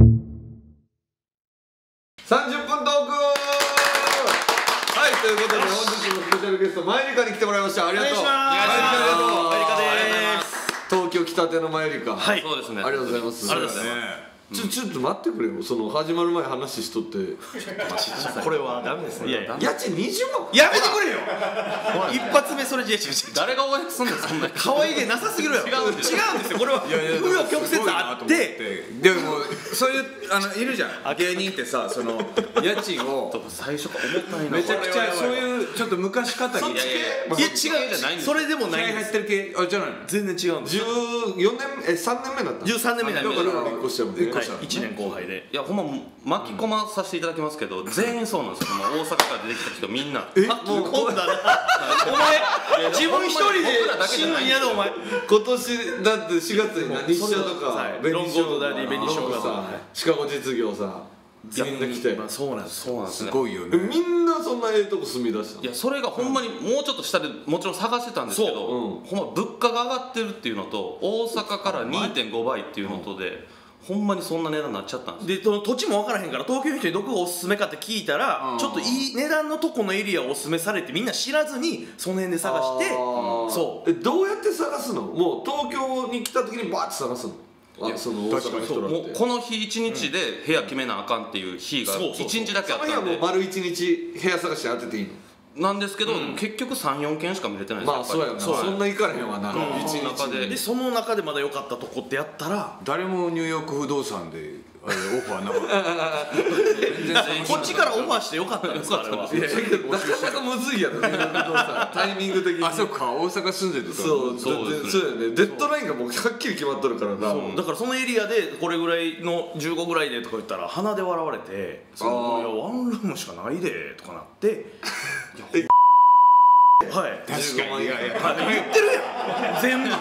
30分トーク。はい、ということで本日のスペシャルゲストマユリカに来てもらいました。ありがとう。お願いします。 マユリカです。 東京来たてのマユリカ。 はい、そうですね。 ありがとうございます。 ありがとうございます。 ちょっと待ってくれよ。その始まる前話しとってこれはダメですね。いやいや、 家賃20万。 やめてくれよ。一発目それ。誰が応援すんの。そんな可愛げなさすぎるよ。違うんですよ。これは紆余曲折あって。 でもそういういるじゃん、芸人ってさ、その家賃を最初から重たいな。 めちゃくちゃそういうちょっと昔かたぎ。 いや違うじゃないんです。それでもないんです。 入ってる系あじゃないの。 全然違うんです。 14年3年目だった。 13年目になりました。1年後輩で。いやほんま巻き込まさせていただきますけど、全員そうなんですよ。大阪から出てきた人みんな巻き込んだな。お前自分一人で死ぬんやで。お前今年だって4月に日射とかロンゴードダディ紅しょうがさ、 シカゴ実業さみんな来て。 そうなんです。そうなんです。 すごいよね。 みんなそんなええとこ住み出した。 いやそれがほんまにもうちょっと下でもちろん探してたんですけど、ほんま物価が上がってるっていうのと大阪から 2.5 倍っていうのとでほんまにそんな値段になっちゃったんです。で土地も分からへんから東京の人にどこがおすすめかって聞いたら、ちょっといい値段のとこのエリアをおすすめされてみんな知らずにその辺で探して。そう。 どうやって探すの？もう東京に来た時にバーッて探すの？その大阪の人らって。 もうこの日一日で部屋決めなあかんっていう日が1日だけあったんで、 その日はもう丸1日部屋探して当てていいの？ なんですけど、結局 3,4 件しか見れてないです。 まあそうやな。そんな行かれへんわな。 1日でその中でまだ良かったとこってやったら誰もニューヨーク不動産でオファーなかった。 こっちからオファーしてよかったんですか。あれはなかなかむずいやろ。タイミング的に。 あ、そっか、大阪住んでるとか。 そうやね。デッドラインがもうはっきり決まっとるからな。 だからそのエリアでこれぐらいの15ぐらいでとか言ったら鼻で笑われて、いやワンルームしかないでとかなって。はい、 確かに。 言ってるやん。全部言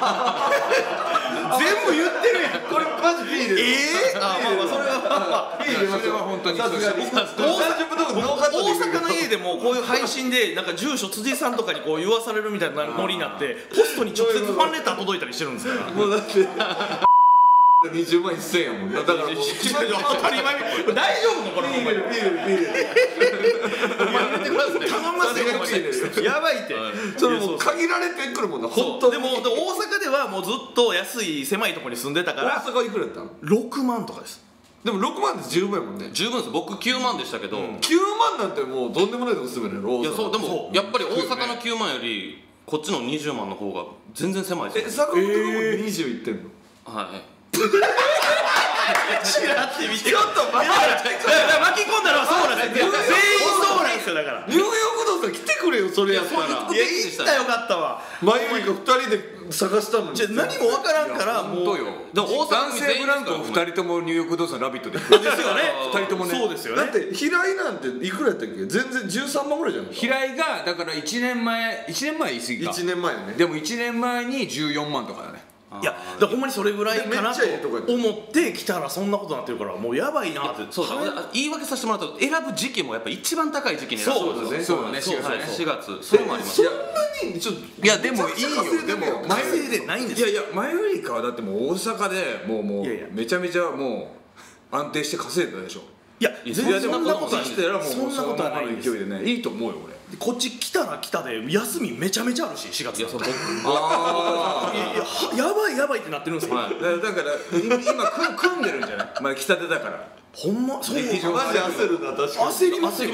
ってるやん。 これマジピーで。 まあそれはピー入れましょう。 本当にさすがに。 大阪の家でもこういう配信でなんか住所辻さんとかにこう言わされるみたいなノリになってポストに直接ファンレター届いたりしてるんですから。 もうだって20万1000やもんな。だからもう決まり当たり前。大丈夫のこれ。 ピールお前入れてください。頼みますよ。やばいって。 それもう限られてくるもんな。本当に。 でも大阪ではもうずっと安い狭いところに住んでたから。 大阪いくらやったの ？6万とかです。 でも6万で十分やもんね。 十分です。僕9万でしたけど、 9万なんてもうとんでもないとこ住めるやろ。 いやそうでもやっぱり大阪の9万よりこっちの20万の方が全然狭いですよ。 坂本君も20いってんの？ はい。ちらって見て。ちょっと待って。巻き込んだのはそうなんですよ。全員そうなんですよ。だからニューヨークドーさん来てくれよ。それやったら。 いや行ったよかったわ。 マユリカ2人で探したのに。 じゃ何もわからんからもう。 でも男性ブランコ2人ともニューヨークドーさんラビットで。ですよね。 2人ともね。 そうですよね。 だって平井なんていくらやったっけ？全然13万ぐらいじゃない？ 平井がだから1年前言い過ぎか。 1年前よね。 でも1年前に14万とかだね。 いやだほんまにそれぐらいかなと思って来たらそんなことになってるからもうやばいなって。そう言い訳させてもらうと選ぶ時期もやっぱ一番高い時期に選ぶんですよね。そうですね。4月それもあります。 そんなにちょっといやでもいいよ。でも稼いでないんですよ。 いやマユリカはだってもう大阪でもうめちゃめちゃもう安定して稼いでたでしょ。 いや全然そんなことない。 そんなことはない勢いでねいいと思うよ俺。 こっち来たら来たで休みめちゃめちゃあるし4月。いややばいってなってるんですよ。 だから今組んでるんじゃない？まあ来たてだからほんまそう。 マジ焦るな。確かに焦りますよ。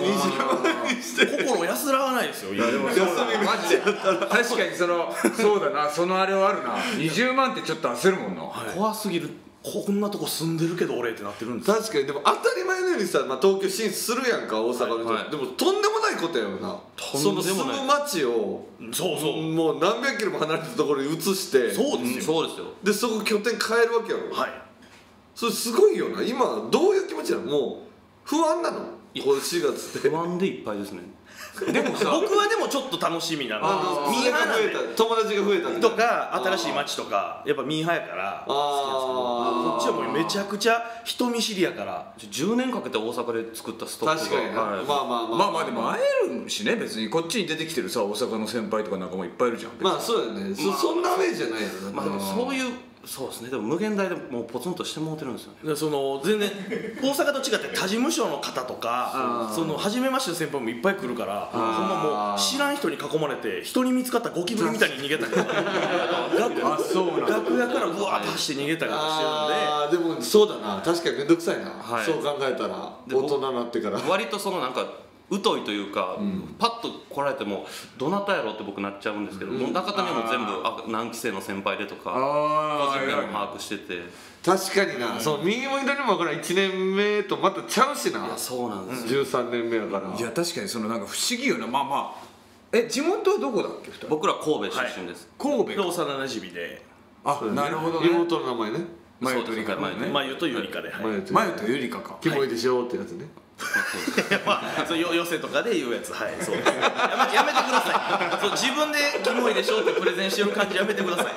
心安らがないですよ。 でも休みマジで確かにそうだな。そのあれはあるな。20万ってちょっと焦るもんな。 怖すぎる。こんなとこ住んでるけど俺ってなってるんです。 確かに。でも当たり前のようにさ、東京進出するやんか大阪の人。でもとんでもないことやよな。その住む町をもう何百キロも離れたところに移して。 そうですよ。 でそこ拠点変えるわけやろ。はい。それすごいよな。今どういう気持ちなの？もう不安なの？こう4月って不安でいっぱいですね。 でもさ僕はでもちょっと楽しみなの。ミーハーなんで友達が増えたとか新しい街とかやっぱミーハーやからこっちはもうめちゃくちゃ人見知りやから10年かけて大阪で作ったストックが。 確かにまあでも会えるしね。別にこっちに出てきてるさ大阪の先輩とか仲間いっぱいいるじゃん。 まあそうだよね。そんなウェイじゃないよな。 まあでもそういうそうですね。でも無限大でもうポツンとしてもうてるんですよね。 でその全然大阪と違って他事務所の方とかその初めましての先輩もいっぱい来るからほんまもう知らん人に囲まれて人に見つかったゴキブリみたいに逃げたりとか楽屋からブワーッと走って逃げたりとかしてるんで。 でもそうだな、確かに面倒くさいな、 はい、 そう考えたら大人になってから割とそのなんか疎いというか、パッと来られてもどなたやろうって僕なっちゃうんですけど、もう中田にも全部何期生の先輩でとか個人名も把握してて、 確かにな、その右も左も分からん1年目とまたちゃうしな。 いやそうなんですよ、13年目やから。 いや確かにそのなんか不思議よな。まあまあ地元はどこだっけ？ 僕ら神戸出身です。 神戸幼なじみで。 あ、なるほどね。 妹の名前ね。 マユとゆりかね。 マユとゆりかで。 マユとゆりかか。 キモいでしょってやつね。 まあそう寄せとかで言うやつ、はい、そうです。やめてください。そう自分でキモいでしょってプレゼンしてる感じやめてください。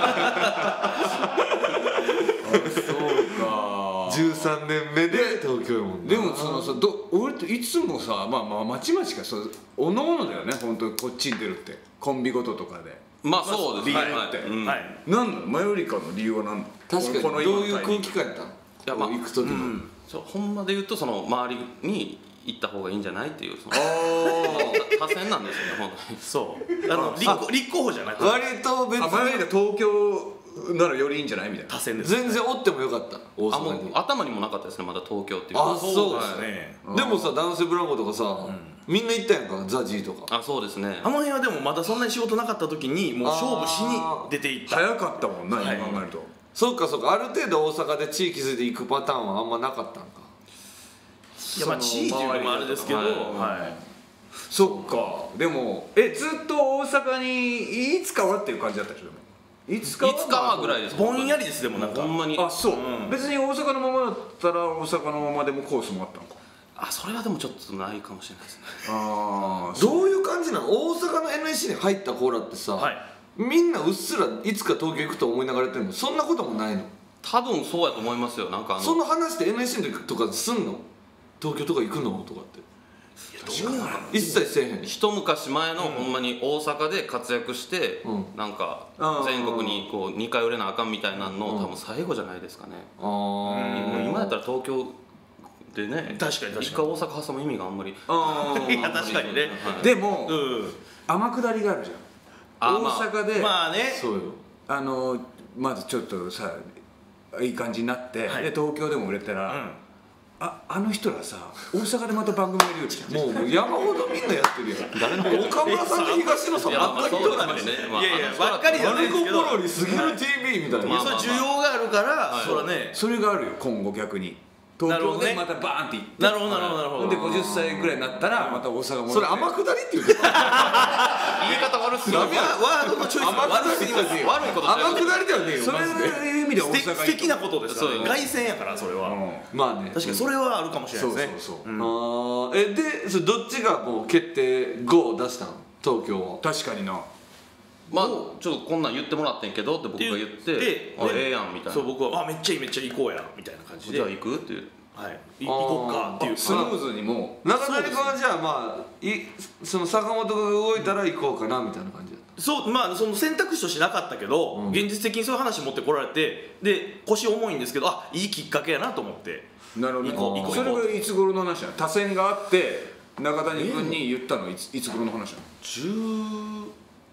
そうか。 13年目で東京やもんな。 でもそのさ、俺といつもさ、まあまちまちか、そうおのおのだよね、本当にこっちに出るってコンビごととかで。 まあそうですね。 理由って。なんなの？マユリカの理由は何なの？ 確かにどういう空気感やったの？いやまあ行く時の。 ほんまで言うとその周りに行った方がいいんじゃないっていうその多選なんですよね、本当に。 そう立候補じゃなくて割と別にマユリカ東京ならよりいいんじゃないみたいな。 多選です。 全然おってもよかった。大阪に。 もう頭にもなかったですね、まだ東京っていう。 あ、そうですね。 でもさ、男性ブランコとかさみんな行ったやんか、ザ・ジーとか。 あ、そうですね。 あの辺はでもまだそんなに仕事なかった時にもう勝負しに出ていった。 早かったもんな、今考えると。 そうかそうか、ある程度大阪で地域で行くパターンはあんまなかったんか。 いやまあ地域もあれですけど、 そっか。でもずっと大阪にいつかはっていう感じだったでしょ。 いつかはぐらいです。 ぼんやりです。でもなんかほんまに。 あ、そう。別に大阪のままだったら大阪のままでもコースもあったのか。 あ、それはでもちょっとないかもしれないですね。 ああ、どういう感じなの？大阪の NSC に入った子らってさ、みんなうっすらいつか東京行くと思いながらやってるの？そんなこともないの？ 多分そうやと思いますよ。なんかその話って NSC の時とかすんの？東京とか行くのとかって。一切せえへん。 一昔前のほんまに大阪で活躍して、なんか全国にこう2回売れなあかんみたいなの多分最後じゃないですかね。今やったら東京でね、 確かに一回大阪挟む意味があんまり。 いや確かにね。 でも天下りがあるじゃん。大阪でまあね、 そうよ。 まずちょっとさいい感じになって、で東京でも売れたら。あの人らさ、大阪でまた番組やるよりもう山ほどみんなやってるやん。誰も岡村さんと東野さんばっかりそうなんですね。いやいやばっかりじゃないですけど、 マルコ・ポロリすぎる TV みたいな。 それ需要があるからそらね。 それがあるよ今後逆に。東京でまたバーンって行って。 なるほどなるほどなるほど。 で50歳ぐらいになったらまた大阪戻って。 それ天下りって言うてた。 言い方悪すぎる。 ワードのチョイス悪すぎますよ。 悪いことしてる。 天下りではねえよ。 そういう意味で大阪素敵なことですからね。凱旋やからそれは。 まあね。 確かにそれはあるかもしれないですね。 そうでそれどっちがもう決定5を出したの？東京は。 確かにな。 まあちょっとこんなん言ってもらってんけどって僕が言ってええやんみたいな。 そう僕はめっちゃいいめっちゃ行こうやみたいな感じで。 じゃあ行くっていう。 はい行こうかっていう。 スムーズにもう中谷君はじゃあまあその坂本が動いたら行こうかなみたいな感じだった。 そうまあその選択肢としてなかったけど、現実的にそういう話持ってこられてで腰重いんですけどいいきっかけやなと思って。 なるほど。それがいつ頃の話なの？多選があって中谷君に言ったのいつ頃の話なの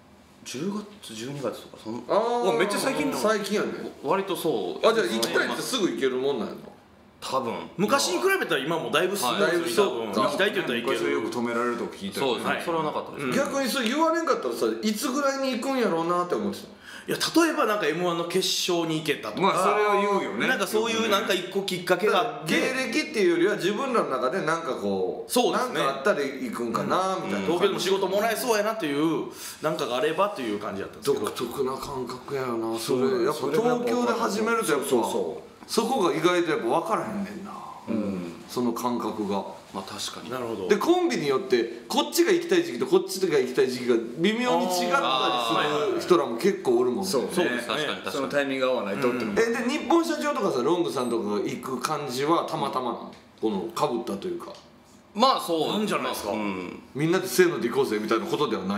？10月12月とかそんめっちゃ最近やね。 割とそう。 じゃあ行きたいってすぐ行けるもんなんやの？ 多分昔に比べたら今もだいぶスムーズに行きたいって言ったらいける。 昔はよく止められると聞いた。 そうですね。それはなかったです。 逆にそれ言われんかったらさいつぐらいに行くんやろうなって思ってた。 いや例えばなんか M1 の決勝に行けたとか、 まあそれは言うよね。 なんかそういうなんか一個きっかけがあって、 芸歴っていうよりは自分らの中でなんかこうそうですね、 なんかあったら行くんかなみたいな。 東京でも仕事もらえそうやなっていうなんかがあればという感じだったんですけど。 独特な感覚やよなそれ。やっぱ東京で始めるとやっぱそこが意外とやっぱ分からへんねんな、その感覚が。 まあ確かに。 なるほど。 でコンビによってこっちが行きたい時期とこっちが行きたい時期が微妙に違ったりする人らも結構おるもんね。 そうそうです。確かにそのタイミングが合わないとっての。 で日本社長とかさロングさんとかが行く感じはたまたまなこのかぶったというか。 まあそうなんじゃないですか。 みんなでせーので行こうぜみたいなことではないもんな。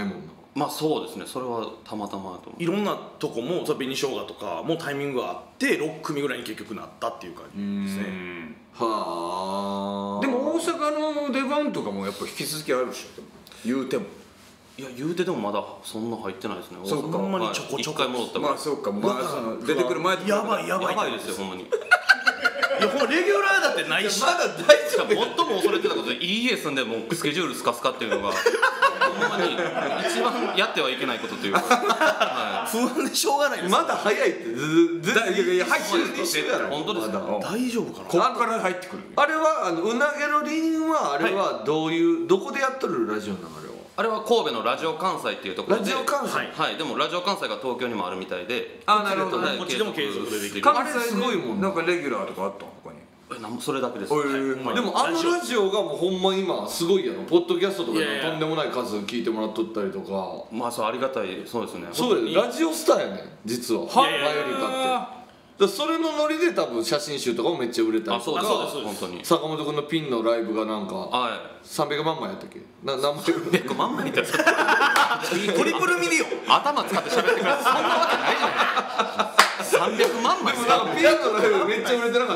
まあそうですね、それはたまたまと思う。 いろんなとこも紅生姜とかもタイミングがあって6組ぐらいに結局なったっていう感じですね。 はあ。 でも大阪の出番とかもやっぱ引き続きあるでしょ、言うても。 いや言うてでもまだそんな入ってないですね。 そうか、 ほんまにちょこちょこ一回戻ったから。 まあそうか、まあ出てくる前とかやばいやばいですよほんまに。 いやほんまレギュラーだってないし、 まだ大丈夫。 最も恐れてたことで家住んでもうスケジュールスカスカっていうのがほんまに一番やってはいけないことというか、は不安でしょうがないです。 まだ早いって絶対入ってい、本当ですか。 大丈夫かな。 こっから入ってくる。 あれはうなげろりんはあれはどういうどこでやっとるラジオなのあれは。 あれは神戸のラジオ関西っていうところで。 ラジオ関西。 はい、でもラジオ関西が東京にもあるみたいで。 あ、なるほど。 こっちでも継続でできる。 関西すごいもん。なんかレギュラーとかあったの他に。 それだけです。 でもあのラジオがもうほんま今すごいやろ。ポッドキャストとかでとんでもない数聞いてもらっとったりとか。 まあそうありがたい。そうですね。 そうだよ、ラジオスターやねん実は。マヨリカって。それのノリで多分写真集とかもめっちゃ売れたりとか。 そうです本当に。 坂本君のピンのライブがなんか300万枚やったっけ。何枚 ？300万枚ってトリプルミリオン。 頭使って喋ってくれ。そんなわけないじゃない。300万枚。 ピンのライブめっちゃ売れてなかった。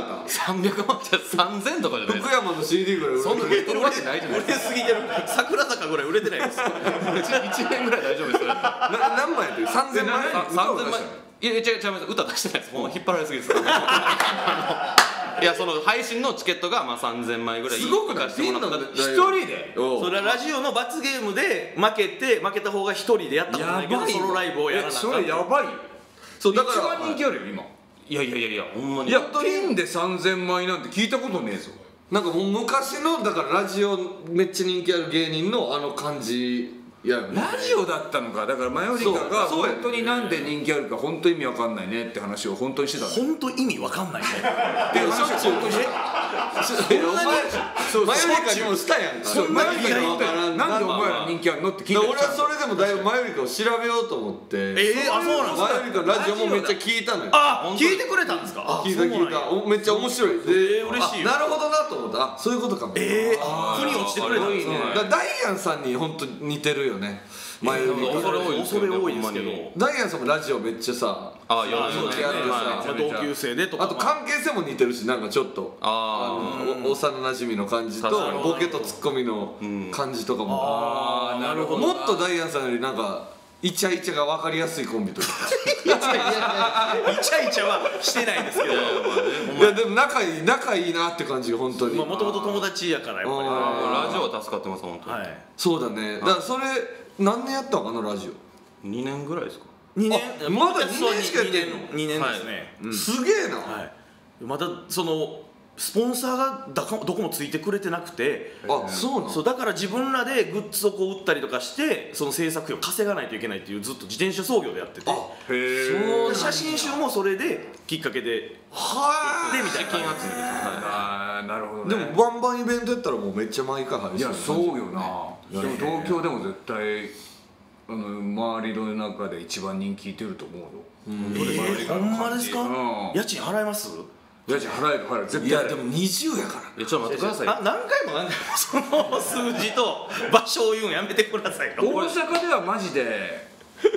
300万じゃ3000とかじゃない。 福山の CD ぐらい売れてる。 そんな売れてるわけないじゃない。 売れすぎてる。桜坂ぐらい売れてないです。 1年ぐらい大丈夫です。 何枚やってる？3000枚。 3000枚。いや違う歌出してないです。もう引っ張られすぎです。いやその配信のチケットがまあ3000枚ぐらい。 すごくない？ ピンの一人で。 それはラジオの罰ゲームで負けた方が一人でやったことないけどソロライブをやらなかった。 それやばい。 そうだから一番人気あるよ今。 いやほんまに。 いやピンで3000枚なんて聞いたことねえぞ。 なんかもう昔のだからラジオめっちゃ人気ある芸人のあの感じやよね。 ラジオだったのか。だからマヨリカが本当になんで人気あるか本当意味わかんないねって話を本当にしてた。 本当意味わかんないね。 でもしょっちゅうマヨリカにもしたやんか。 マヨリカにもなんでお前ら人気あるのって聞いた。 俺はそれでもだいぶマヨリカを調べようと思って。 あ、そうなんですか。 マヨリカラジオもめっちゃ聞いたのよ。 あ、聞いてくれたんですか。 聞いためっちゃ面白い。 嬉しい。 なるほどなと思った。そういうことかも。 腑に落ちてくれたんですね。 ダイアンさんに本当似てるよね。マヨリカ。 恐れ多いですけど。 ダイアンさんもラジオめっちゃさ。 同級生でとか。 あと関係性も似てるし、なんかちょっと幼馴染の感じとボケとツッコミの感じとかも。 ああなるほど。 もっとダイアンさんよりなんかイチャイチャが分かりやすいコンビというか。 イチャイチャはしてないですけど。 いやでも仲いいなって感じが本当に。 もともと友達やからやっぱり。 ラジオは助かってます本当に。 そうだね。だからそれ何年やったのかなラジオ。 2年ぐらいですか。 2年。 まだ2年しかやってんの。 2年ですね。 すげえな。 またそのスポンサーがどこもついてくれてなくて。 あ、そうなの。 だから自分らでグッズをこう売ったりとかしてその制作費を稼がないといけないっていうずっと自転車操業でやってて。写真集もそれできっかけでみたいな金集めです。 なるほどね。 でもバンバンイベントやったらもうめっちゃ毎回入る。 いやそうよな。でも東京でも絶対周りの中で一番人気いてると思うよ。 ほんまですか。家賃払えます。 家賃払える絶対。 いやでも20やから。 ちょっと待ってください。 何回もその数字と場所を言うんやめてくださいよ。 大阪ではマジで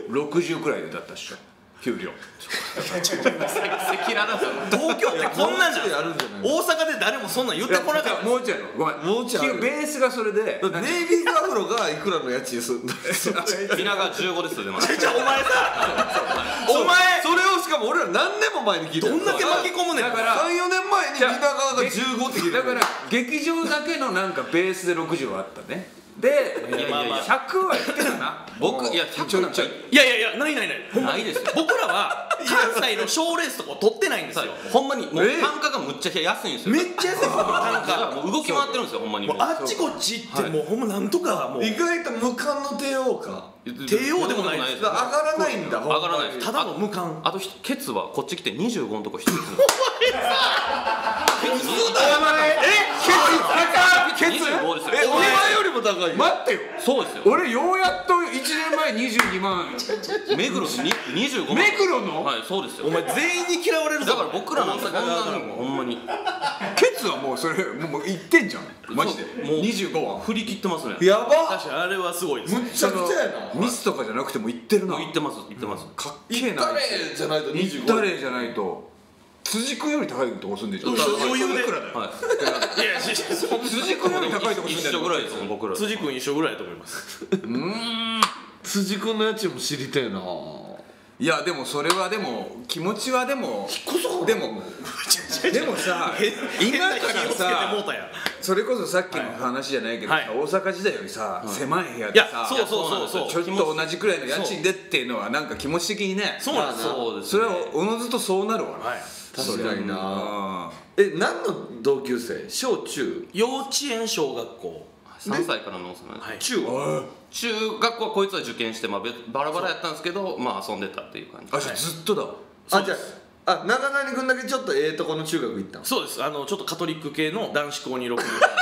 60くらいだったっしょ給料。 赤裸々 東京ってこんなんじゃん。大阪で誰もそんなん言ってこなかった。 もうちょいやろごめん。もうちょいベースがそれでネイビーズアフロがいくらの家賃するんだ。 皆が15ですでまだ。 お前さお前それをしかも俺ら何年も前に聞いた。 どんだけ巻き込むねん。 だから 3、4年前に皆川が15って聞いた。 だから劇場だけのなんかベースで60はあったね。で100は言ってるな。 僕いや100なんかいやないないですよ。 僕らは関西の賞レースとかを取ってないんですよ。 ほんまにもう単価がむっちゃ安いんですよ。 めっちゃ安い単価。 もう動き回ってるんですよほんまに。 あっちこっち行ってもうほんまなんとかもう。 意外と無冠の帝王か。 帝王でもないです。 上がらないんだ。 上がらないです。 ただの無冠。 あとケツはこっち来て25のとこ1つ。 嘘だよお前。 ケツ 25ですよ。 お前よりもも高いよ。 待ってよ、 そうですよ。 俺ようやっと1年前22万。 目黒で25万。 目黒のはい、そうですよ。 お前全員に嫌われるぞ。 だから僕らなんかこんなのほんまにケツはもうそれもう言ってんじゃんマジで。 もう 25は振り切ってますね。 やばっ。 確かにあれはすごいです。 むっちゃくちゃやな。 ミスとかじゃなくても言ってるな。 言ってます言ってます。 かっけえな。 誰じゃないと25。 誰じゃないと辻君より高いとこ住んでんじゃん。 余裕で。 はい。 いや辻君より高いとこ住んで一緒ぐらいですよ僕ら。 辻君一緒ぐらいだと思います。 辻君の家賃も知りてえな。 いやでもそれはでも気持ちはでもでもさ今からさそれこそさっきの話じゃないけどさ大阪時代よりさ狭い部屋でさそうちょっと同じくらいの家賃でっていうのはなんか気持ち的にね。 そうなんですよ。 それはおのずとそうなるわな。 確かにな。何の同級生？小中？ 幼稚園小学校 3歳からの幼い。 中学校はこいつは受験してバラバラやったんですけどまあ遊んでたっていう感じ。 あじゃあずっとだ。 じゃあ中谷君だけちょっととこの中学行ったの？ そうです。ちょっとカトリック系の男子校に6年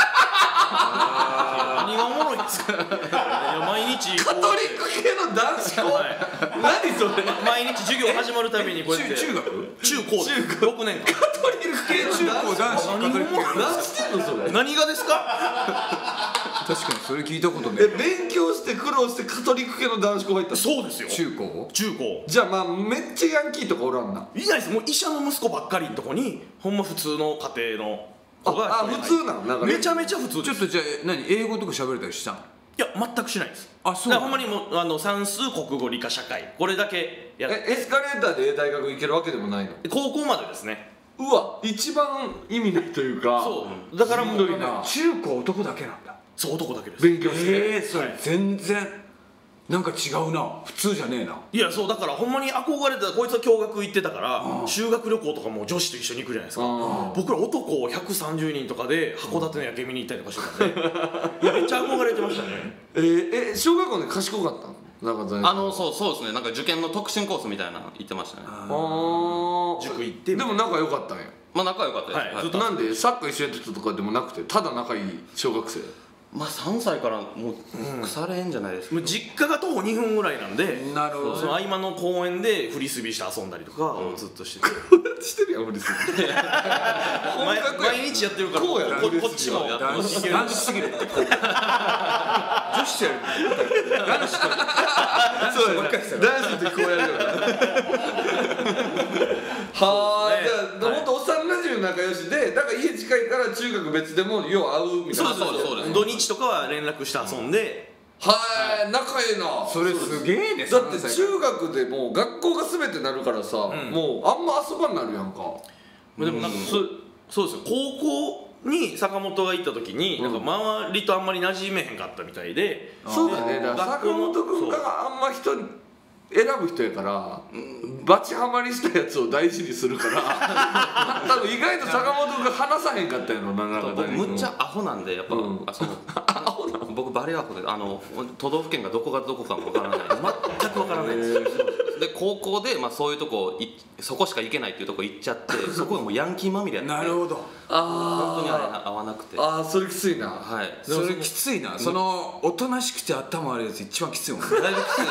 何がおもろいんですか。いや毎日カトリック系の男子校？何それ？ 毎日授業始まるたびにこうやって中学？ 中高6年間。 カトリック系中高男子カトリック系。 何してんのそれ？ 何がですか？ 確かにそれ聞いたことね。 勉強して苦労してカトリック系の男子校入ったの？ そうですよ。 中高？ 中高。 じゃあまあめっちゃヤンキーとかおらんな。 いないです。もう医者の息子ばっかりのとこにほんま普通の家庭の子が普通なの？なんかめちゃめちゃ普通です。 ちょっとじゃあ何英語とか喋れたりしたの？ いや全くしないです。 あそう。 だからほんまにもう算数国語理科社会これだけやって。 エスカレーターで大学行けるわけでもないの？ 高校までですね。 うわ一番意味ないというか。 そうだからもう中高男だけなんだ。 そう男だけです。 勉強してそれ全然なんか違うな。普通じゃねえな。 いやそうだからほんまに憧れてた。こいつは共学行ってたから修学旅行とかも女子と一緒に行くじゃないですか。僕ら男130人とかで函館の夜景見に行ったりとかしてたんでいやめっちゃ憧れてましたね。 小学校で賢かったの？ そうですね。なんか受験の特進コースみたいなの行ってましたね。 塾行ってでも仲良かったんや。 まあ仲良かったです。 なんでサッカー一緒にやってたとかでもなくてただ仲いい小学生？ まあ3歳からもう腐れんじゃないですか。 実家が徒歩2分ぐらいなんで、 なるほど。 その合間の公園でフリスビーして遊んだりとかずっとしててしてるやんフリスビー毎日やってるからこうやこっちもやって男子すぎる。女子やる。男子そうばっかりしたら男子ってこうやるよはあ、じゃあほんと幼馴染の仲良しでだから家近いから中学別でもよう会うみたいな。 そうです。土日とかは連絡して遊んではい仲ええな。 それすげえね。 だって中学でもう学校が全てなるからさ、もうあんま遊ばんなるやんか。 でもなんかそうですよ。高校に坂本が行った時になんか周りとあんまり馴染めへんかったみたいで。 そうだね。だから坂本君があんま人選ぶ人やからバチハマりしたやつを大事にするから多分意外と坂本が話さへんかったやろな。 僕むっちゃアホなんでやっぱ僕バレアホで都道府県がどこがどこかもわからない。 全くわからないです。 で高校でそういうとこそこしか行けないっていうとこ行っちゃってそこがもうヤンキーまみれやって。 なるほど。 本当に合わなくて。 それきついな。 はい。 それきついな。そのおとなしくて頭悪いやつ一番きついもんね。 だいぶきつい。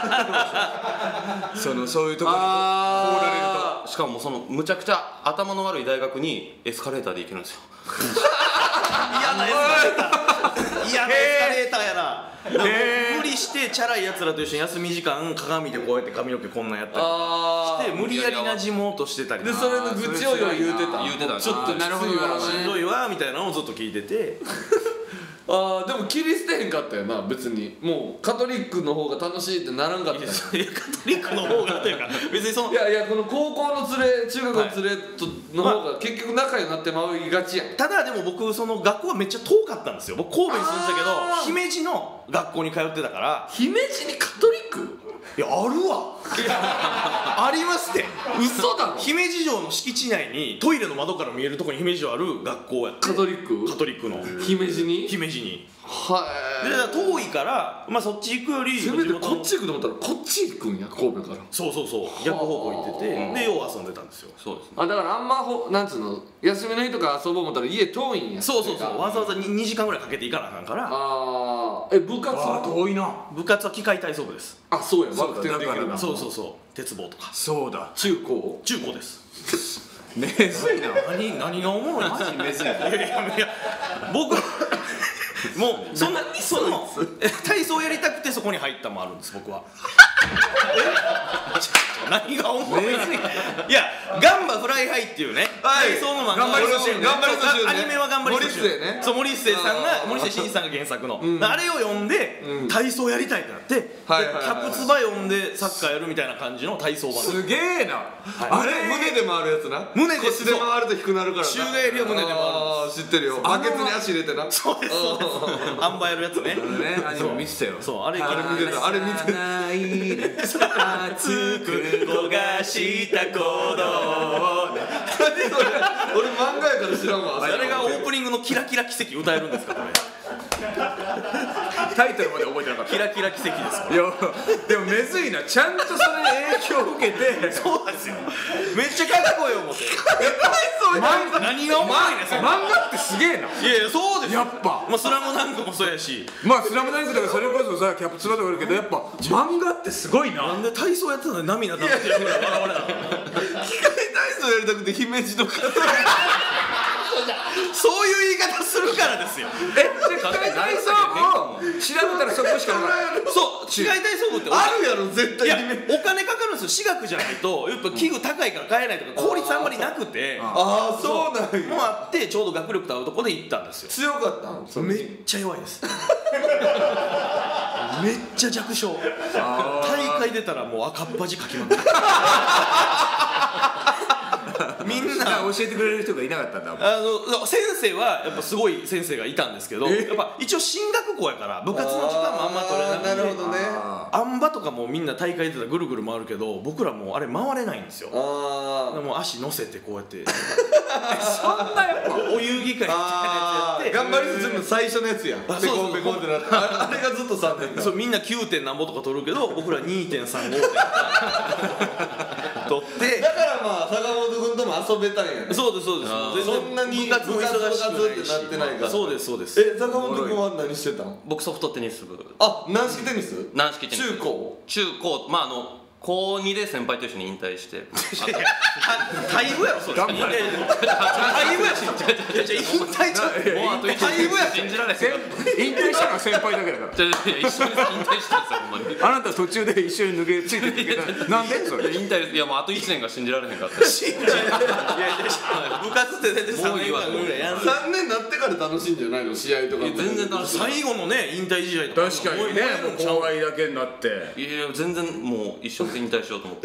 そういうとこに放られると。 しかもむちゃくちゃ頭の悪い大学にエスカレーターで行けるんですよ。 嫌なエスカレーター。嫌なエスカレーターやな。無理してチャラいやつらと一緒に休み時間鏡でこうやって髪の毛こんなんやったりして無理やり馴染もうとしてたりでそれの愚痴を言うてたちょっときついわしんどいわみたいなのをずっと聞いててでも切り捨てへんかったよな別にもうカトリックの方が楽しいってならんかったよ。 カトリックの方がというか別にいやこの高校の連れ中学の連れの方が結局仲良くなってまいがちやん。 ただでも僕その学校はめっちゃ遠かったんですよ。僕神戸に住んでたけど姫路の学校に通ってたから姫路にカトリックいやあるわありますって嘘だろ。 姫路城の敷地内にトイレの窓から見えるところに姫路城ある学校やってカトリックの姫路に姫路には遠いからそっち行くよりせめてこっち行くと思ったらこっち行くんや神戸から。 そう逆方向行っててでよう遊んでたんですよ。 そうですね。 だからあんまなんつうの休みの日とか遊ぼう思ったら家遠いんや。 そうわざわざ2時間ぐらいかけて行かなあかんから。 部活は遠いな。 部活は機械体操部です。 そうやバク転できるな。 そう鉄棒とか。 そうだ。 中高です。 めずいな。 何がおもろい。 マジめずいな。 僕もうその体操やりたくてそこに入ったもあるんです僕は。何がおもろい。いやガンバフライハイっていうね体操の漫画頑張りのシーンアニメは頑張りのシーンね。 森末さんが森末慎一さんが原作のあれを読んで体操やりたいってなってキャプツバ読んでサッカーやるみたいな感じの体操版。 すげえな。 あれ胸で回るやつな。 胸で腰で回ると低くなるからな。 宙返りは胸で回る。 知ってるよ。バケツに足入れてな。 そうですあん馬やるやつね。 アニメ見てたよ。 あれ見てた。 あれ見てた。熱く焦がした鼓動。 俺漫画やから知らんわ。 あれがオープニングのキラキラ奇跡歌えるんですかこれ。 タイトルまで覚えてなかった。 キラキラ奇跡ですか。 いやでもめずいな。ちゃんとそれ影響を受けて。 そうですよ。めっちゃかっこいい思って。何がおもろいね。 漫画ってすげえな。 いやそうです。 やっぱスラムダンクもそうやし。 スラムダンクとかそれこそさキャプツバとかあるけどやっぱ漫画ってすごいな。 なんで体操やってたのに涙出してるぐらい笑われなかった。 機械体操やりたくて姫路とか。 そういう言い方するからですよ。 機械体操を調べたらそこしかなかった。 そう機械体操部ってあるやろ絶対。 いやお金かかるんですよ。私学じゃないとやっぱ器具高いから買えないとか効率あんまりなくて。 そうなんや。 もあってちょうど学力と合うとこで行ったんですよ。 強かったん。 めっちゃ弱いです。めっちゃ弱小。大会出たらもう赤っ端書きまくる。みんな教えてくれる人がいなかったんだ。 先生はやっぱすごい先生がいたんですけどやっぱ一応進学校やから部活の時間もあんま取れなくて。 なるほどね。 あん馬とかもみんな大会出たらぐるぐる回るけど僕らもうあれ回れないんですよ。もう足乗せてこうやってそんなやっぱお遊戯会みたいなやつやって頑張りすぎるの最初のやつや。ペコンペコンってなってあれがずっと3年。 そうみんな 9. 点なんぼとか取るけど僕ら 2.35 点取ってだから坂本君とも遊べたんやね。 そうですそんなに部活も忙しくないしってなってないから。 そうです坂本君は何してたん。 僕ソフトテニス部。 軟式テニス。 軟式テニス。 中高高2で先輩と一緒に引退して。 退部やろそれ。退部やし。引退ちゃう。 もうあと1年信じられへん。 引退したのは先輩だけだから。 一緒に引退したんですよほんまに。 あなた途中で一緒に抜けついていけた。なんでそれ。 引退です。いやもうあと1年が信じられへんかった。 信じられへん。部活って全然3年間ぐらいやん。 3年なってから楽しいんじゃないの試合とか。 全然楽しい。 最後のね引退試合とか。 確かにね後輩だけになって。 いや全然もう一緒に引退しようと思って。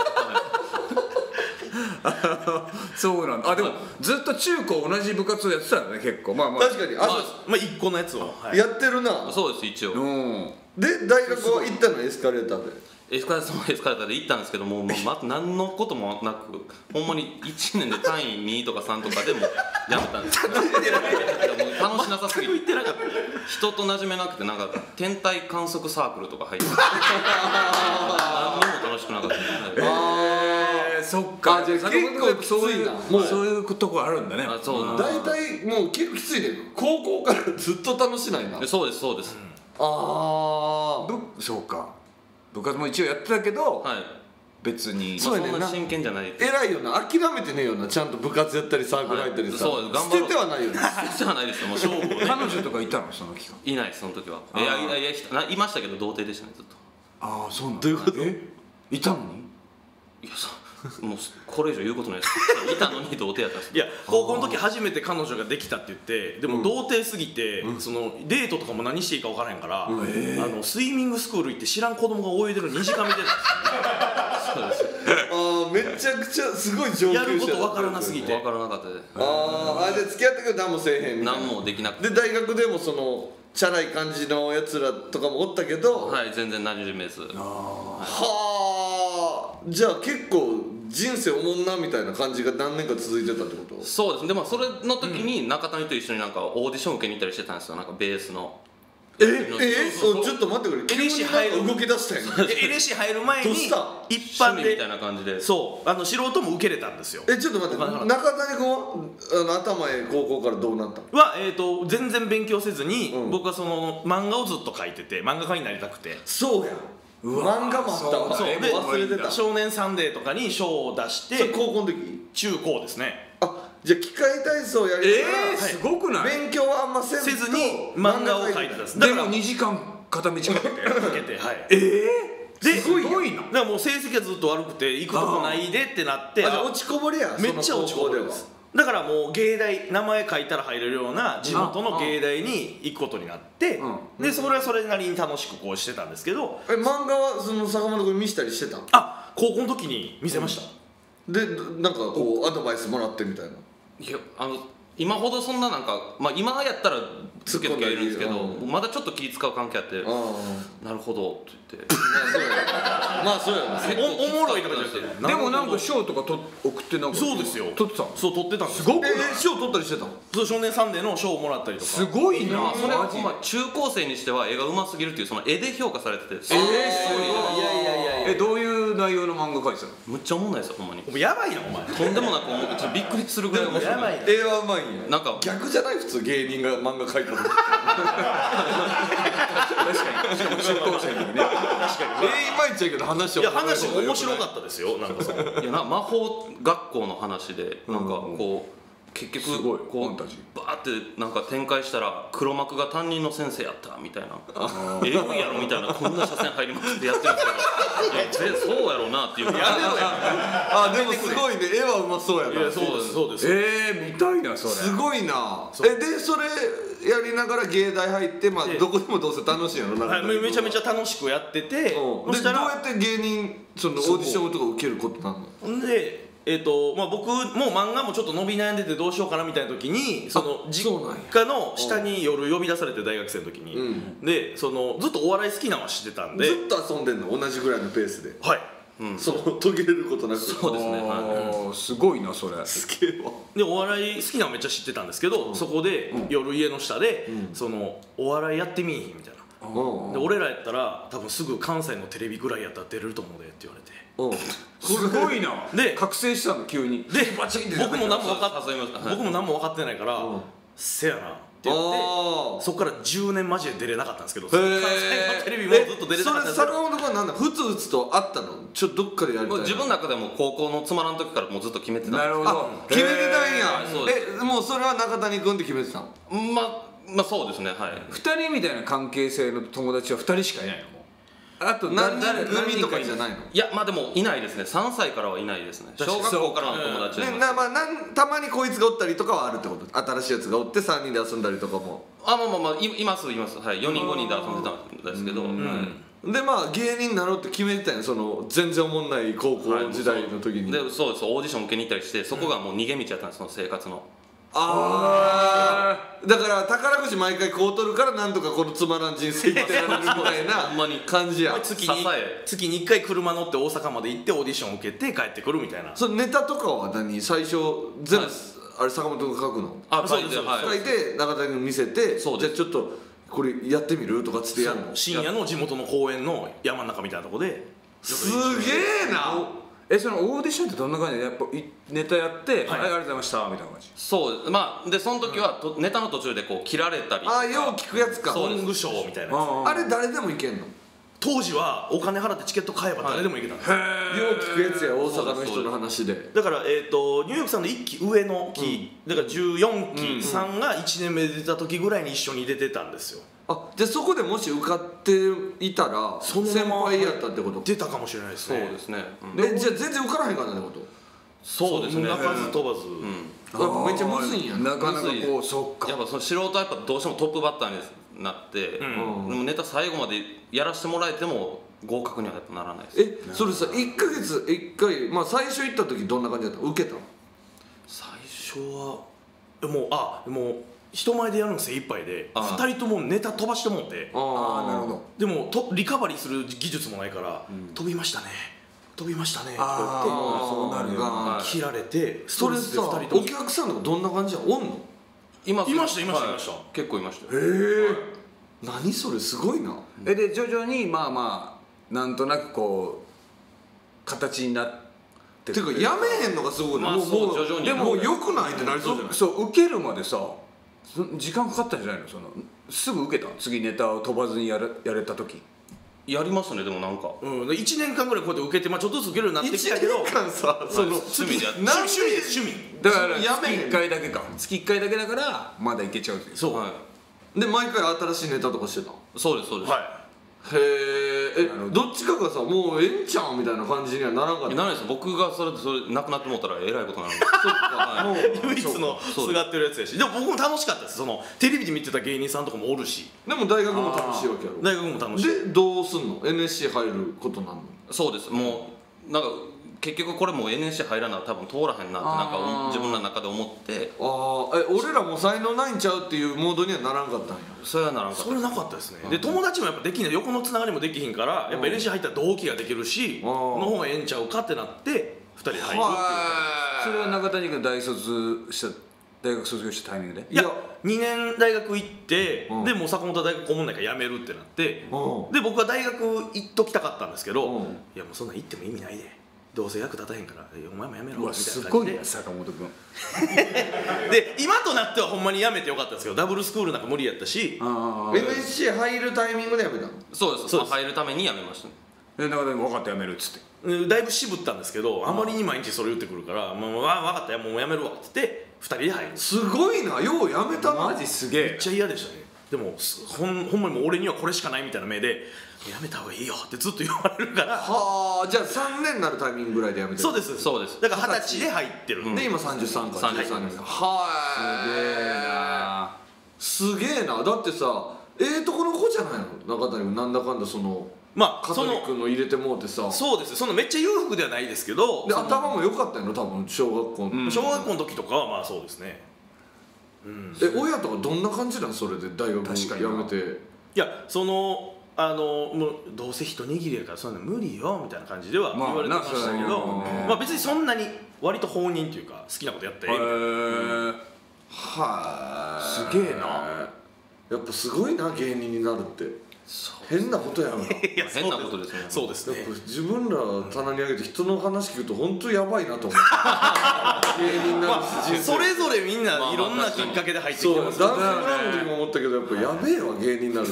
そうなんだ。でもずっと中高同じ部活をやってたんだね結構。 確かに 1個のやつをやってるな。 そうです一応。 で大学は行ったのエスカレーターで。 エスカレーターで行ったんですけども何のこともなくほんまに1年で単位2とか3とかでもやめたんですよ。楽しなさすぎて人と馴染めなくてなんか天体観測サークルとか入って何にも楽しくなかった。 そっか。 じゃあ結構きついな。 もうそういうとこあるんだね。 大体もう結構きついね。高校からずっと楽しないな。 そうですそうか。部活も一応やってたけど別にそんな真剣じゃない。 偉いよな。諦めてねえよな。ちゃんと部活やったりサークル入ったりさ。捨ててはないよね。 捨ててはないですよ。もう勝負をね。 彼女とかいたのその期間。 いないその時は。いましたけど童貞でしたねずっと。 ああそうなんだ。 どういうこと？ いたのに？ いやもうこれ以上言うことないです。いたのに童貞やったんです。 いや高校の時初めて彼女ができたって言ってでも童貞すぎてそのデートとかも何していいか分からへんからスイミングスクール行って知らん子供が泳いでる2時間見てたんですよ。 めちゃくちゃすごい上級者やること分からなすぎて分からなかったで。 じゃあ付き合ったけど何もせえへんみたいな。 何もできなくて。 で大学でもそのチャラい感じのやつらとかもおったけど全然馴染めず。 じゃあ結構人生おもんなみたいな感じが何年か続いてたってこと？ そうです。でそれの時に中谷と一緒になんかオーディション受けに行ったりしてたんですよ。なんかベースのちょっと待ってくれ、 NSC 入る動き出したやん。 NSC 入る前に一般でみたいな感じで、 そう素人も受けれたんですよ。 ちょっと待って、中谷君は頭へ高校からどうなったの？ は全然勉強せずに、僕はその漫画をずっと描いてて、漫画家になりたくて。 そうや、漫画もあったわ。 そうで忘れてた。 少年サンデーとかに賞を出して。 それ高校の時？ 中高ですね。 じゃあ機械体操やりながら、 すごくない？ 勉強はあんませずに漫画を描いてたんです。 でも2時間片道かけてですごいな。 だからもう成績がずっと悪くて行くとこないでってなって、 落ちこぼれや。 めっちゃ落ちこぼれです。だからもう芸大、名前書いたら入れるような地元の芸大に行くことになって、でそれはそれなりに楽しくこうしてたんですけど。 漫画はその坂本君見したりしてた？ 高校の時に見せました。 でなんかこうアドバイスもらってみたいな。 いや今ほどそんななんか、今やったらつけときゃいるんですけど、まだちょっと気使う関係あって、なるほどって言って、 まあそうやね。 おもろいとかじゃなくて、 でもなんか賞とか送ってなんか。 そうですよ、 取ってた。 そう取ってたんです。 すごく賞取ったりしてたの？ そう、少年サンデーの賞をもらったりとか。 すごいな。 それは中高生にしては絵がうますぎるっていう、その絵で評価されてて、 すごい。いやどういう内容の漫画描いてたの？ むっちゃおもんないですよ、ほんまに。 やばいなお前。 とんでもなく思って、びっくりするぐらい面白い。 やばい。 絵はうまいんや。 なんか逆じゃない？普通芸人が漫画描いた時。 確かに。しかも中高生にね。 確かに。 いまいちやけど話は。 いや話面白かったですよ。なんかその。 いや魔法学校の話でなんかこう。結局こうバーってなんか展開したら黒幕が担任の先生やったみたいな、えぐいやろみたいな、こんな車線入りまくってやってるんですけど、そうやろうなっていう。やめろや。でもすごいね、絵はうまそうやな。 そうです。 見たいなそれ。 すごいな。でそれやりながら芸大入って、どこでもどうせ楽しいやろ。 めちゃめちゃ楽しくやってて、 でどうやって芸人そのオーディションとか受けることなの？ で僕も漫画もちょっと伸び悩んでてどうしようかなみたいな時に、その実家の下に夜呼び出されて、大学生の時に、でずっとお笑い好きなのは知ってたんで。 ずっと遊んでんの？同じぐらいのペースで。 はい。 その途切れることなく。 そうですね。 すごいなそれ。 すげえわ。 でお笑い好きなのめっちゃ知ってたんですけど、そこで夜家の下でそのお笑いやってみいひんみたいな。で俺らやったら多分すぐ関西のテレビぐらいやったら出れると思うでって言われて。 すごいな。 で覚醒したの急に。 で僕も何も分かってないから「せやな」って言って、そこから10年マジで出れなかったんですけど、関西のテレビもずっと出れなかったんですけど。 それ坂本君はなんだ、ふつふつとあったの？ちょっとどっかでやりたい。 自分の中でも高校のつまらん時からもうずっと決めてた。 なるほど。 決めてたんや。もうそれは中谷君って決めてたの？ まあそうですね。はい。 2人みたいな関係性の友達は2人しかいないの？あと何人とかじゃないの？ いやでもいないですね。3歳からはいないですね。小学校からの友達で。 たまにこいつがおったりとかはあるってこと？新しいやつがおって3人で遊んだりとかも。 います。はい、4人5人で遊んでたんですけど。 で芸人になろうって決めてたんや、その全然おもんない高校時代の時に。 そうです。オーディション受けに行ったりして、そこがもう逃げ道やったんです、その生活の。 だから宝くじ毎回こう取るからなんとかこのつまらん人生生きてられるみたいな感じや。 月に1回車乗って大阪まで行ってオーディション受けて帰ってくるみたいな。 そのネタとかは最初全部あれ坂本君が書くの？ そうです。 書いて中谷君見せて、じゃあちょっとこれやってみるとかつってやるの？ 深夜の地元の公園の山の中みたいなとこで。 すげえな。 そのオーディションってどんな感じで、やっぱネタやって「はい、ありがとうございました」みたいな感じ？ そうでその時はネタの途中でこう切られたりとか。 よう聞くやつか。 ソングショーみたいなやつ。 あれ誰でもいけんの？ 当時はお金払ってチケット買えば誰でもいけたんですよ。 よう聞くやつや、大阪の人の話で。 だからニューヨークさんの1期上の期、だから14期さんが1年目で出た時ぐらいに一緒に出てたんですよ。 じゃあそこでもし受かっていたら先輩やったってこと？ 出たかもしれないですね。 そうですね。 じゃあ全然受からへんかったってこと？ そうですね。 鳴かず飛ばず。 めっちゃむずいんや。 なかなかこう、そっか。 やっぱその素人はやっぱどうしてもトップバッターになって、でもネタ最後までやらせてもらえても合格にはやっぱならないです。 す。 それさ、1ヶ月1回、最初行った時どんな感じだったの？受けたの？ 最初はもう人前でやるの精一杯で2人ともネタ飛ばしてもんで。 なるほど。 でもリカバリーする技術もないから「飛びましたね飛びましたね」って言ってそうなるが切られて。 それさ、お客さんとかどんな感じや？おんの？ いました。 結構いました。 へえ。 何それすごいな。 で徐々にまあまあなんとなくこう形になってていうかやめへんのがすごいな。もう徐々にでも良くないってなりそうじゃない。 そう受けるまでさ時間かかったんじゃないの？すぐ受けた？次ネタを飛ばずにやれた時やりますね。でもなんか 1年間ぐらいこうやって受けて、ちょっとずつ受けるようになってきたけど、 1年間さ趣味でやって趣味だから月1回だけか。月1回だけだからまだいけちゃうっていう。 そうで毎回新しいネタとかしてた。 そうですそうです。 へえ。どっちかがさもうええんちゃうみたいな感じにはならんかった。 ならないです。僕がそれなくなってもったらえらいことになるんで。そっか。 唯一のすがってるやつやし、でも僕も楽しかったです。テレビで見てた芸人さんとかもおるし。 でも大学も楽しいわけやろ。 大学も楽しい。 でどうすんの？ NSC 入ることなんの？ そうです。もうなんか結局これもう NSC 入らな多分通らへんなってなんか自分の中で思って。 俺らも才能ないんちゃうっていうモードにはならんかったんや。 それはならんかった。 それなかったですね。で友達もやっぱできない、横のつながりもできひんから、やっぱ NSC 入ったら同期ができるし、の方がええんちゃうかってなって2人入るっていう。 それは中谷君大学卒業したタイミングで？ いや2年大学行って、でもう坂本は大学おもんないから辞めるってなって、で僕は大学行っときたかったんですけど、いやもうそんなん行っても意味ないで、どうせ役立たへんからお前も辞めろみたいな感じで。 すごいね坂本君で今となってはほんまに辞めてよかったんですけど、ダブルスクールなんか無理やったし。 NSC 入るタイミングで辞めたの？ そうです。入るために辞めましたね。 中谷君分かった辞めるっつって、 だいぶ渋ったんですけど、あまりに毎日それ言ってくるから「もう分かったよ、もうやめるわ」っつって2人で入る。 すごいな、ようやめたな。 マジすげえ。 めっちゃ嫌でしたね。でもほんまにもう俺にはこれしかないみたいな目で「やめた方がいいよ」ってずっと言われるから。 はあ、じゃあ3年になるタイミングぐらいでやめてる。 そうですそうです。だから20歳で入ってる。 で今33か。 33年。 はすげえな。だってさとこの子じゃないの中谷君、なんだかんだカトリックの入れてもうてさ。 そうです。めっちゃ裕福ではないですけど、 で頭も良かったよ多分小学校の時とかはまあそうですね。 親とかどんな感じなん？それで大学辞めて。 いやもうどうせ一握りやからそんな無理よみたいな感じでは言われてましたけど、別にそんなに割と放任というか好きなことやったらええみたいな。 はすげえな。 やっぱすごいな、芸人になるって。変なことやな。 変なことですね。 そうですね。 自分ら棚に上げて人の話聞くと本当やばいなと思う。芸人になるし、 それぞれみんないろんなきっかけで入ってきてます。 ダンスブラウンの時も思ったけど、やっぱやべえわ芸人になるって。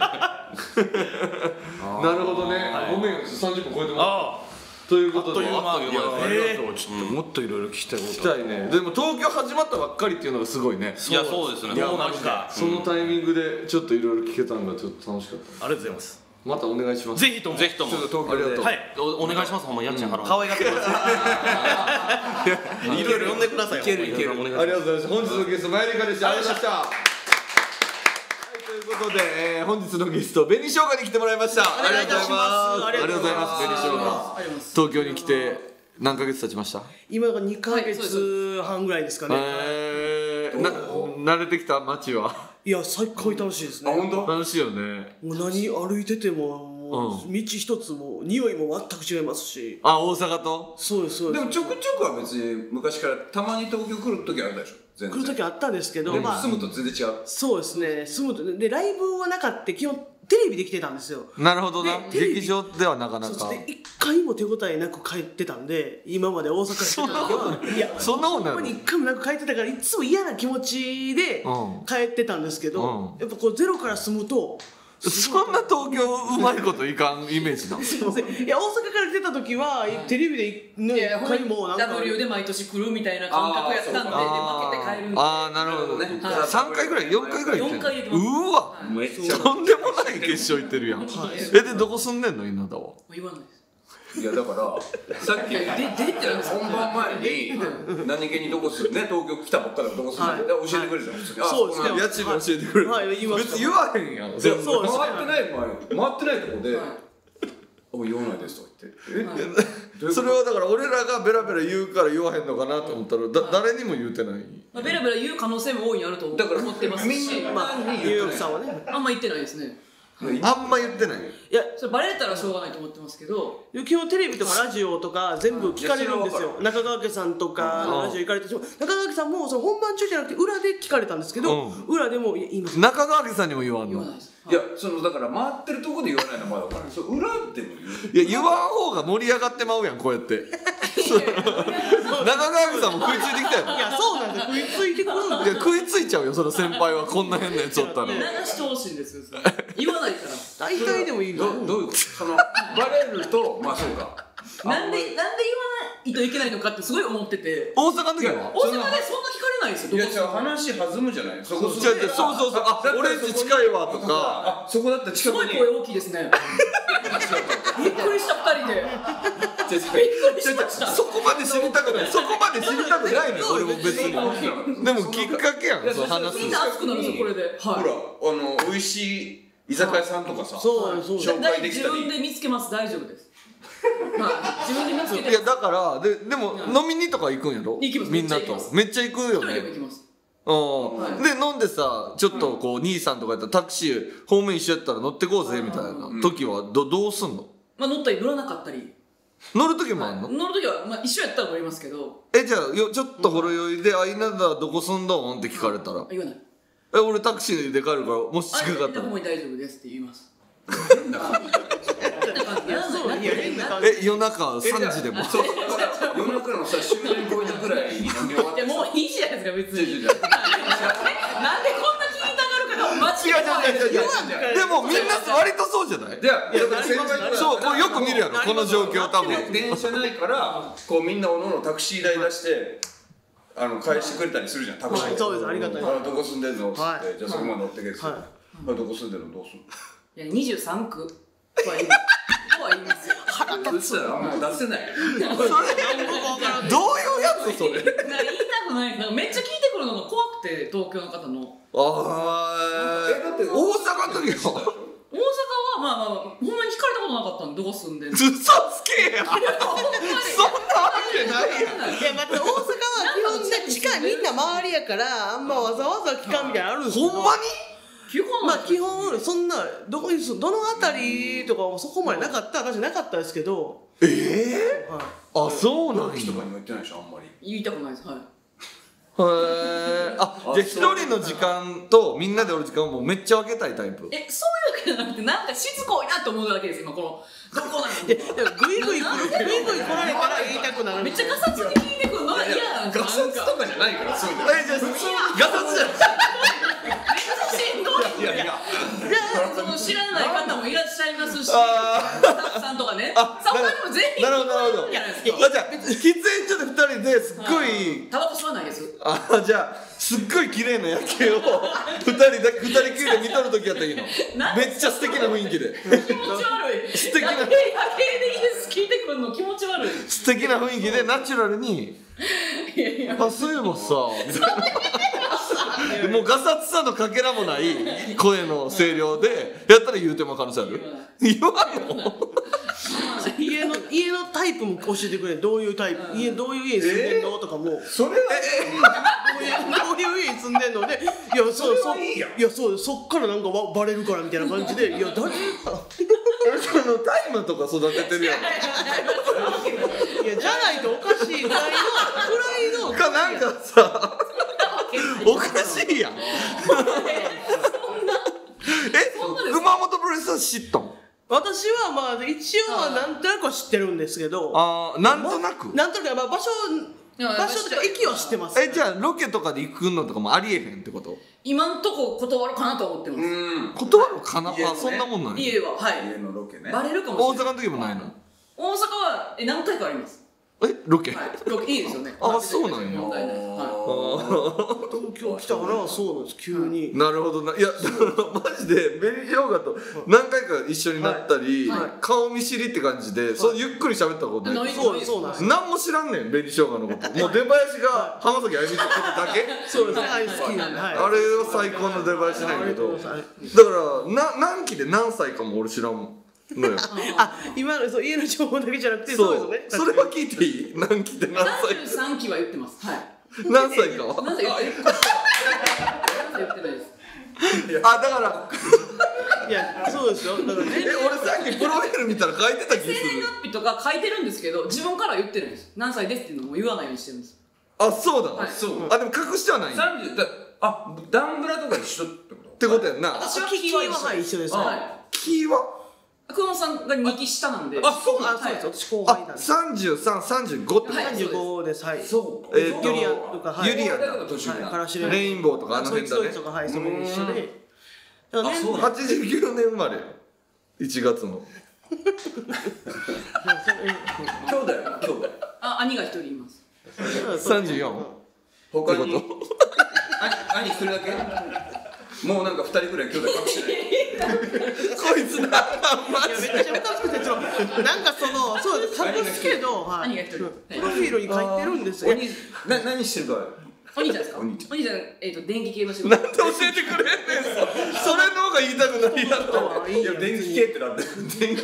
なるほどね。ごめん、30分超えてます。ということで、 ちょっともっといろいろ聞きたいこと。 聞きたいね。でも東京始まったばっかりっていうのがすごいね。 いやそうですね。 どうなるか。 そのタイミングでちょっといろいろ聞けたのがちょっと楽しかった。 ありがとうございます。 またお願いします。 ぜひとも。 ぜひとも。 東京で。 はい。 お願いします。ほんま家賃払う。 可愛がってください。いろいろ呼んでください。 いける。 ありがとうございます。本日のゲストマユリカでした。ありがとうございました。ということで、本日のゲスト紅しょうがに来てもらいました。ありがとうございます。ありがとうございます。紅しょうが。東京に来て何ヶ月経ちました？ 今が2ヶ月半ぐらいですかね。 慣れてきた街は？ いや最高に楽しいですね。 本当？楽しいよね。 もう何歩いてても道一つも匂いも全く違いますし。 大阪と？そうですそうです。 でもちょくちょくは別に昔からたまに東京来る時あるでしょ。 来る時あったんですけど、 でも住むと全然違う。 そうですね。住むとでライブはなかった基本テレビで来てたんですよ。 なるほどな。劇場ではなかなか。 そうで一回も手応えなく帰ってたんで、今まで大阪に来てた時は、いやそんなもんなの？ 一回もなく帰ってたからいつも嫌な気持ちで帰ってたんですけど、やっぱこうゼロから住むと。 そんな東京うまいこといかんイメージな。 すいません。いや大阪から来てた時はテレビでね一回もなんか W で毎年来るみたいな感覚やったんで、負けて帰るみたいな。 なるほどね。3回ぐらい4回ぐらい行ってんの？ 4回行ってます。 うわ、 めっちゃとんでもない決勝行ってるやん。でどこ住んでんの稲田は？ 言わないです。 いやだからさっき本番前に何気にどこ住んで東京来たばっかだからどこ住んで教えてくれるじゃん。 そうですね。 家賃教えてくれる。別に言わへんやん。 回ってないとこで言わないですとか言って。 それはだから俺らがベラベラ言うから言わへんのかなと思ったら誰にも言うてない。 ベラベラ言う可能性も大いにあると思ってますし、 ニューヨークさんはね。 あんま言ってないですね。 あんま言ってない。 いやそれバレたらしょうがないと思ってますけど、 基本テレビとかラジオとか全部聞かれるんですよ。中川家さんとかラジオ行かれて、中川家さんもその本番中じゃなくて裏で聞かれたんですけど、裏でも言います。 中川家さんにも言わんの。 いや、そのだから回ってるとこで言わないのまだ分からない。それ裏でも言う。 いや、言わん方が盛り上がってまうやん、こうやって。中川家さんも食いついてきたよ。 いや、そうなんですよ。食いついてくるんいや、食いついちゃうよ、その先輩は。こんな変なやつおったら。 流してほしいんですよ。言わないから。 大体でもいいの。 どういうこと？そのバレると、まあそうか。 なんで言わないといけないのかってすごい思ってて。 大阪の時は大阪でそんな聞かれないですよ。 いや、じゃあ話弾むじゃない。そこそうそうそう。あ、俺んち近いわとか。 あ、そこだったら近くに。 すごい声大きいですね。びっくりした2人で。びっくりしました。 そこまで知りたくない。そこまで知りたくないのよ、俺も別に。でもきっかけやん、そう話す。 みんな熱くなるんですよ、これで。 ほら、美味しい居酒屋さんとかさ、 紹介できたり。 自分で見つけます、大丈夫です。自分で見つけて。 いや、だからでも飲みにとか行くんやろ。 行きます。 みんなとめっちゃ行くよね。 一人でも行きます。 で飲んでさ、ちょっとこう兄さんとかやったらタクシーホーム一緒やったら乗ってこうぜみたいな時はどうすんの？ 乗ったり乗らなかったり。 乗る時もあんの？ 乗る時は一緒やったら乗りますけど。 じゃあちょっとほろ酔いで「あ、稲田どこ住んどん?」って聞かれたら言わない。 俺タクシーで帰るから、もし近かったらもう大丈夫ですって言います。 夜中3時でも夜中のさ、終電超えたぐらいに飲み終わってもういいじゃないですか、別に。なんでこんな聞きたがるかが間違い。 でもみんな割とそうじゃない？ いや、だから先輩がそう、これよく見るやろ、この状況多分。 電車ないからこうみんなおのおのタクシー代出して返してくれたりするじゃん、タクシー。 そうです、ありがたい。 どこ住んでんのっつって、じゃあそこまで乗ってけっつって、どこ住んでんのどうすんの？ いや、23区とは言いますよ。 そしたらもう出せない。 どういうやつそれ？ 言いたくない。めっちゃ聞いてくるのが怖くて、東京の方の。 だって大阪の時は大阪はほんまに聞かれたことなかったんで、どこ住んでんの？ 嘘つけや。そんなわけないやん。 いや、待って、大阪は基本近い、みんな周りやからあんまわざわざ聞かんみたいなのあるんですよ。 ほんまに？ 基本そんなどの辺りとかもそこまでなかった、私なかったですけど。 あ、そうなんや。 人とかにも言ってないでしょ、あんまり。 言いたくないです。はい。 じゃあ一人の時間とみんなでおる時間をもうめっちゃ分けたいタイプ？ そういうわけじゃなくて、なんかしつこいなって思うだけです。今このどこなの？ でもグイグイ来られたら言いたくなる。 めっちゃガサツに聞いてくるのが嫌なんですよ。 ガサツとかじゃないから、そういうの。 じゃあガサツじゃない。 しんどい。その知らない方もいらっしゃいますし、スタッフさんとかね。そこにも全員。 なるほど。じゃあ喫煙所で2人ですっごい。 タバコ吸わないです。 じゃあすっごい綺麗な夜景を2人きりで見とる時やったらいいの？めっちゃ素敵な雰囲気で。 気持ち悪い。 素敵な夜景でいいです聞いてくるの気持ち悪い。 素敵な雰囲気でナチュラルに。そういえばさみたいな。もうガサツさのかけらもない声の声量でやったら言うても可能性ある？言わんの？ 家のタイプも教えてくれ。どういうタイプ、どういう家に住んでんのとかも。 それはどういう家に住んでんので、そっからなんかバレるからみたいな感じで、いや誰がそのタイムとか育ててるやん。 いやじゃないとおかしいぐらいのかなんかさおかしいやん。熊本プロレスは知ったん？ 私は一応はなんとなくは知ってるんですけど、 なんとなく場所とか駅は知ってます。 じゃあロケとかで行くのとかもありえへんってこと？ 今んとこ断るかなと思ってます。 断るかな？そんなもんない？ 家は家のロケね。 バレるかもしれない。 大阪の時もないの？ 大阪は何回かあります。 ロケ？ ロケいいですよね。 そうなんや。 東京来たからそうなんです、急に。 なるほどな。いやマジで紅しょうがと何回か一緒になったり顔見知りって感じでゆっくり喋ったことない。 そうなんです。 何も知らんねん紅しょうがのこと。もう出囃子が浜崎あゆみのことだけ。 そうですね、好きなんで。 あれは最高の出囃子なんやけど、だから何期で何歳かも俺知らんもん。 今の家の情報だけじゃなくて、そうですね。 それは聞いていい？何期で何歳 ？33期は言ってます。はい。 何歳かは？ 何歳言ってないです。 だからいや、そうでですよ。だから俺さっきプロフィール見たら書いてた気する。 生年月日とか書いてるんですけど、自分からは言ってるんです。何歳ですっていうのも言わないようにしてるんです。 あ、そうだ、 はいそうあ、でも隠してはないっ 30だ、あ、ダンブラとか一緒ってことてことやんな。 私はキーは一緒です。 はキーは熊本さんが2期下なんで。 あ、そうなんです。私後輩なんです。 33、35ってこと、 はい 35です。はい。 そうユリアンとか、 ユリアンだから年上なからしれレインボーとかあの辺だね。 とか、はい、それ一緒で。だからそう 89年生まれ1月の。 兄弟兄弟あ、兄が1人います。 34 他にってこ兄一人だけもうなんか2人くらい兄弟隠してないこいつな、マいやめっちゃ深くてなんかそうです隠すけど、はい、 兄が1人。 プロフィールに書いてるんですよ。 何してるかお兄ちゃんですか？ お兄ちゃん電気系の仕事。 なんで教えてくれんねんそれの方が言いたくないやろ。 いいよ電気系ってなんだよ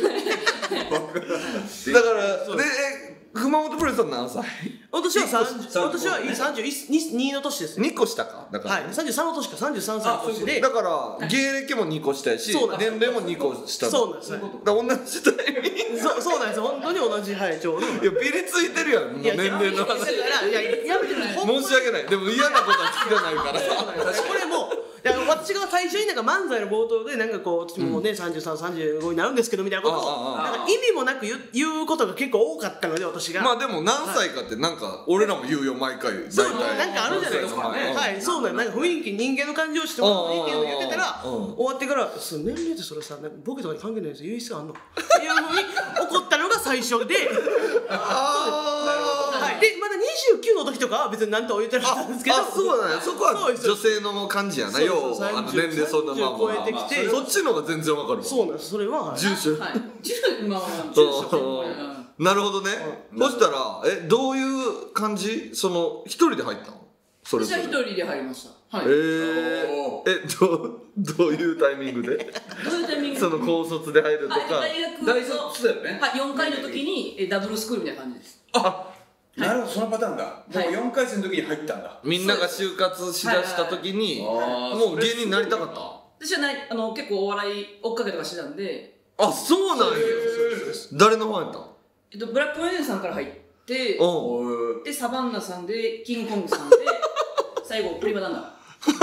だからで熊本プロレスは何歳？ 私は32の年ですね。 2個下かだから、 はい、33の年か、33歳の年で。 だから芸歴も2個下やし、 そうなんです年齢も2個下だ。 そうなんです。 だから同じタイミング。 そうなんです。本当に同じ、はい、ちょうど。 いやビリついてるやん、もう年齢の話。 だからいややめてください。 申し訳ない。でも嫌なことは聞かないから。 これもいや私が最初になんか漫才の冒頭でなんかこう私もね、33、35になるんですけどみたいなことをなんか意味もなく言うことが結構多かったので、私が。 まあでも何歳かってなんか俺らも言うよ毎回。 そう大体なんかあるじゃないですか。はい、そうなんなんか雰囲気、人間の感情してもらっていいって言ってたら終わってから「その年齢ってそれさ、なんかボケとかに関係ないですよ、言う必要あんの?」っていうふうに怒ったのが最初で。はい、でまだ29の時とかは別に何とも言ってなかったんですけど、 あ、そうだね。そこは女性の感じやな。よう年齢そんなまあまあ超えてきて、 そっちの方が全然わかるわ。 そうなんです。それは住所。 はい。まあ住所。 なるほどね。そしたらどういう感じ？その一人で入ったの？それ私は1人で入りました。はい。 どういうタイミングで？ どういうタイミング？ その高卒で入るとか。 大学大卒だよね。 はい、4回の時にダブルスクールみたいな感じです。 なるほど、そのパターンだ。もう4回戦の時に入ったんだ。 みんなが就活しだした時にもう芸人になりたかった。 私は結構お笑い追っかけとかしてたんで。 あ、そうなんや。誰のファンやったん？ ブラックマヨネーズさんから入って、でサバンナさんでキングコングさんで最後プリマダンナ。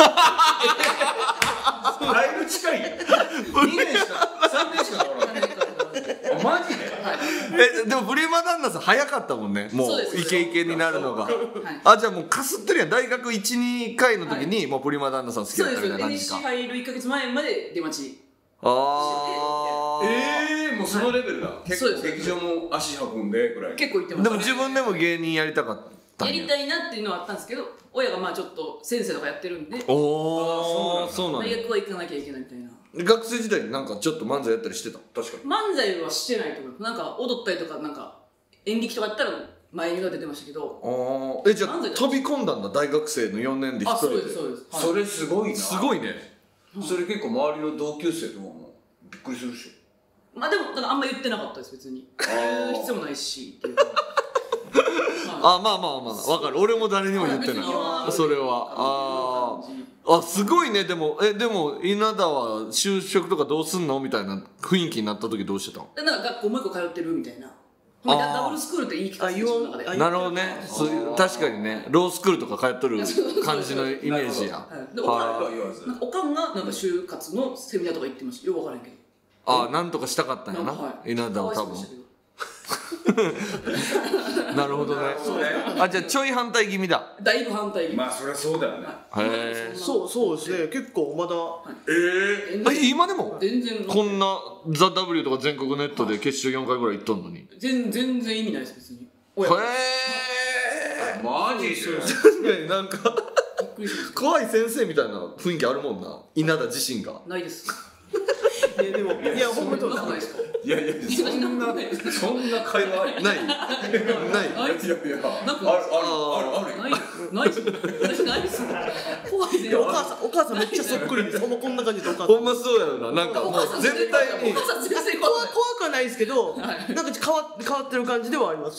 だいぶ近いよ。2年しか3年しかならない。マジで？ でもプリマ旦那さん早かったもんね。もうイケイケになるのが。あ、じゃあもうかすってるやん。大学 1,2 回の時にもうプリマ旦那さん好きだったみたいな感じか。 そうです。NSC 入る1ヶ月前まで出待ち。 ああ。 もうそのレベルだ。結構劇場も足運んでくらい。 結構行ってます。 でも自分でも芸人やりたかったんや。 やりたいなっていうのはあったんですけど、親がまあちょっと先生とかやってるんで、 おお、そうなんだ。 大学は行かなきゃいけないみたいな。 学生時代になんかちょっと漫才やったりしてた？確かに。 漫才はしてないと思います。なんか踊ったりとか、なんか演劇とかやったら前には出てましたけど。 じゃあ飛び込んだんだ、大学生の4年で一人で。 そうですそうです。 それすごいな。 すごいね。 それ結構周りの同級生とかもびっくりするでしょ。 まあでもだからあんま言ってなかったです別に。言う必要もないしっていうか。 あ、まあまあまあわかる。俺も誰にも言ってない。それは。すごいね。でも稲田は就職とかどうすんのみたいな雰囲気になった時どうしてたの？ なんか学校もう一個通ってるみたいな。ダブルスクールって言い聞かせてる中で。 なるほどね。確かにね、ロースクールとか通っとる感じのイメージや。 おかんがなんか就活のセミナーとか行ってました。よくわからんけど。 なんとかしたかったんやな、稲田は多分。なるほどね。じゃあちょい反対気味だ。 だいぶ反対気味。 まあそりゃそうだよね。 へえ。 そうですね。結構まだ。 今でも全然こんな「ザ・ W とか全国ネットで決勝4回ぐらい行っとんのに。 全然意味ないです別に。 へえ。 マジで。 確かになんか怖い先生みたいな雰囲気あるもんな、稲田自身が。 ないです。 でもいやほんまにないですか。 いやそんな会話ないない。 いやなんかあるないです怖いね。 お母さんめっちゃそっくりです。こんな感じでお母さん。 ほんまそうやろな。なんかもう絶対に。 お母さん全然怖くはないですけど、なんか変わってる感じではあります。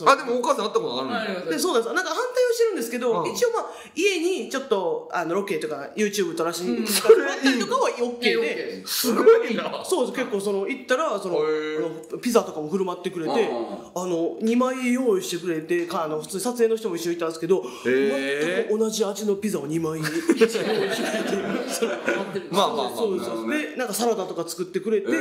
でもお母さん会ったことあるの？ でそうなんです。なんか反対をしてるんですけど、一応まあ家にちょっとロケとか YouTube 撮らせてもらったりとかは OK で、 すごいな。 そうです。結構行ったらピザとかも振る舞ってくれて、2枚用意してくれて、普通に撮影の人も一緒にいたんですけど、全く同じ味のピザを2枚用意してくれて、 まあまあまあ、 そうでなんかサラダとか作ってくれて、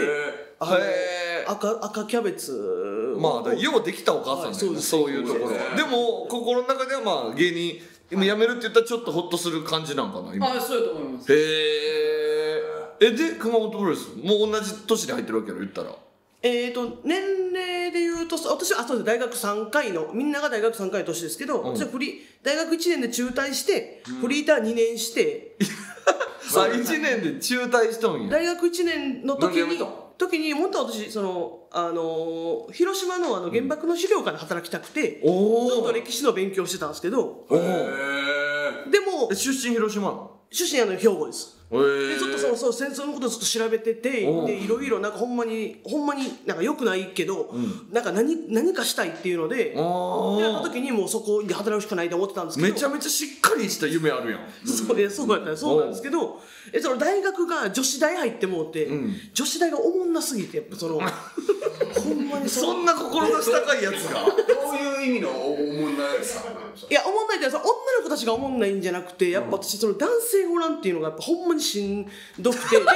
赤キャベツ、 まあようできたお母さんだよね、そういうところ。でも心の中ではまあ芸人今辞めるって言ったらちょっとホッとする感じなんかな今。 そうやと思います。 で熊本プロレスもう同じ年で入ってるわけやろ言ったら。 年齢でいうと私はそうです、大学3回のみんなが大学3回の年ですけど、私は大学1年で中退してフリーター2年して 1年で中退しとんや。 大学1年の時に本当は私広島の原爆の資料館で働きたくて、ちょっと歴史の勉強してたんですけど、でも出身広島なの？ 出身兵庫です。でずっと戦争のことをずっと調べてて、でいろいろなんかほんまになんか良くないけど、なんか何かしたいっていうので、やった時にもうそこで働くしかないと思ってたんですけど、 めちゃめちゃしっかりした夢あるやん。 そうなんですけど、その大学が女子大入ってもうて、女子大がおもんなすぎて、やっぱほんまにそんな志高いやつが。 どういう意味のおもんないさ？ いや、おもんないって女の子たちがおもんないんじゃなくて、やっぱ私男性がおらんっていうのがやっぱほんまにしんどくて、で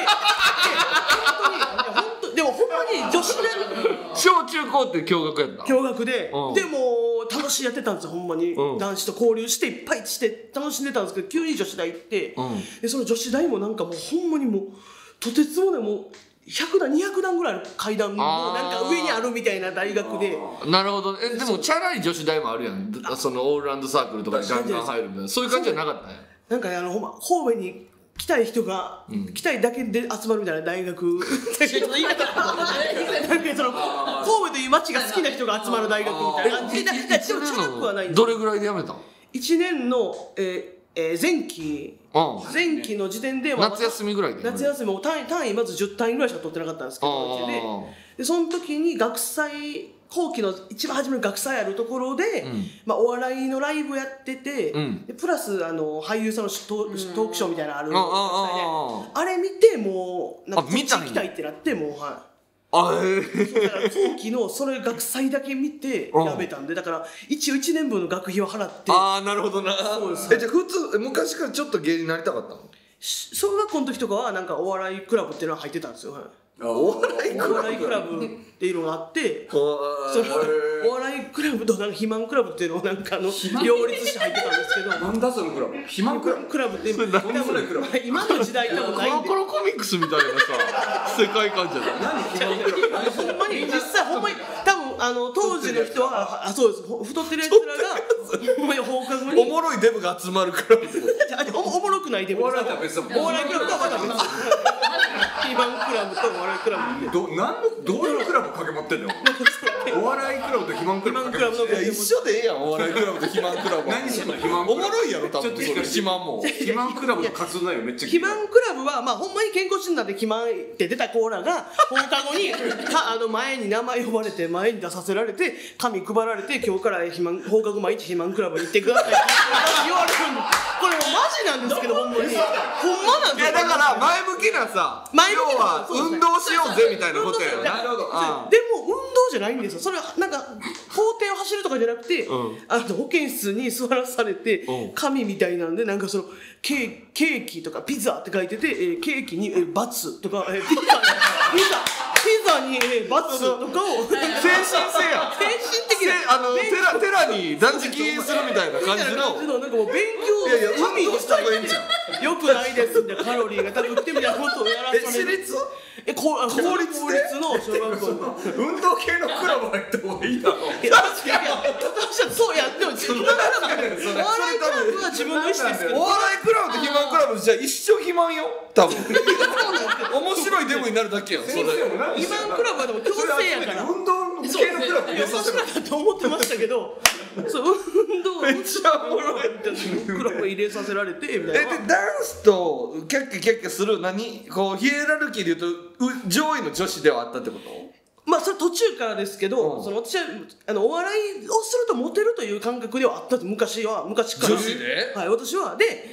もほんまに女子大小中高って共学やった？ 共学で、でも楽しいやってたんですよ、ほんまに。男子と交流していっぱいして楽しんでたんですけど、急に女子大行って、でその女子大もなんかもうほんまにもうとてつもないもう100段200段ぐらいの階段のなんか上にあるみたいな大学で。 なるほど。でもチャラい女子大もあるやん。そのオールラウンドサークルとかにガンガン入るみたいな、そういう感じじゃなかったね。 なんかほんま神戸に来たい人が、来たいだけで集まるみたいな大学言い方なんか神戸という街が好きな人が集まる大学みたいな感じで、でもチャラくはないんです。 どれぐらいで辞めたの ？1年の前期の時点で夏休みぐらいで夏休みも単位まず10単位ぐらいしか取ってなかったんですけど、でその時に学祭後期の一番初めの学祭あるところで、お笑いのライブやってて、でプラス俳優さんのトークショーみたいなのあるあれ見て、もうなんかこっち行きたいってなって、もう後期のそれ学祭だけ見てやめたんで、だから一応1年分の学費は払って。 なるほどな。じゃあ普通昔からちょっと芸人になりたかったの？ 小学校の時とかはなんかお笑いクラブっていうのが入ってたんですよ。 お笑いクラブっていうのがあって、お笑いクラブとなんか肥満クラブっていうのをなんか両立して入ってたんですけど、 なんだそのクラブ？肥満クラブって今の時代多分ないんで、 コロコミックスみたいなさ世界観じゃない？ 何肥満クラブ？ ほんまに実際ほんまに多分当時の人はそうです、太ってるやつらがほんまに放課後におもろいデブが集まるクラブ。 おもろくないデブです。お笑いクラブとはまた別。肥満クラブとお笑いクラブ。 どういうクラブ掛け持ってんの？お笑いクラブと肥満クラブ。 一緒でええやん、お笑いクラブと肥満クラブ。 何してんの肥満クラブ？ おもろいやろ多分それ。肥満も。 肥満クラブの活動内容めっちゃ。 肥満クラブはほんまに健康診断で肥満って出たコーラが放課後に前に名前呼ばれて前に出させられて紙配られて、今日から放課後毎日肥満クラブに行ってくださいって言われるんです。これもマジなんですけど、ほんまにほんまなんですよ。 だから前向きなさ、要は運動しようぜみたいなことやよ。 なるほど。でも運動じゃないんですよ。それはなんか校庭を走るとかじゃなくて、保健室に座らされて紙みたいなんで、なんかそのケーキとかピザって書いてて、ケーキにバツとかピザにバツとかを精神性や精神的な寺に断食するみたいな感じのなんかもう勉強運動した方がいいんじゃん。 よくないですみたいな、カロリーが高くてみたいなことをやらされる。 私立公立の小学校の運動系のクラブ入った方がいいだろう。 そうやっても自分のお笑いクラブは自分の意思ですけど、 お笑いクラブと肥満クラブじゃ一生肥満よ多分。面白いデブになるだけやんそれ。 肥満クラブはでも強制やから。 運動系のクラブ入れさせると思ってましたけど、運動めっちゃおもろいクラブ入れさせられてみたいな。 でダンスとキャッキャキャッキャするこうヒエラルキーで言うと上位の女子ではあったってこと？ それ途中からですけど、私はお笑いをするとモテるという感覚ではあったと、昔から。 女子で？ はい、私はで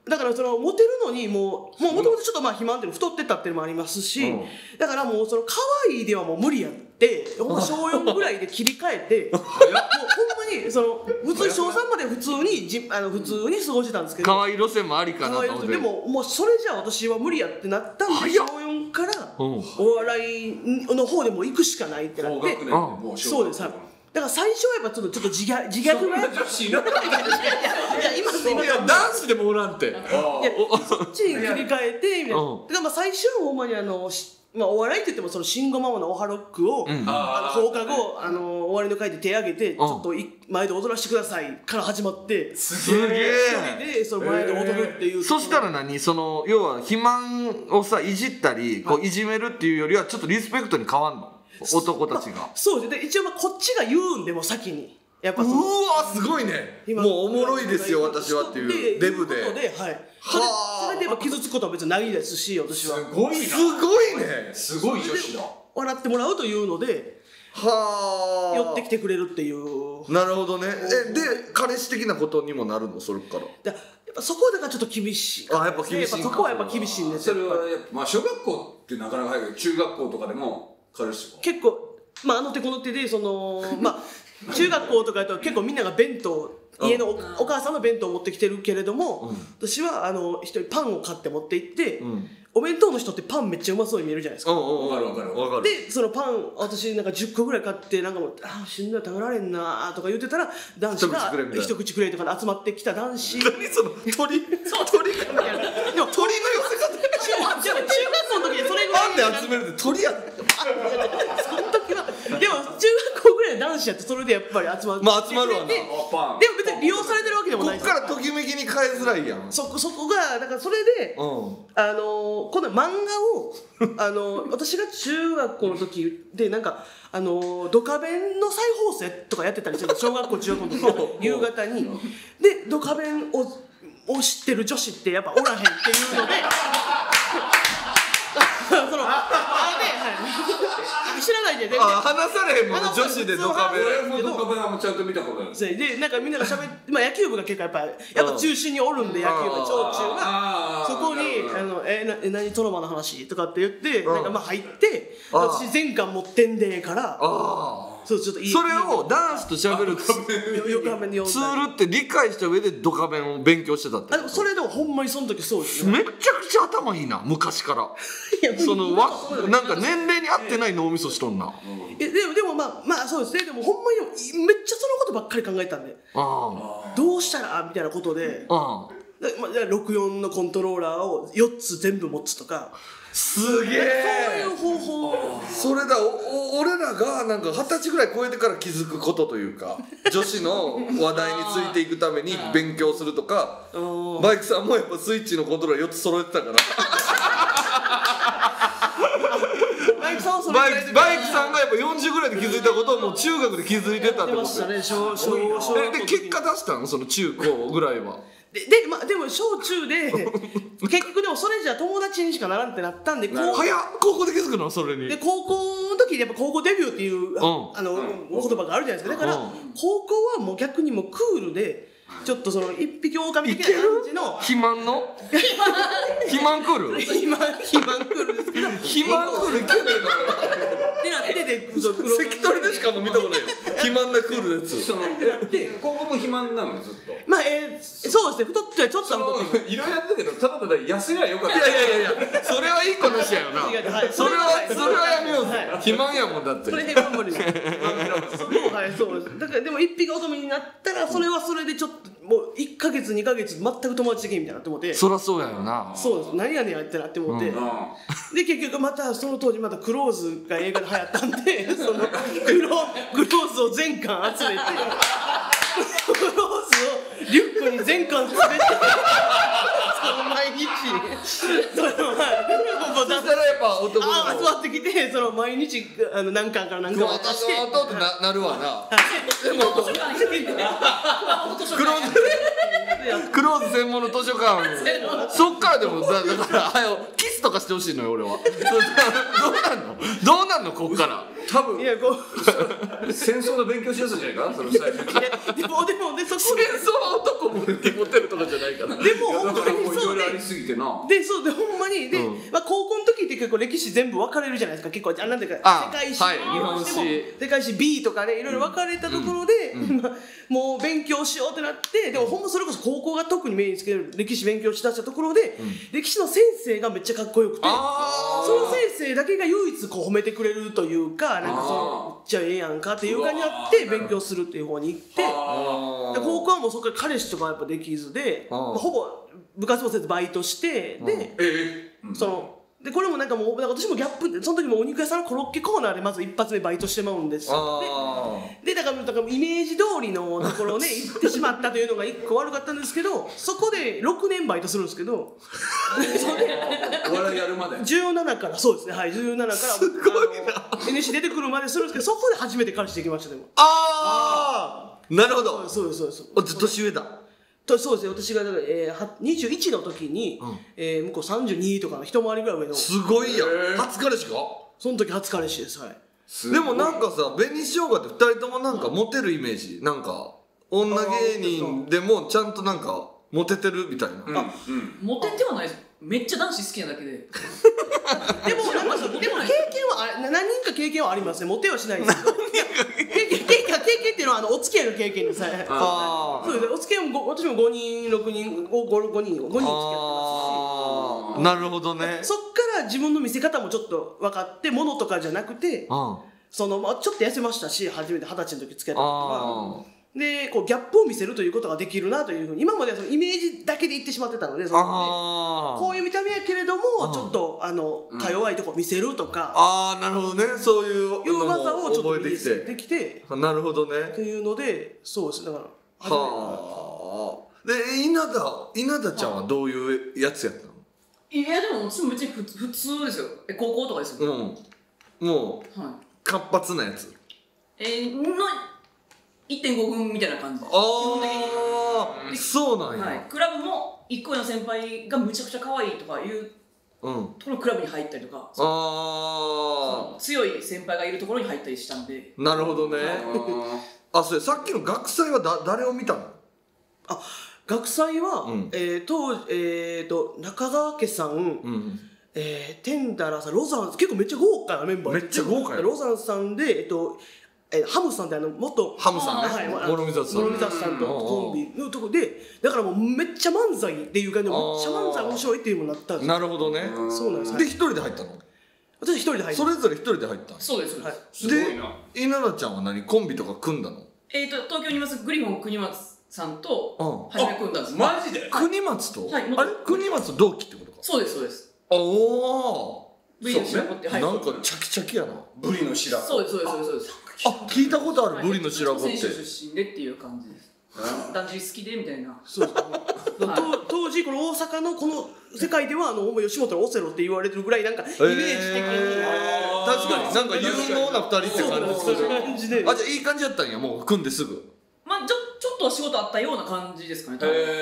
だからそのモテるのにもともとちょっとまあ肥満っていうの太ってたっていうのもありますし、だからもうその可愛いではもう無理やってほんま小4ぐらいで切り替えてもうほんまにその普通小3まで普通に普通に過ごしてたんですけど、 可愛い路線もありかなと思って。 でももうそれじゃあ私は無理やってなったんで小4からお笑いの方でもう行くしかないってなって、そうです。だから最初はやっぱちょっと自虐が女子いや男子でもおらんって。 そっちに切り替えてみたいな。だからまあ最初はほんまにまあお笑いって言ってもその慎吾ママのオハロックを放課後終わりの会で手挙げてちょっと前で踊らせてくださいから始まって、 すげえ一人でその前で踊るっていう。 そしたらその要は肥満をさいじったりこういじめるっていうよりはちょっとリスペクトに変わんの男たちが。 そうですね。一応まあこっちが言うんでも先にやっぱうわすごいね。もうおもろいですよ私はっていうデブで。はい。それでやっぱ傷つくことは別にないですし、私は。 すごいな。 すごいね。 すごい女子だ。 笑ってもらうというので、寄ってきてくれるっていう。 なるほどね。で彼氏的なことにもなるのそれから。 やっぱそこだからちょっと厳しい。 やっぱ厳しい。 そこはやっぱ厳しいんですよ。 それはやっぱまあ小学校ってなかなか早いけど中学校とかでも彼氏は。 結構まあ手この手でそのまあ中学校とかだと結構みんなが弁当家のお母さんの弁当を持ってきてるけれども、私は一人パンを買って持って行って、お弁当の人ってパンめっちゃうまそうに見えるじゃないですか。 わかる。 でそのパン私なんか10個ぐらい買ってなんかもうしんどい食べられんなとか言ってたら男子が一口くれとか集まってきた男子。 何その鳥かみたいな。でも鳥の寄せ方。 中学校の時はそれぐらいパンで集めるって鳥や。 その時はでも中学校ぐらい男子やってそれでやっぱり集まる。 まあ集まるわな。 でも別に利用されてるわけでもない。 こっからときめきに変えづらいやん。 そこがだからそれでこの漫画を私が中学校の時でなんかドカベンの再放送とかやってたりする小学校中学校の時の夕方にでドカベンを知ってる女子ってやっぱおらへんっていうので知らないでね。 話されへんもん女子でドカベン。 俺もドカベンはちゃんと見たことある。 でなんかみんなが喋って野球部が結構やっぱ中心におるんで野球部小中がそこに何トロマの話とかって言ってなんかまあ入って私全巻持ってんでからそうちょっとそれをダンスと喋るツールって理解した上でドカベンを勉強してたって。 それでもほんまにその時そうですね。 めっちゃくちゃ頭いいな昔から。そのなんか年齢に合ってない脳みそしとんな。 でもまあそうですね。でもほんまにめっちゃそのことばっかり考えたんでどうしたらみたいなことで64のコントローラーを4つ全部持つとか。 すげえ。 そういう方法。 それだ俺らがなんか20歳ぐらい超えてから気づくことというか女子の話題についていくために勉強するとかバイクさんもやっぱスイッチのコントローラー4つ揃えてたからバイクさんがやっぱ40ぐらいで気づいたことをもう中学で気づいてたってことで結果出したのその中高ぐらいは。 でも小中で結局でもそれじゃ友達にしかならんってなったんで高校で気づくのそれに。 で高校の時にやっぱ高校デビューっていう言葉があるじゃないですか。だから高校はもう逆にもうクールでちょっとその一匹狼的な感じの肥満の肥満クール肥満クールですけど肥満クールいけないから関取でしかも見たことないよ肥満なクールのやつ。 で高校も肥満なのずっと。 まあそうですね。太ってちょっといろいろやったけどただただ痩せりゃよかった。 いやそれはいい子のしやよな。それはやめようぜ。肥満やもんだって。 それ平凡無理です。はいそうです。だからでも一匹狼になったらそれはそれでちょっともう1ヶ月2ヶ月全く友達できんみたいなって思って。 そりゃそうやよな。 そうです。何やねんやってなって思って。で結局またその当時またクローズが映画で流行ったんでそのクローズを全巻集めてクローズをリュックに全巻詰めて毎日そしたらやっぱ男の子集まってきて毎日何巻から何巻渡してなるわな。でもクローズ専門の図書館そっからでもだから喫スとかしてほしいのよ俺は。どうなんのこっから。 多分いやこう戦争の勉強しやすいんじゃないかな、その最初に。 でもそこで戦争は男もモテるとかじゃないから。 でもほんまにもういそうでろいろありすぎてな。 でそうでほんまにで、まあ、高校の時って結構歴史全部分かれるじゃないですか。結構なんていうか世界史、 はい、日本史、 世界史 B とかねいろいろ分かれたところで、まあもう勉強しようってなって、でもほんまそれこそ高校が特に目につける歴史勉強しだしたところで、歴史の先生がめっちゃかっこよくて、その先生だけが唯一こう褒めてくれるというか、なんかそのじゃあええやんかっていう感じになって勉強するっていう方に行って、で高校はもうそこから彼氏とかやっぱできずで、まあ、ほぼ部活もせずバイトしてで、そのでこれもなんかもう私もギャップでその時もお肉屋さんのコロッケコーナーでまず一発目バイトしてまうんですよ。でだからイメージ通りのところで行ってしまったというのが一個悪かったんですけど、そこで6年バイトするんですけどお笑いやるまで 17からそうですね、はい、17からすごいな NSC 出てくるまでするんですけど、そこで初めて彼氏できました。でもなるほど。 そうです年上だ。 そうですね、私がだから、21の時に、向こう32とかの一回りぐらい上のすごいやん。初彼氏か。 その時初彼氏です。はい。 でもなんかさ、紅しょうがって2人ともなんかモテるイメージ、なんか女芸人でもちゃんとなんかモテてるみたいな。 モテてはないです。めっちゃ男子好きなだけで。 でもなんかでも経験は何人か経験はありますね。モテはしないですけど。経験っていうのはお付き合いの経験ですね。そうですね。お付き合いも私も5人6人5人付き合ってますし。 なるほどね。 そっから自分の見せ方もちょっと分かって、物とかじゃなくて、そのちょっと痩せましたし、初めて20歳の時付き合った時は。でこうギャップを見せるということができるなというふうに、今まではそのイメージだけで言ってしまってたので、こういう見た目やけれどもちょっとか弱いとこ見せるとか、 なるほどね、そういう技をちょっと覚えてきて、なるほどねっていうので、そうです。だからで稲田ちゃんはどういうやつやったの？ いやでも私も別に普通ですよ。高校とかですよ。 もう活発なやつ。 の1.5 分みたいな感じです。基本的に。 そうなんや。 クラブも1個上の先輩がむちゃくちゃ可愛いとかいうところのクラブに入ったりとか、強い先輩がいるところに入ったりしたんで。 なるほどね。それさっきの学祭は誰を見たの？ 学祭は当時中川家さん、テンダラーさん、ロザン、結構めっちゃ豪華なメンバー。 めっちゃ豪華や。 ロザンさんでハムさんって元ハムさんね、諸見里さんとコンビのとこで、だからもうめっちゃ漫才っていう感じで、めっちゃ漫才面白いっていうのになったんです。 なるほどね。 そうなんです。 で一人で入ったの？ 私一人で入った。 それぞれ一人で入った。 そうです。 で稲田ちゃんは何コンビとか組んだの？ 東京にいますグリフォン国松さんと初め組んだんです。 マジで？ 国松と？ あれ国松と同期ってことか？ そうです。ブリの白子って、 なんかチャキチャキやな。 ブリの白子。 そうです。 聞いたことある、ブリの白子って。 選手出身でっていう感じです。男児好きでみたいな。 そうです。当時この大阪のこの世界では吉本のオセロって言われてるぐらいなんかイメージ的に確かになんか有能な2人って感じする。じゃあいい感じやったんや、もう組んですぐ。 まあちょっと仕事あったような感じですかね。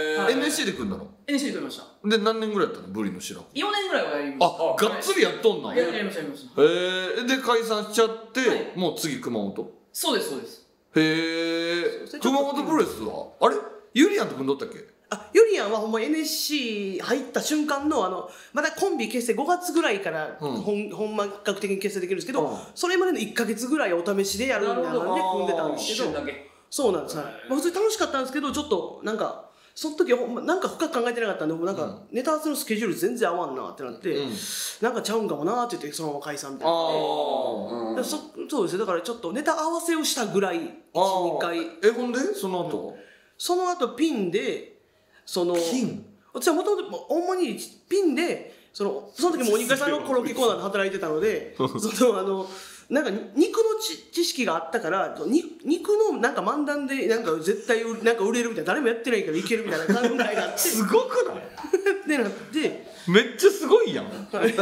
NSC で組んだの？ NSC で組みました。 で何年ぐらいやったの？ブリの白子。 4年ぐらいはやりました。 がっつりやっとんの？ やりました。 で解散しちゃってもう次熊本？ そうです。 熊本プロレスはあれユリアンと組んどったっけ？ ユリアンはほんま NSC 入った瞬間のまだコンビ結成5月ぐらいから本格的に結成できるんですけど、それまでの1ヶ月ぐらいお試しでやるみたいなんで組んでたんですけど、そうなんです。普通に楽しかったんですけど、ちょっとなんかその時なんか深く考えてなかったんで、なんかネタ合わせのスケジュール全然合わんなってなって、なんかちゃうんかもなって言ってそのまま解散みたいな。そうですよ。だからちょっとネタ合わせをしたぐらい 1,2 回。 ほんでその後ピンで私はもともとほんまにピンでその時もお肉屋さんのコロッケコーナーで働いてたのでなんか肉の知識があったから肉のなんか漫談でなんか絶対なんか売れるみたいな、誰もやってないからいけるみたいな考えがあってすごくない？ ってなってめっちゃすごいやん。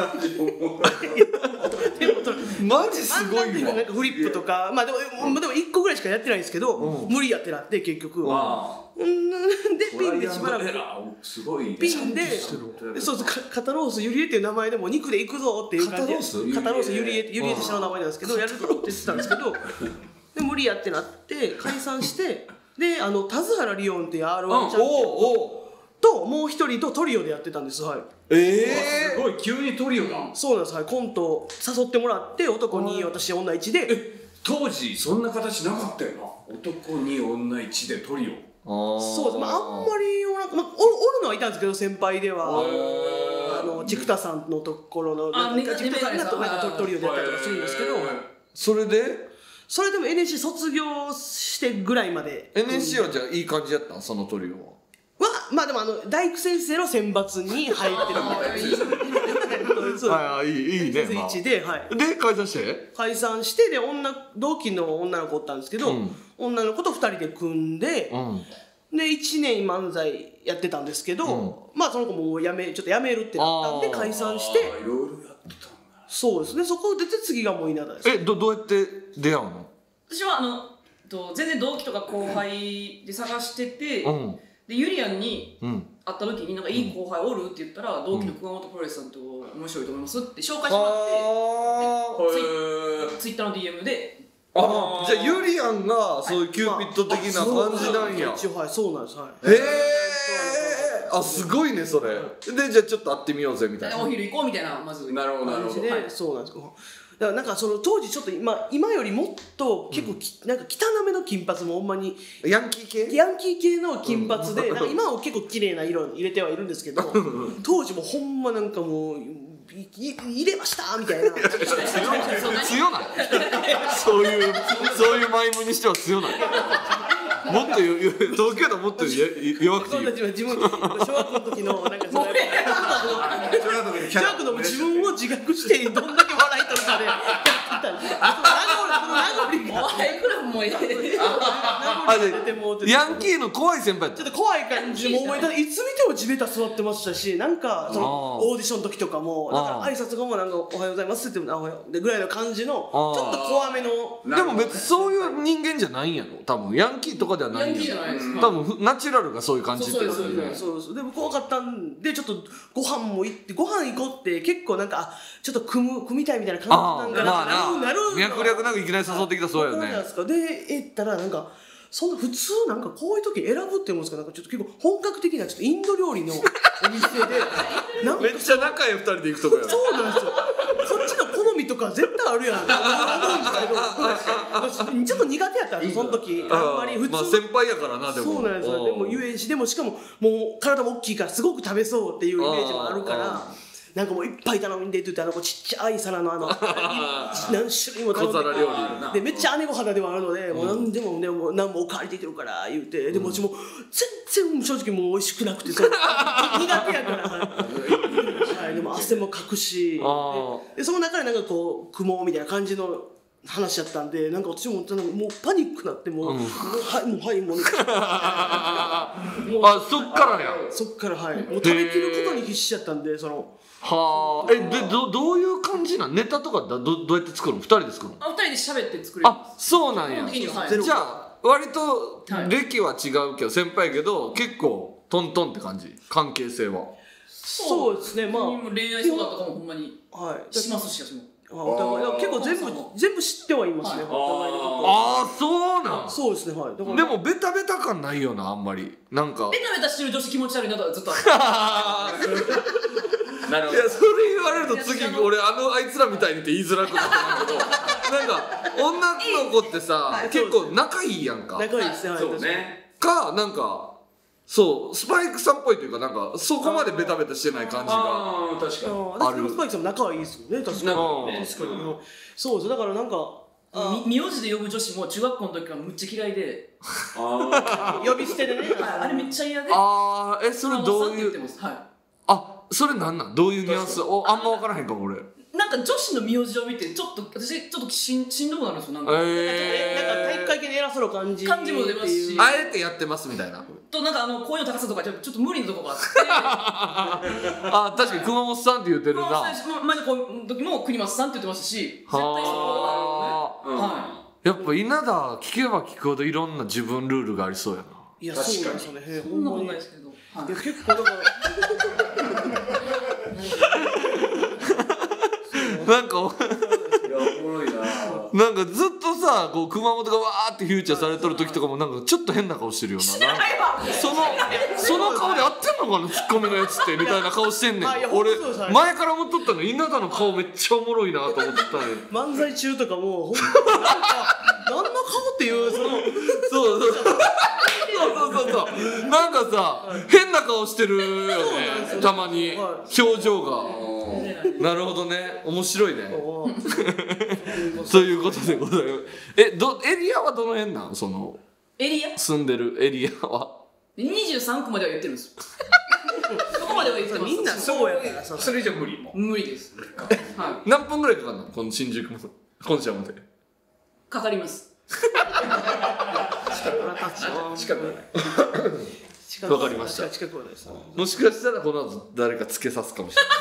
マジすごいわ。 なんかフリップとかでも1個ぐらいしかやってないんですけど、無理やってなって結局でピンでしばらくすごいピンでそうそう肩ロースゆりえっていう名前でも肉で行くぞっていう感じで肩ロースゆりえって下の名前なんですけどやるぞって言ってたんですけどで無理やってなって解散してで田津原リオンっていう R1 チャンピオンともう一人とトリオでやってたんです。はい。 すごい急にトリオだ。 そうなんです。はい。コント誘ってもらって男2私女1で。 当時そんな形なかったよな。男2女1でトリオ。 そうです。あんまりおるのはいたんですけど先輩ではチクタさんのところのチクタさんがトリオでやったりとかするんですけど。 それでも NSC 卒業してぐらいまで。 NSC はじゃあいい感じやったんそのトリオは。 まあでも大工先生の選抜に入ってるみたいな。 いいね。 1で、はい。 で解散してで同期の女の子おったんですけど、女の子と2人で組んで、で1年漫才やってたんですけど、まあその子もちょっと辞めるってなったんで解散して、いろいろやってたんだ。そうですね。そこ出て次がもう稲田です。どうやって出会うの？ 私は全然同期とか後輩で探してて。でゆりやんに会った時になんかいい後輩おるって言ったら同期の熊本プロレスさんと面白いと思いますって紹介してもらってツイッターの DM でじゃあゆりやんがそういうキューピッド的な感じなんや。 一応はいそうなんです。はい。 すごいねそれでじゃあちょっと会ってみようぜみたいなお昼行こうみたいなまずなるほどそうなんです。だからなんかその当時ちょっと今よりもっと結構なんか汚めの金髪もほんまにヤンキー系の金髪でなんか今は結構綺麗な色入れてはいるんですけど当時もほんまなんかもう入れましたみたいな強ないそういうマイムにしては強ないもっと東京だもっと弱くていい自分小学校の時のなんかその小学校の自分を自覚してどんだけ笑いとるかでやってたんです名残がいくらもヤンキーの怖い先輩ちょっと怖い感じも覚えたいつ見ても地べた座ってましたしなんかそのオーディションの時とかもだから挨拶後もなんかおはようございますって言ってもおはようぐらいの感じのちょっと怖めのでも別にそういう人間じゃないんやろ多分ヤンキーとかではないんやろ多分ナチュラルがそういう感じってことでそうでも怖かったんでちょっとご飯も行ってご飯行こうって結構なんかちょっと組みたいみたいな感じなんかなる脈略なくいきなり誘ってきたそうやねで行ったらなんかそんな普通なんかこういう時選ぶって思うんですかなんかちょっと結構本格的なちょっとインド料理のお店でめっちゃ仲良い2人で行くとこやそうなんですよこっちの好みとか絶対あるやん思うんですけどちょっと苦手やったんですその時あんまり普通先輩やからなでもそうなんですよでも言えんしでもしかももう体も大きいからすごく食べそうっていうイメージもあるからなんかもういっぱい頼んでって言ってちっちゃい皿の何種類も頼んで小皿料理でめっちゃ姉御肌ではあるのでもう何でもねもう何もおかわりできるから言うてでも私も全然正直もう美味しくなくて苦手やからはいでも汗もかくしでその中でなんかこう雲みたいな感じの話やったんでなんか私ももうパニックなってもうはいもうそっからやそっからはいもう食べきることに必死やったんでそのはあでどういう感じなんネタとかどうやって作るの2人で作るの 2人で喋って作れるそうなんやじゃあ割と歴は違うけど先輩やけど結構トントンって感じ関係性はそうですねまあ恋愛相談とかもほんまにしますし私もお互い結構全部知ってはいますねお互いのことそうなんそうですねはいでもベタベタ感ないよなあんまりなんかベタベタしてる女子気持ち悪いなとはずっとあるなるほどいやそれ言われると次俺あいつらみたいにって言いづらくなってるけどなんか女の子ってさ結構仲いいやんか仲いいですねそうねなんかそうスパイクさんっぽいというかなんかそこまでベタベタしてない感じが確かにあるスパイクさんも仲はいいですよね確かにそうですだからなんか名字で呼ぶ女子も中学校の時からむっちゃ嫌いで呼び捨てでねあれめっちゃ嫌でそれどういうそれなんどういうニュアンスあんま分からへんかも俺なんか女子の名字を見てちょっと私ちょっとしんどくなるんですよなんか体育会系で偉そうな感じも出ますしあえてやってますみたいなとなんか声の高さとかちょっと無理なとこがあって確かに熊本さんって言ってるな前の時も国松さんって言ってましたし絶対そこはやっぱ稲田聞けば聞くほどいろんな自分ルールがありそうやないやそうなんですよね。 そんなことないですけど、 いや結構だからなんかなんかずっとさこう熊本がわーってフューチャーされとる時とかもなんかちょっと変な顔してるよな。なんかその顔で合ってんのかなツッコミのやつってみたいな顔してんねん。俺前から思っとったの稲田の顔めっちゃおもろいなと思ってたね。 漫才中とかもほんまなんか何の顔っていうそうなんかさ変な顔してるよねたまに表情が。なるほどね面白いね。ということでございます。エリアはどの辺なんそのエリア住んでるエリアは 23区までは言ってるんですよ。そこまでは言ってます。 みんなそうやからさ。 それじゃ無理も無理です。はい。 何分ぐらいかかるのこの新宿本社まで。 かかります。 近くないわかりました。 近くはないです。 もしかしたらこの後誰かつけさすかもしれない。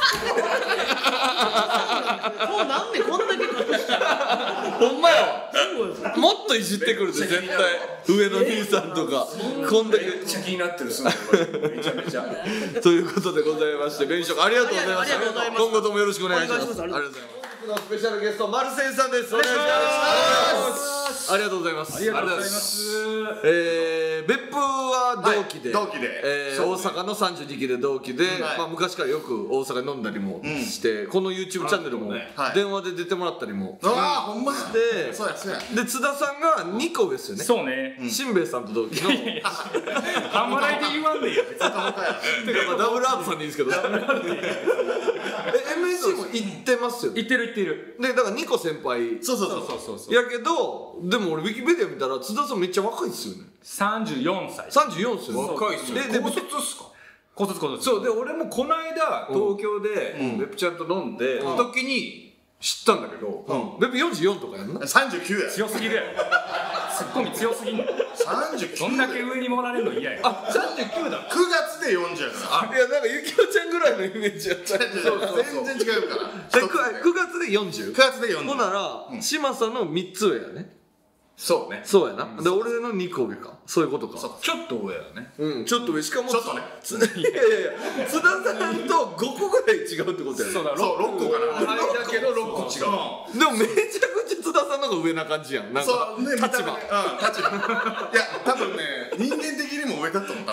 もうなんでこんだけ隠したほんまやわ。もっといじってくるで絶対上の兄さんとかこんだけめっちゃ気になってるめちゃめちゃということでございまして弁償ありがとうございました。今後ともよろしくお願いします。ありがとうございます。本日のスペシャルゲストマルセイさんです。お願いします。ありがとうございます。ありがとうございます。別府は同期で、 同期で大阪の32期で同期で、まあ昔からよく大阪に飲んだりもして、この YouTube チャンネルも電話で出てもらったりもああほんましてそうやそうやで津田さんが2個ですよね。 そうね。 しんべヱさんと同期のあんまりで言わんねえよ。 てかまあダブルアートさんでいいんですけどMSC も行ってますよね。 言ってる言ってる。 でだから2個先輩そうやけどでも俺ウィキペディア見たら津田さんめっちゃ若いっすよね。 34歳。 34っすよね。 若いっすよで高卒っすか。 高卒。 そうで俺もこの間東京で別府ちゃんと飲んで時に知ったんだけど別府44とかやんな。 39や強すぎるやろ。ツッコミ強すぎんの。 39 どんだけ上に盛られるの嫌や。 あ39だ。 9月で40やからいやなんかゆきおちゃんぐらいのイメージやった。 全然違うから 9月で 40？ 9月で40 ほんなら嶋佐の3つ上やね。 そうねそうやな。で俺の2個上か。そういうことか。 ちょっと上やねうんちょっと上しかもちょっとねいや津田さんと5個ぐらい違うってことやね。 そうだそう6個かなだけど6個違うでもめちゃくちゃ津田さんの方が上な感じやん。なんかそうね立場。 立場いや多分ね人間的にも上だと思った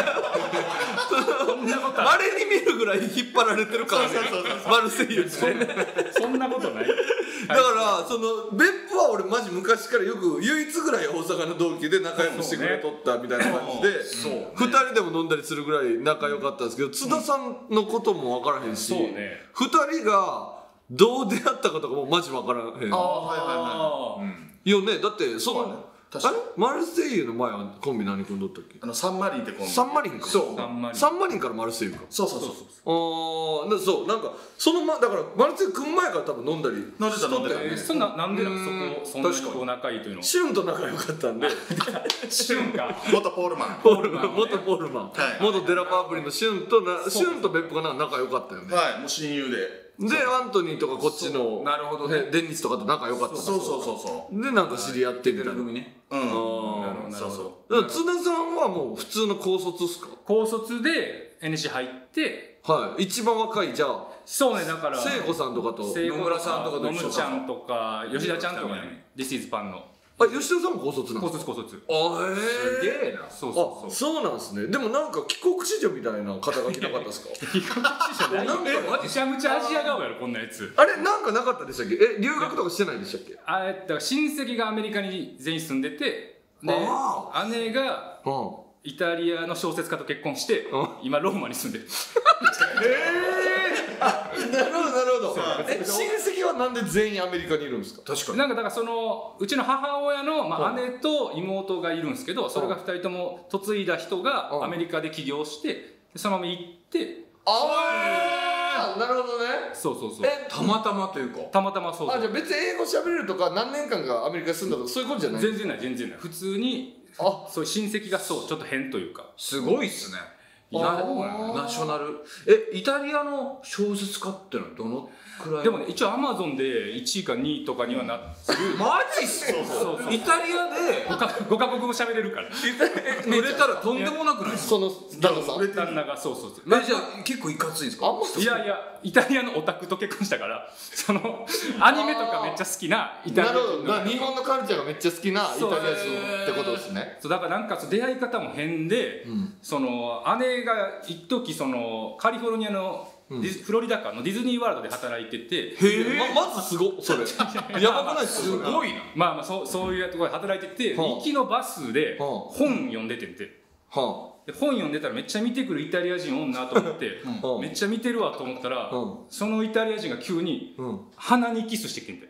あれに見るぐらい引っ張られてるからね。マルセイユにね。 そんなことない。 だからその別府は俺マジ昔からよく唯一ぐらい大阪の同期で仲良くしてくれとったみたいな感じで2人でも飲んだりするぐらい仲良かったんですけど津田さんのことも分からへんし2人がどう出会ったかとかもマジ分からへんはいはいよね。だってその確かにマルセイユの前はコンビ何組んどったっけ。 サンマリンってコンビサンマリンか。 そうサンマリンからマルセイユか。 そうそうそうなんかそのだからマルセイユ組む前から多分飲んだり飲んでたそんななんでなんそんなにこう仲いいというの。 シュンと仲良かったんでシュンか。 元ポールマン元ポールマン元デラパープリンのシュンと別府が仲良かったよね。 はいもう親友ででアントニーとかこっちのなるほどねデニスとかと仲良かったそうでなんか知り合ってみたいな。 組ねなるほど。 だから津田さんはもう普通の高卒っすか。 高卒で NC 入って。 はい一番若いじゃあそうねだから聖子さんとかと野村さんとかと野村ちゃんとか吉田ちゃんとかね This is Pan の吉田さんも高卒なの。 高卒すげえなそうなんですね。でもなんか帰国子女みたいな肩書きなかったですか。 むちゃむちゃアジア顔やろこんなやつ。 あれなんかなかったでしたっけ。留学とかしてないでしたっけ。 だから親戚がアメリカに全員住んでてで姉がイタリアの小説家と結婚して今ローマに住んでる。 なるほど親戚はなんで全員アメリカにいるんですか。 確かになんかだからそのうちの母親の、姉と妹がいるんですけどそれが2人とも嫁いだ人がアメリカで起業してそのまま行ってなるほどね。 そうたまたまというかたまたまそうじゃあ別に英語喋れるとか何年間かアメリカに住んだとかそういうことじゃない。 全然ない普通にそういう親戚がちょっと変というかすごいっすね。 ナショナル。イタリアの小説家ってのはどのくらい？ でもね、一応アマゾンで1位か2位とかにはなってる。 マジっすか？イタリアで 5カ国語喋れるから。 売れたらとんでもなくないですか？ その旦那さん旦那がそう。 じゃあ結構いかついんですか？ いやイタリアのオタクと結婚したから、そのアニメとかめっちゃ好きなイタリア人の。 日本のカルチャーがめっちゃ好きなイタリア人ってことですね。 そうだからなんか出会い方も変で、その姉が一時そのカリフォルニアのフロリダかのディズニーワールドで働いてて、 まずすごっそれ。やばくないですか？すごいな。 まあそういうところで働いてて、行きのバスで本読んでてんて。で本読んでたらめっちゃ見てくるイタリア人おんなと思ってめっちゃ見てるわと思ったら、そのイタリア人が急に鼻にキスしてきてんて。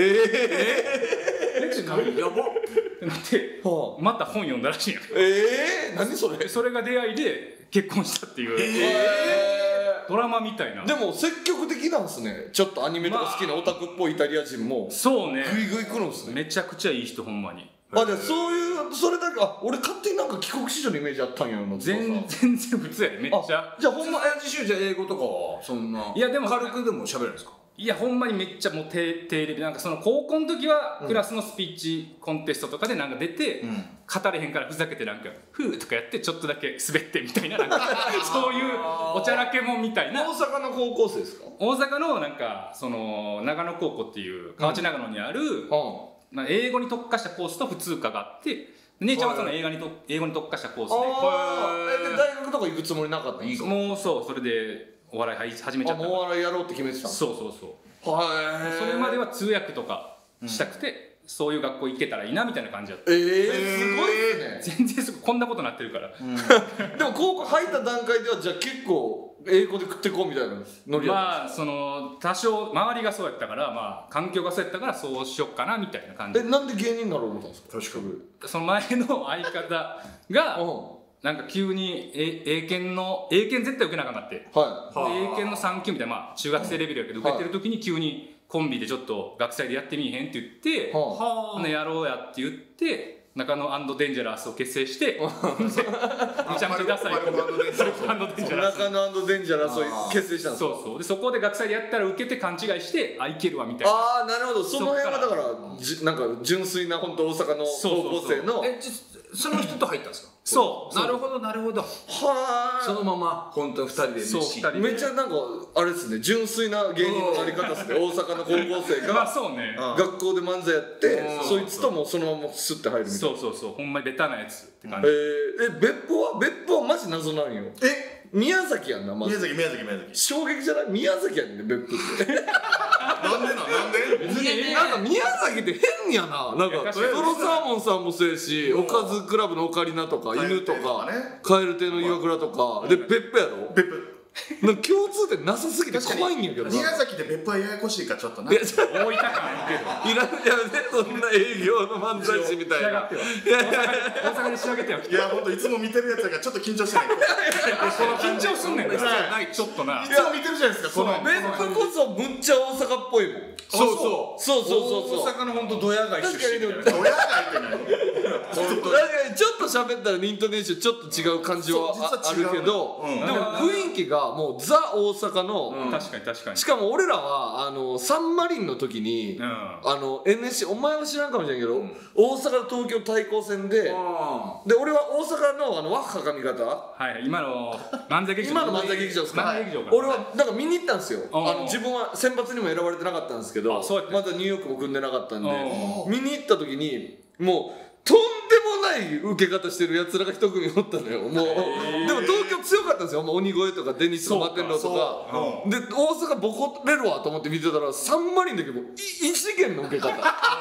やばってなってまた本読んだらしいんや。 何それ？ それが出会いで結婚したっていうドラマみたいな。 でも積極的なんですね。ちょっとアニメとか好きなオタクっぽいイタリア人もそうね、 グイグイ来るんですね。 めちゃくちゃいい人ほんまに。 じゃあそういうそれだけ俺勝手になんか帰国子女のイメージあったんやろな。 全然普通やでめっちゃ。 じゃあほんま自習じゃ英語とかはそんな。いやでも軽くでも喋るんですか？ いやほんまにめっちゃもう低レベル。なんかその高校の時はクラスのスピーチコンテストとかでなんか出て、語れへんからふざけてなんかフーとかやってちょっとだけ滑ってみたいな、なんかそういうおちゃらけもんみたいな。 大阪の高校生ですか？ 大阪のなんかその長野高校っていう河内長野にある、英語に特化したコースと普通科があって、姉ちゃんはその英語に特化したコースで。 大学とか行くつもりなかったんですか？ もうそれでお笑い始めちゃったから。 お笑いやろうって決めてたんですか？ そうそれまでは通訳とかしたくて、そういう学校行けたらいいなみたいな感じだった。 すごいですね。 全然こんなことなってるから。 でも高校入った段階ではじゃあ結構英語で食ってこうみたいなノリやった。 まあその多少周りがそうやったから、まあ環境がそうやったからそうしよっかなみたいな感じ。 なんで芸人になろう思ったんですか？ 確かにその前の相方がなんか急に英検絶対受けなあかんなって、英検の3級みたいな、まあ中学生レベルやけど受けてる時に急にコンビでちょっと学祭でやってみいへんって言って、やろうやって言って中野&デンジャラスを結成して、めちゃめちゃダサい中野&デンジャラスを結成したんですか？ そうでそこで学祭でやったら受けて勘違いしていけるわみたいな。 なるほど。その辺はだからなんか純粋な本当大阪の高校生のその人と入ったんですか？なるほどそのまま本当に2人で飯めっちゃなんかあれですね、純粋な芸人のなり方ですね。大阪の高校生が学校で漫才やってそいつともそのままスッて入るみたいな。 そうほんまにベタなやつって感じ。 別府はマジ謎なんよ。宮崎やんな。 宮崎衝撃じゃない？宮崎やんね別府って。 なんでなんか宮崎って変やな。なんかトロサーモンさんもそうやし、おかずクラブのオカリナとか犬とかカエル亭の岩倉とかで別府やろ。別府なんか共通点なさすぎて怖いんやけど。 宮崎で別府はややこしいかちょっとな。 大分感あるけど。 いらんやねそんな営業の漫才師みたいな。 大阪に仕上げてよ。 いや本当いつも見てるやつがちょっと緊張してない。 緊張すんねんな。ちょっとな。 いつも見てるじゃないですか。この別府こそむっちゃ大阪っぽいもん。そう大阪の本当ドヤ街出身みたいな。 ドヤ街って確かにちょっと喋ったらイントネーションちょっと違う感じはあるけど、でも雰囲気がもうザ大阪の。 確かに。 しかも俺らはサンマリンの時にNSC お前は知らんかもしれんけど大阪と東京対抗戦で俺は大阪のワッハ髪型、 今の漫才劇場ですか。 俺はなんか見に行ったんですよ。自分は選抜にも選ばれてなかったんですけど、まだニューヨークも組んでなかったんで見に行った時にもうとんでもない受け方してるやつらが一組おったのよ。もうでも東京強かったんですよ。鬼越とかデニスのマテンロとかで大阪ボコれるわと思って見てたらサンマリンだけど異次元の受け方。もう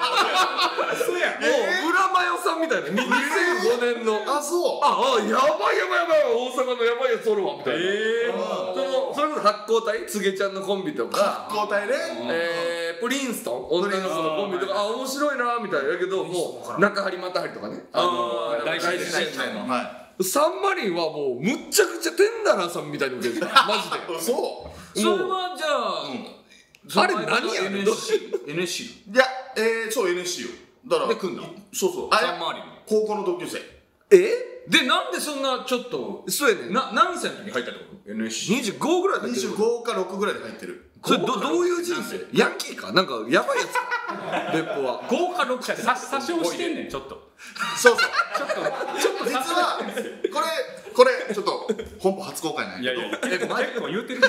村マヨさんみたいな2005年のやばい大阪のやばいやつおるわみたいな。それこそ発光体つげちゃんのコンビとか交代でプリンストン女の子のコンビとか面白いなみたいなやけどもう中張またはりとかね大事のサンマリンはもうむっちゃくちゃテンダラーさんみたいに受けるマジで。 それはじゃああれ何やねん。 NSC いやそう NSC よ。だからで組んだ。 そうサンマリン高校の同級生。 でなんでそんなちょっとそうやねん。 何歳の時に入ったってこと NSC 25ぐらいだけど。 25か6ぐらいで入ってる。 それどういう人生？ヤンキーか？なんかやばいやつか？別府は。 豪華6社で詐称してんねんちょっと。 そうそう。 ちょっと実はこれちょっと本邦初公開なんやけど、 結構言うてる。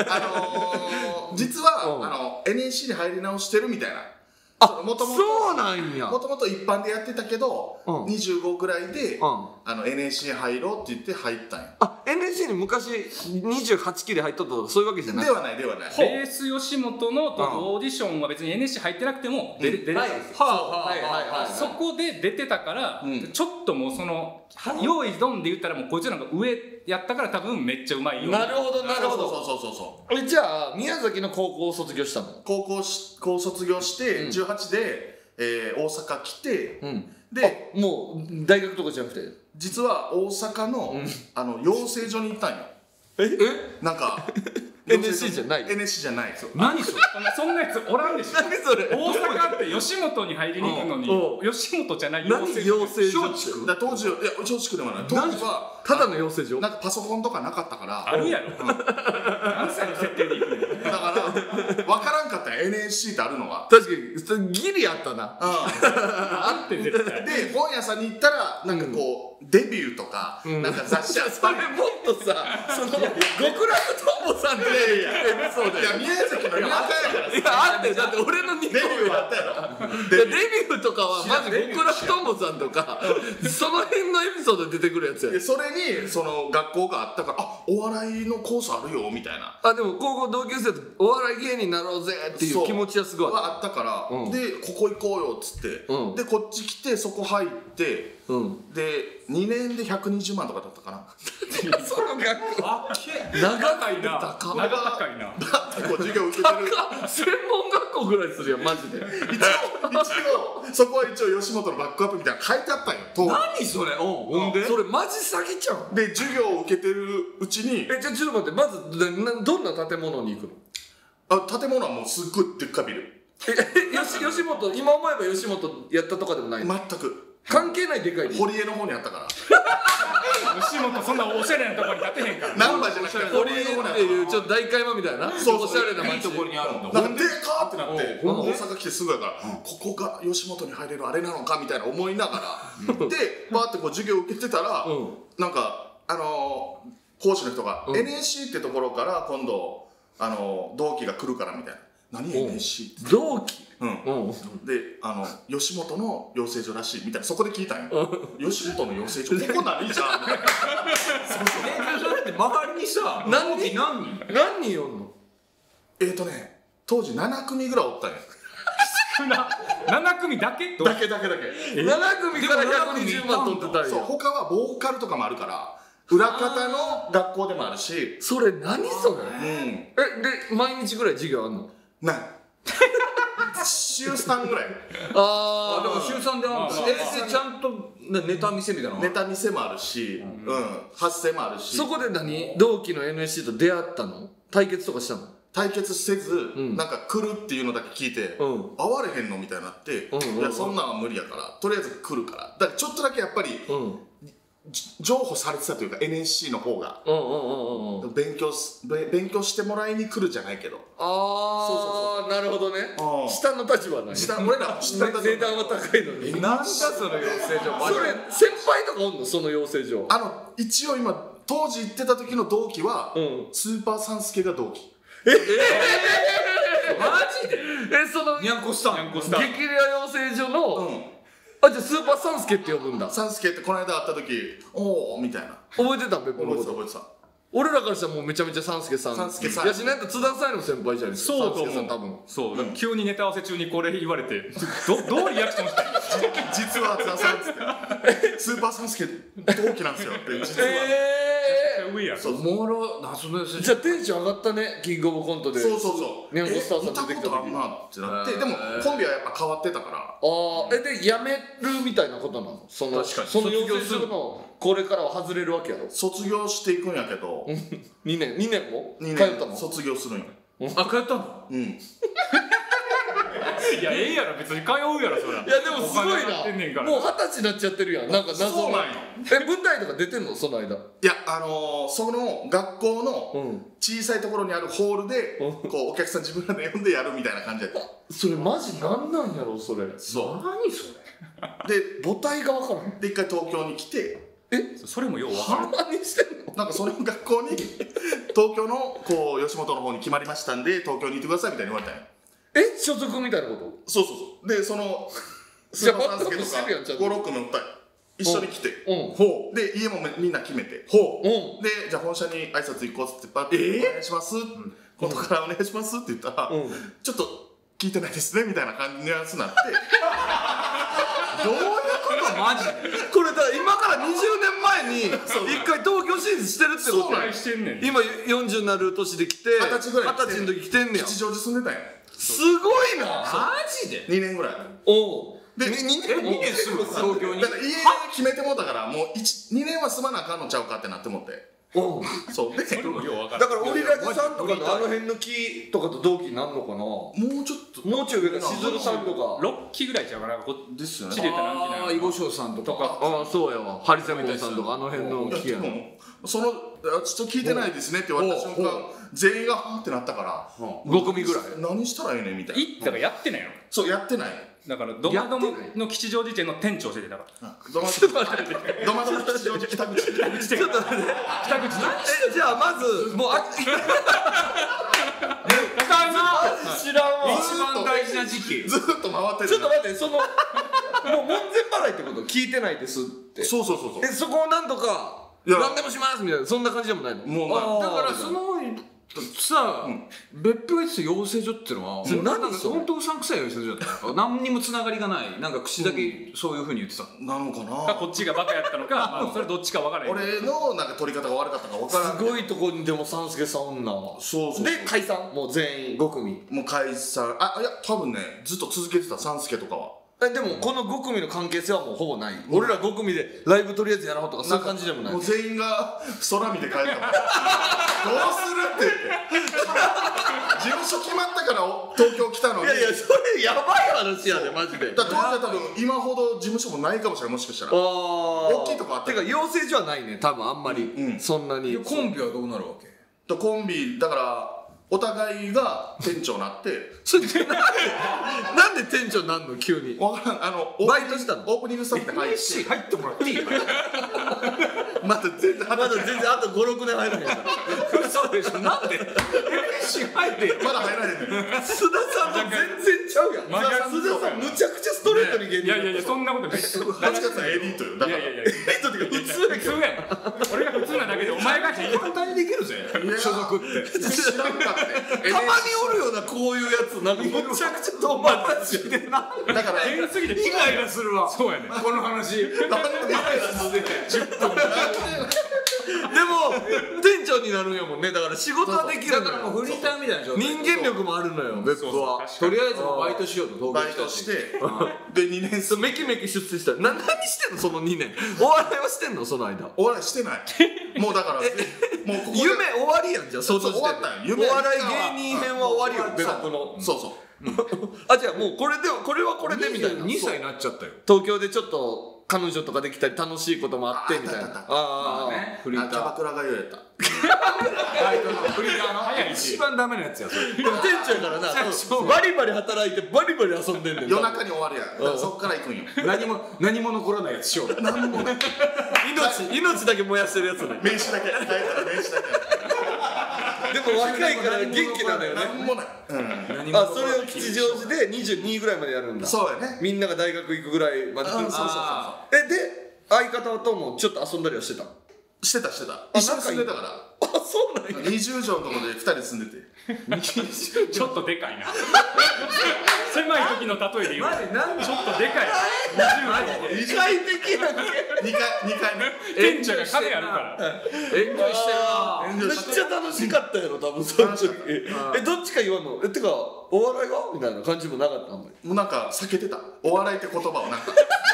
実はNSC に入り直してるみたいな。 そうなんや。 もともと一般でやってたけど、25ぐらいでNSC に入ろうって言って入ったんや。 NSC に昔28期で入っとったとかそういうわけじゃない？ ではない。 ベース吉本のオーディションは別に NSC 入ってなくても出れたんですよ。そこで出てたから、ちょっともうその用意ドンで言ったらもうこいつなんか上やったから多分めっちゃうまいよ。 なるほどなるほど。 そうじゃあ宮崎の高校を卒業したの？ 高校卒業して18で大阪来て、でもう大学とかじゃなくて実は大阪の養成所に行ったんよ。なんか NSC じゃない？ NSC じゃない。 何それ？そんなやつおらんでしょ。 何それ？ 大阪って吉本に入りに行くのに吉本じゃない養成所。 当時松竹でもない。当時はただの養成所？ なんかパソコンとかなかったからあるやろ。何歳の設定で行くねん。 だから分からんかったんや NSC ってあるのは。 確かにギリあったな。 あって絶対。 で本屋さんに行ったらなんかこうデビューとかなんか雑誌あったそれもっとさその極楽ともさんってエピソードいや宮崎の田舎やからいやあってだって俺の2個デビューあったやろ。 デビューとかはマジ極楽ともさんとかその辺のエピソードで出てくるやつや。 でそれにその学校があったからお笑いのコースあるよみたいな。 でも高校同級生とお笑い芸人になろうぜっていう気持ちはすごいあったから、でここ行こうよっつって、でこっち来てそこ入って、で2年で120万とかだったかな。 その学校長いな。長高いな。 だってこう授業受けてる専門学校ぐらいするやんマジで。 一応そこは一応吉本のバックアップみたいなの書いてあったんよ当時。 何それ？ほんでそれマジ詐欺ちゃん。 で授業を受けてるうちにじゃあちょっと待ってまずどんな建物に行くの？ 建物はもうすっごいでっかいビル。 吉本今思えば吉本やったとかでもないの？ 全く関係ないでかいビル。 堀江の方にあったから吉本そんなおしゃれなところに建てへんから。 難波じゃなくて堀江っていうちょっと大会間みたいなそうおしゃれな街ところにあるんだ。 なんでかってなって大阪来てすぐやからここが吉本に入れるあれなのかみたいな思いながらでバーってこう授業受けてたらなんか講師の人が NSC ってところから今度同期が来るからみたいな。何 NSC って同期で吉本の養成所らしいみたいなそこで聞いたんよ。吉本の養成所ここ何じゃんみたいな。 それって周りにさ何人おんの？ 当時7組ぐらいおったんよ。 7組だけ？ だけ 7組から120万取ってたんそうや。 他はボーカルとかもあるから裏方の学校でもあるし。 それ何それ？で毎日ぐらい授業あんの？ ない週3ぐらい。 でも週3であるんだ。ちゃんとネタ見せみたいなの？ ネタ見せもあるし発声もあるし。 そこで同期の NSC と出会ったの？対決とかしたの？ 対決せずなんか来るっていうのだけ聞いて会われへんのみたいになっていやそんなんは無理やからとりあえず来るからだからちょっとだけやっぱり譲歩されてたというか NSC の方が勉強してもらいに来るじゃないけど。 なるほどね。下の立場なんや。 俺ら下の値段は高いのに。 なんだその養成所。 それ先輩とかおんの？その養成所。 一応今当時行ってた時の同期はスーパーサンスケが同期。 マジで？ そのニャンコスター激レア養成所のじゃあスーパーサンスケって呼ぶんだ。 サンスケってこの間会った時おおみたいな。 覚えてたん？別府のこと覚えてた。 俺らからしたらもうめちゃめちゃサンスケさん。 サンスケさん。 いやしないと津田さんの先輩じゃないですか。 そうと思う。そう。急にネタ合わせ中にこれ言われてどうリアクションしたの？ 実は津田さんっつってスーパーサンスケ同期なんですよって実は。 上や。 おもろ。 じゃあテンション上がったね。キングオブコントで。 そう。 ニャンコスターさん出てきた時。見たことあるなってなって。でもコンビはやっぱ変わってたから。 で辞めるみたいなことなの？その養成所のこれからは外れるわけやろ。 卒業していくんやけど 2年も通ったの？卒業するんよ。 通ったの？ うん。 いやええやろ別に通うやろそら。 いやでもすごいお金払ってんねんからな。もう20歳になっちゃってるやん。なんか謎の。 そうなんよ舞台とか出てんのその間。 いやその学校の小さいところにあるホールでこうお客さん自分らで呼んでやるみたいな感じやった。 それマジなんなんやろそれ。 そう何それで母体が分からん。 一回東京に来て、 それもよう分かる。 何してんの。 なんかその学校に東京のこう吉本の方に決まりましたんで東京にいてくださいみたいに言われたんよ。 所属みたいなこと。 そうそうそうでそのじゃあ菅さんすけとかしてるやんちゃんと 56名一緒に来てほで家もみんな決めてう。 でじゃあ本社に挨拶行こうっつってパッてお願いします今度からお願いしますって言ったらちょっと聞いてないですねみたいな感じニュアンスになってどういうことマジでこれだから今から20年前に一回東京進出してるってことや。 してんねん。 今40になる年で来て 20歳ぐらい 20歳の時来てんねや。 吉祥寺住んでたんやすごいな。 マジで 2年ぐらいおう。 で 2年住む東京にだから家決めてもうたからもう2年は住まなあかんのちゃうかってなって思っておう。 そうでそれもよう分かる。 だからオリラジさんとかのあの辺の木とかと同期になるのかな。 もうちょっともうちょい上がしずるさんとか。 6期ぐらいちゃうかな。こっですよちで言ったら何期なの。 囲碁将さんとかああそうやわ。ハリセンボンさんとかあの辺の木やな。 でもそのちょっと聞いてないですねって言われた瞬間全員がはーってなったから 5組ぐらい。 何したらええねんみたいな行ったらやってないやろ。 そうやってないだからドマドムの吉祥寺店の店長してたからドマドマ吉祥寺北口北口店ちょっと待って。 北口じゃあまずもう知らんわ。 一番大事な時期ずっと回ってるちょっと待ってそのもう門前払いってこと聞いてないですって。 そうそうそうそうそこをなんとかいや何でもしますみたいなそんな感じでもないの。 もうだからそのさ別府が言ってた養成所っていうのはなんか本当うさんくさい養成所だったの。何にもつながりがないなんか口だけそういうふうに言ってた。 なのかなこっちがバカやったのか、まあ、それどっちか分からへん。 俺のなんか取り方が悪かったか分からんすごいとこにでも三助さん女は。 そうそうで解散もう全員5組。 もう解散いや多分ねずっと続けてた三助とかはでもこの5組の関係性はもうほぼない。俺ら5組でライブとりあえずやろうとかそういう感じでもない。 もう全員が空見て帰ったもんどうするって言って事務所決まったから東京来たのにいやいやそれやばい話やでマジで。 だから当時は多分今ほど事務所もないかもしれないもしかしたら大きいとこあったてか養成所はないね多分あんまり、そんなに。 コンビはどうなるわけ。 コンビだからお互いが店長になってそれでなんで店長になんの急に。 わからんバイトしたのオープニングスタッフで入って入ってもらっていいまだ全然まだ全然あと56年入らへんから嘘でしょなんで NSC 入ってまだ入らへんねん須田さんも全然ちゃうやん。 真逆須田さんむちゃくちゃストレートに芸人。 いやいやいやそんなことない。 八月さんエリートよだからいやいやいや人ってか普通やけど。 普通やん。俺が普通なだけでお前が変簡単にできるぜ所属って知らんかってたまにおるよなこういうやつなんかむちゃくちゃ遠回ししてな。 だから変すぎてイライラするわそうやねん。 この話でも店長になるんやもんね。だから仕事はできるだのよ。 からもうフリーターみたいな状態人間力もあるのよ別府は。 とりあえずバイトしようとバイトしてで2年メキメキ出世したら何してんのその2年。お笑いはしてんのその間。 お笑いしてないもうだからもうここで夢終わりやんじゃあその時点で。 そう終わったんよ夢お笑い芸人編は終わりよ別府の。 そうそうあじゃあもうこれはこれでみたいな。 2歳になっちゃったよ東京でちょっと彼女とかできたり楽しいこともあってみたいな。ああフリーターキャバクラが言われたバイトのフリーターの一番ダメなやつやそれでも店長やからなバリバリ働いてバリバリ遊んでんねん。 夜中に終わるやんだからそっから行くんよ何も残らないやつしよう命だけ燃やしてるやつね。 名刺だけ変えたら名刺だでも若いから元気なのよけね。 何もないあそれを吉祥寺で22ぐらいまでやるんだ。 そうやねみんなが大学行くぐらいまで。 そうで相方ともちょっと遊んだりはしてた。 してた一緒に住んでたからあそうなんや。 20畳のところで2人住んでてちょっとでかいな。狭い時の例えで言うとちょっとでかい。 意外的な 2回ね店長が金あるからエンジョイしてるなめっちゃ楽しかったやろ多分その時。どっちか言わんの。てかお笑いはみたいな感じもなかったあんまり。 もうなんか避けてたお笑いって言葉をなんか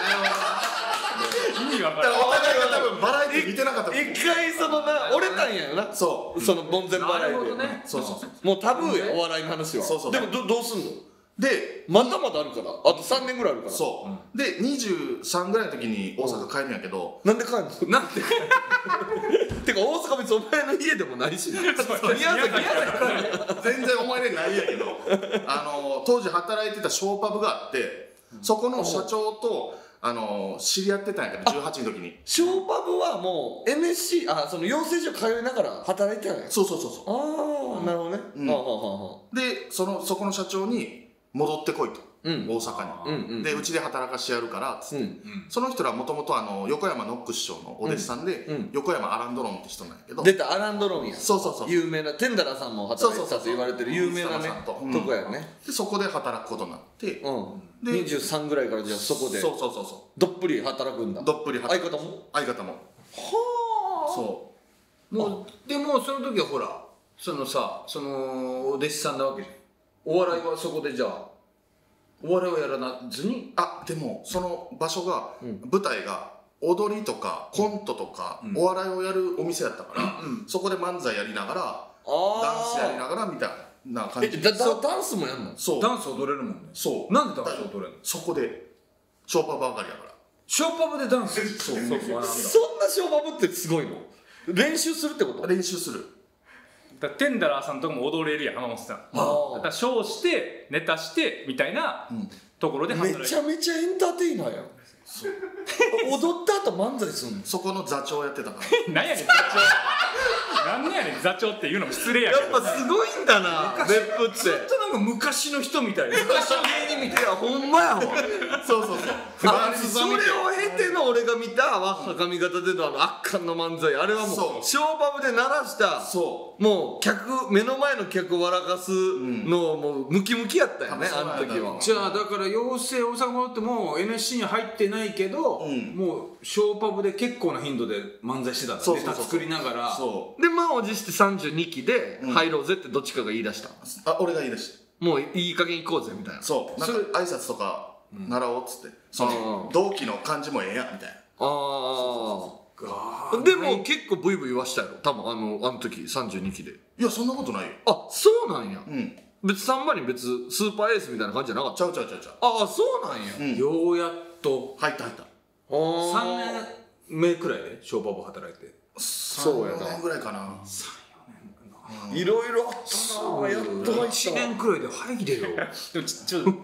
意味わかだかららん。 お互いが多分バラエティ見てなかった一回そのな折れたんやよな。 そうその門前払いで。 そうそうそうもうタブーやお笑いの話は。 そうそうでもどうすんの。 でまだまだあるからあと3年ぐらいあるからそうで23ぐらいの時に大阪帰るんやけどなんで帰るのなんでてか大阪別にお前の家でもないし宮崎全然思い出ないんやけど当時働いてたショーパブがあってそこの社長と知り合ってたんやけど18の時にショーパブはもう NSC その養成所通いながら働いてたんやそうああなるほどねでそこの社長に戻ってこいと大阪にでうちで働かしてやるからっつってその人らもともと横山ノック師匠のお弟子さんで横山アランドロンって人なんやけど出たアランドロンやそう有名なテンダラーさんも働いてたと言われてる有名なねとこやねでそこで働くことになって 23ぐらいからじゃあそこでそうどっぷり働くんだどっぷり働く相方もはあそうでもその時はほらそのお弟子さんなわけじゃんお笑いはそこでじゃあお笑いをやらなずにでもその場所が舞台が踊りとかコントとかお笑いをやるお店やったからそこで漫才やりながらダンスやりながらみたいな感じダンスもやんのそうダンス踊れるもんねそうなんでダンス踊れるのそこでショーパブばかりやからショーパブでダンスそうそんなショーパブってすごいの練習するってこと練習するテンダラーさんとかも踊れるやん浜本さんだからショーしてネタしてみたいなところでめちゃめちゃエンターテイナーやん踊った後漫才すんのそこの座長やってたから何やねん座長何やねん座長っていうのも失礼やけどやっぱすごいんだな別府ってずっとなんか昔の人みたいな昔の芸人みたいなほんまやわそうそれを経ての俺が見たワッハ髪型での圧巻の漫才あれはもうショーパブで鳴らしたもう目の前の客を笑かすのもうムキムキやったよねあの時はじゃあだから養成大阪戻っても NSC に入ってないけどもうショーパブで結構な頻度で漫才してたんだネタ作りながらで満を持して32期で入ろうぜってどっちかが言い出した俺が言い出してもういい加減行こうぜみたいなそうなんか挨拶とか習おうっつってその同期の感じもええやみたいなでも結構ブイブイ言わしたやろ多分あの時32期でいやそんなことないよそうなんや別にサンマリン別スーパーエースみたいな感じじゃなかったちゃうそうなんやようやっと入った 3年目くらいでショーパブ働いてそうやな 3年ぐらいかないろいろあったなやっと 1年くらいで入れよでもちょっと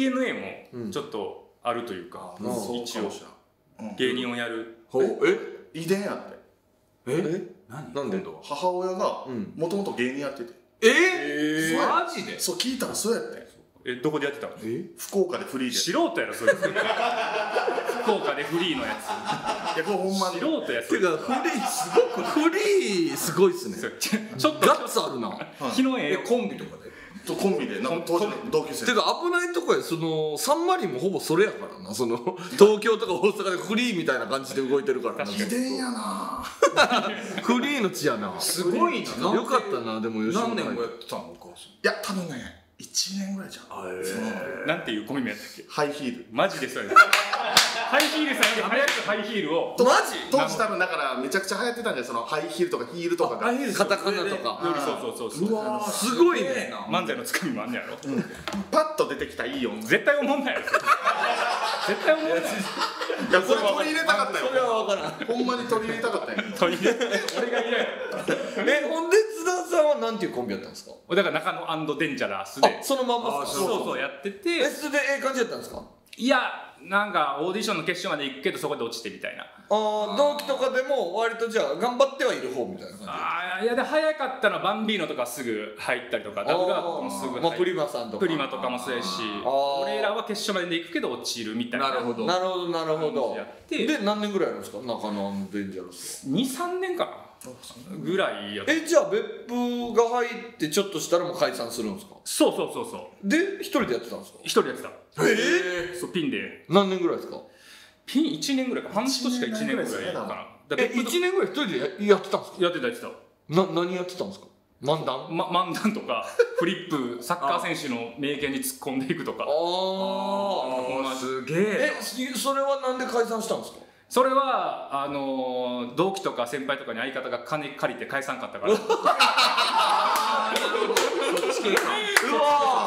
DNA もちょっとあるというか一応芸人をやる遺伝やってなんで母親がもともと芸人やっててマジでそう聞いたらそうやってどこでやってたの福岡でフリーで素人やろそれ福岡でフリーのやついやこれほんまに素人やつてかフリーすごいっすねちょっとガッツあるな昨日コンビとかでコンビでなんか当時の同級生てか危ないとこやサンマリンもほぼそれやからな東京とか大阪でフリーみたいな感じで動いてるからな遺伝やなフリーの地やなすごいなよかったなでも吉本何年もやってたのお母さんいや多分ね1年ぐらいじゃんなんていうコンビ名やったっけハイヒールマジでそれハイヒールさんより早くハイヒールをマジ当時多分だからめちゃくちゃ流行ってたんじゃんそのハイヒールとかヒールとかがカタカナとかそううわすごいね漫才のつかみもあんねやろパッと出てきたいい音絶対思んないやろ絶対思んないいやこれ取り入れたかったよそれは分からんほんまに取り入れたかったんやけど俺が嫌やほんで津田さんはなんていうコンビやったんですかだから中野デンジャラスでそのままそうやっててそれで感じやったんですかいやなんかオーディションの決勝まで行くけどそこで落ちてみたいな同期とかでも割とじゃあ頑張ってはいる方みたいな感じいやで早かったのはバンビーノとかすぐ入ったりとかダブルアートもすぐ入ったプリマさんとかプリマとかもそうやし俺らは決勝まで行くけど落ちるみたいななるほどで何年ぐらいやるんですか中野デンジャラス 2,3 年かなぐらいやったじゃあ別府が入ってちょっとしたらもう解散するんですかそうで一人でやってたんですか一人でやってたそうピンで何年ぐらいですかピン1年ぐらいか半年か1年ぐらいかな 1年ぐらい一人でやってたんですかやってた何やってたんですか漫談とかフリップサッカー選手の名言に突っ込んでいくとかすげえそれはなんで解散したんですかそれは同期とか先輩とかに相方が金借りて返さんかったからうわ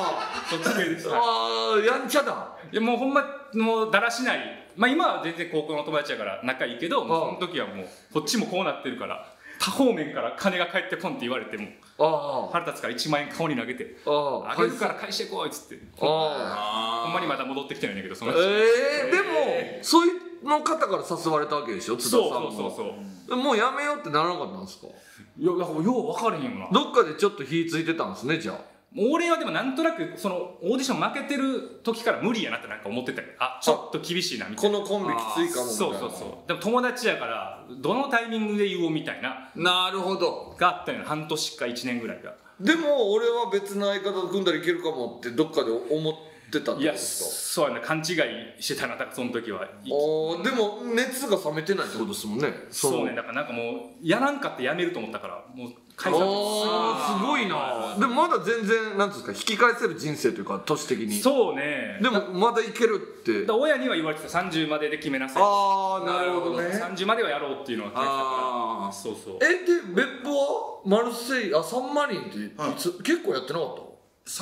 そっち系です。 ああ、やんちゃだ。 いやもうほんまもうだらしない。まあ今は全然高校の友達やから仲いいけど、もうその時はもうこっちもこうなってるから多方面から金が返ってこんって言われても腹立つから1万円顔に投げてあげるから返してこいっつって、ほんまにまた戻ってきてないんだけどその人。 でもそういうの方から誘われたわけでしょ、津田さんも。そうもうやめようってならなかったんですか？ いや、だからよう分かれへんよな。 どっかでちょっと火ついてたんですね、じゃあ。 俺はでもなんとなくそのオーディション負けてる時から無理やなってなんか思ってたけど、ちょっと厳しいなみたいな。 このコンビきついかもみたいな。 そうでも友達やからどのタイミングで言おうみたいな。 なるほど。 があったよね、半年か1年ぐらいが。 でも俺は別の相方と組んだらいけるかもってどっかで思ってたんいや、 ですか？ そうやな、勘違いしてたな、だからその時は。 でも熱が冷めてないってことですもんね。 そうね、だからなんかもうやらんかってやめると思ったからもう解散。 すごいな。でもまだ全然なんですか、引き返せる人生というか年的に。 そうね。 でもまだいけるって。 親には言われてた、30までで決めなさい。 ああ、なるほどね。 30まではやろうっていうのは書いてたから。そうそう。 で別府はマルセイユ、サンマリンって結構やってなかった？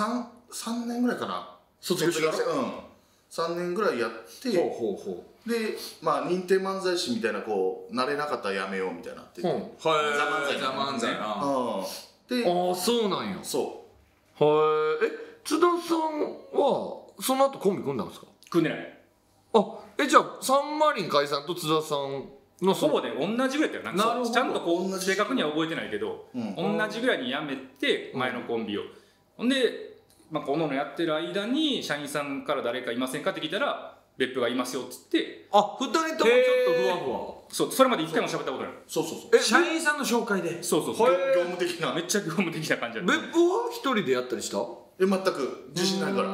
3年ぐらいかな、 卒業してから。 3年ぐらいやって、でまあ認定漫才師みたいなこう慣れなかったらやめようみたいなって言って、ザ漫才な。で、 そうなんや。 そう。 津田さんはその後コンビ組んだんですか？ 組んでない。 じゃあサンマリン解散と津田さんのほぼね同じぐらいだよ。なんかちゃんとこう正確には覚えてないけど、同じぐらいに辞めて前のコンビを、ほんでまあこのやってる間に社員さんから誰かいませんかって聞いたら別府がいますよっつって、 2人ともちょっとふわふわ。 それまで一回も喋ったことない。 そう社員さんの紹介で。 そう業務的な、 めっちゃ業務的な感じだった。 別府は一人でやったりした？ 全く自信ないから。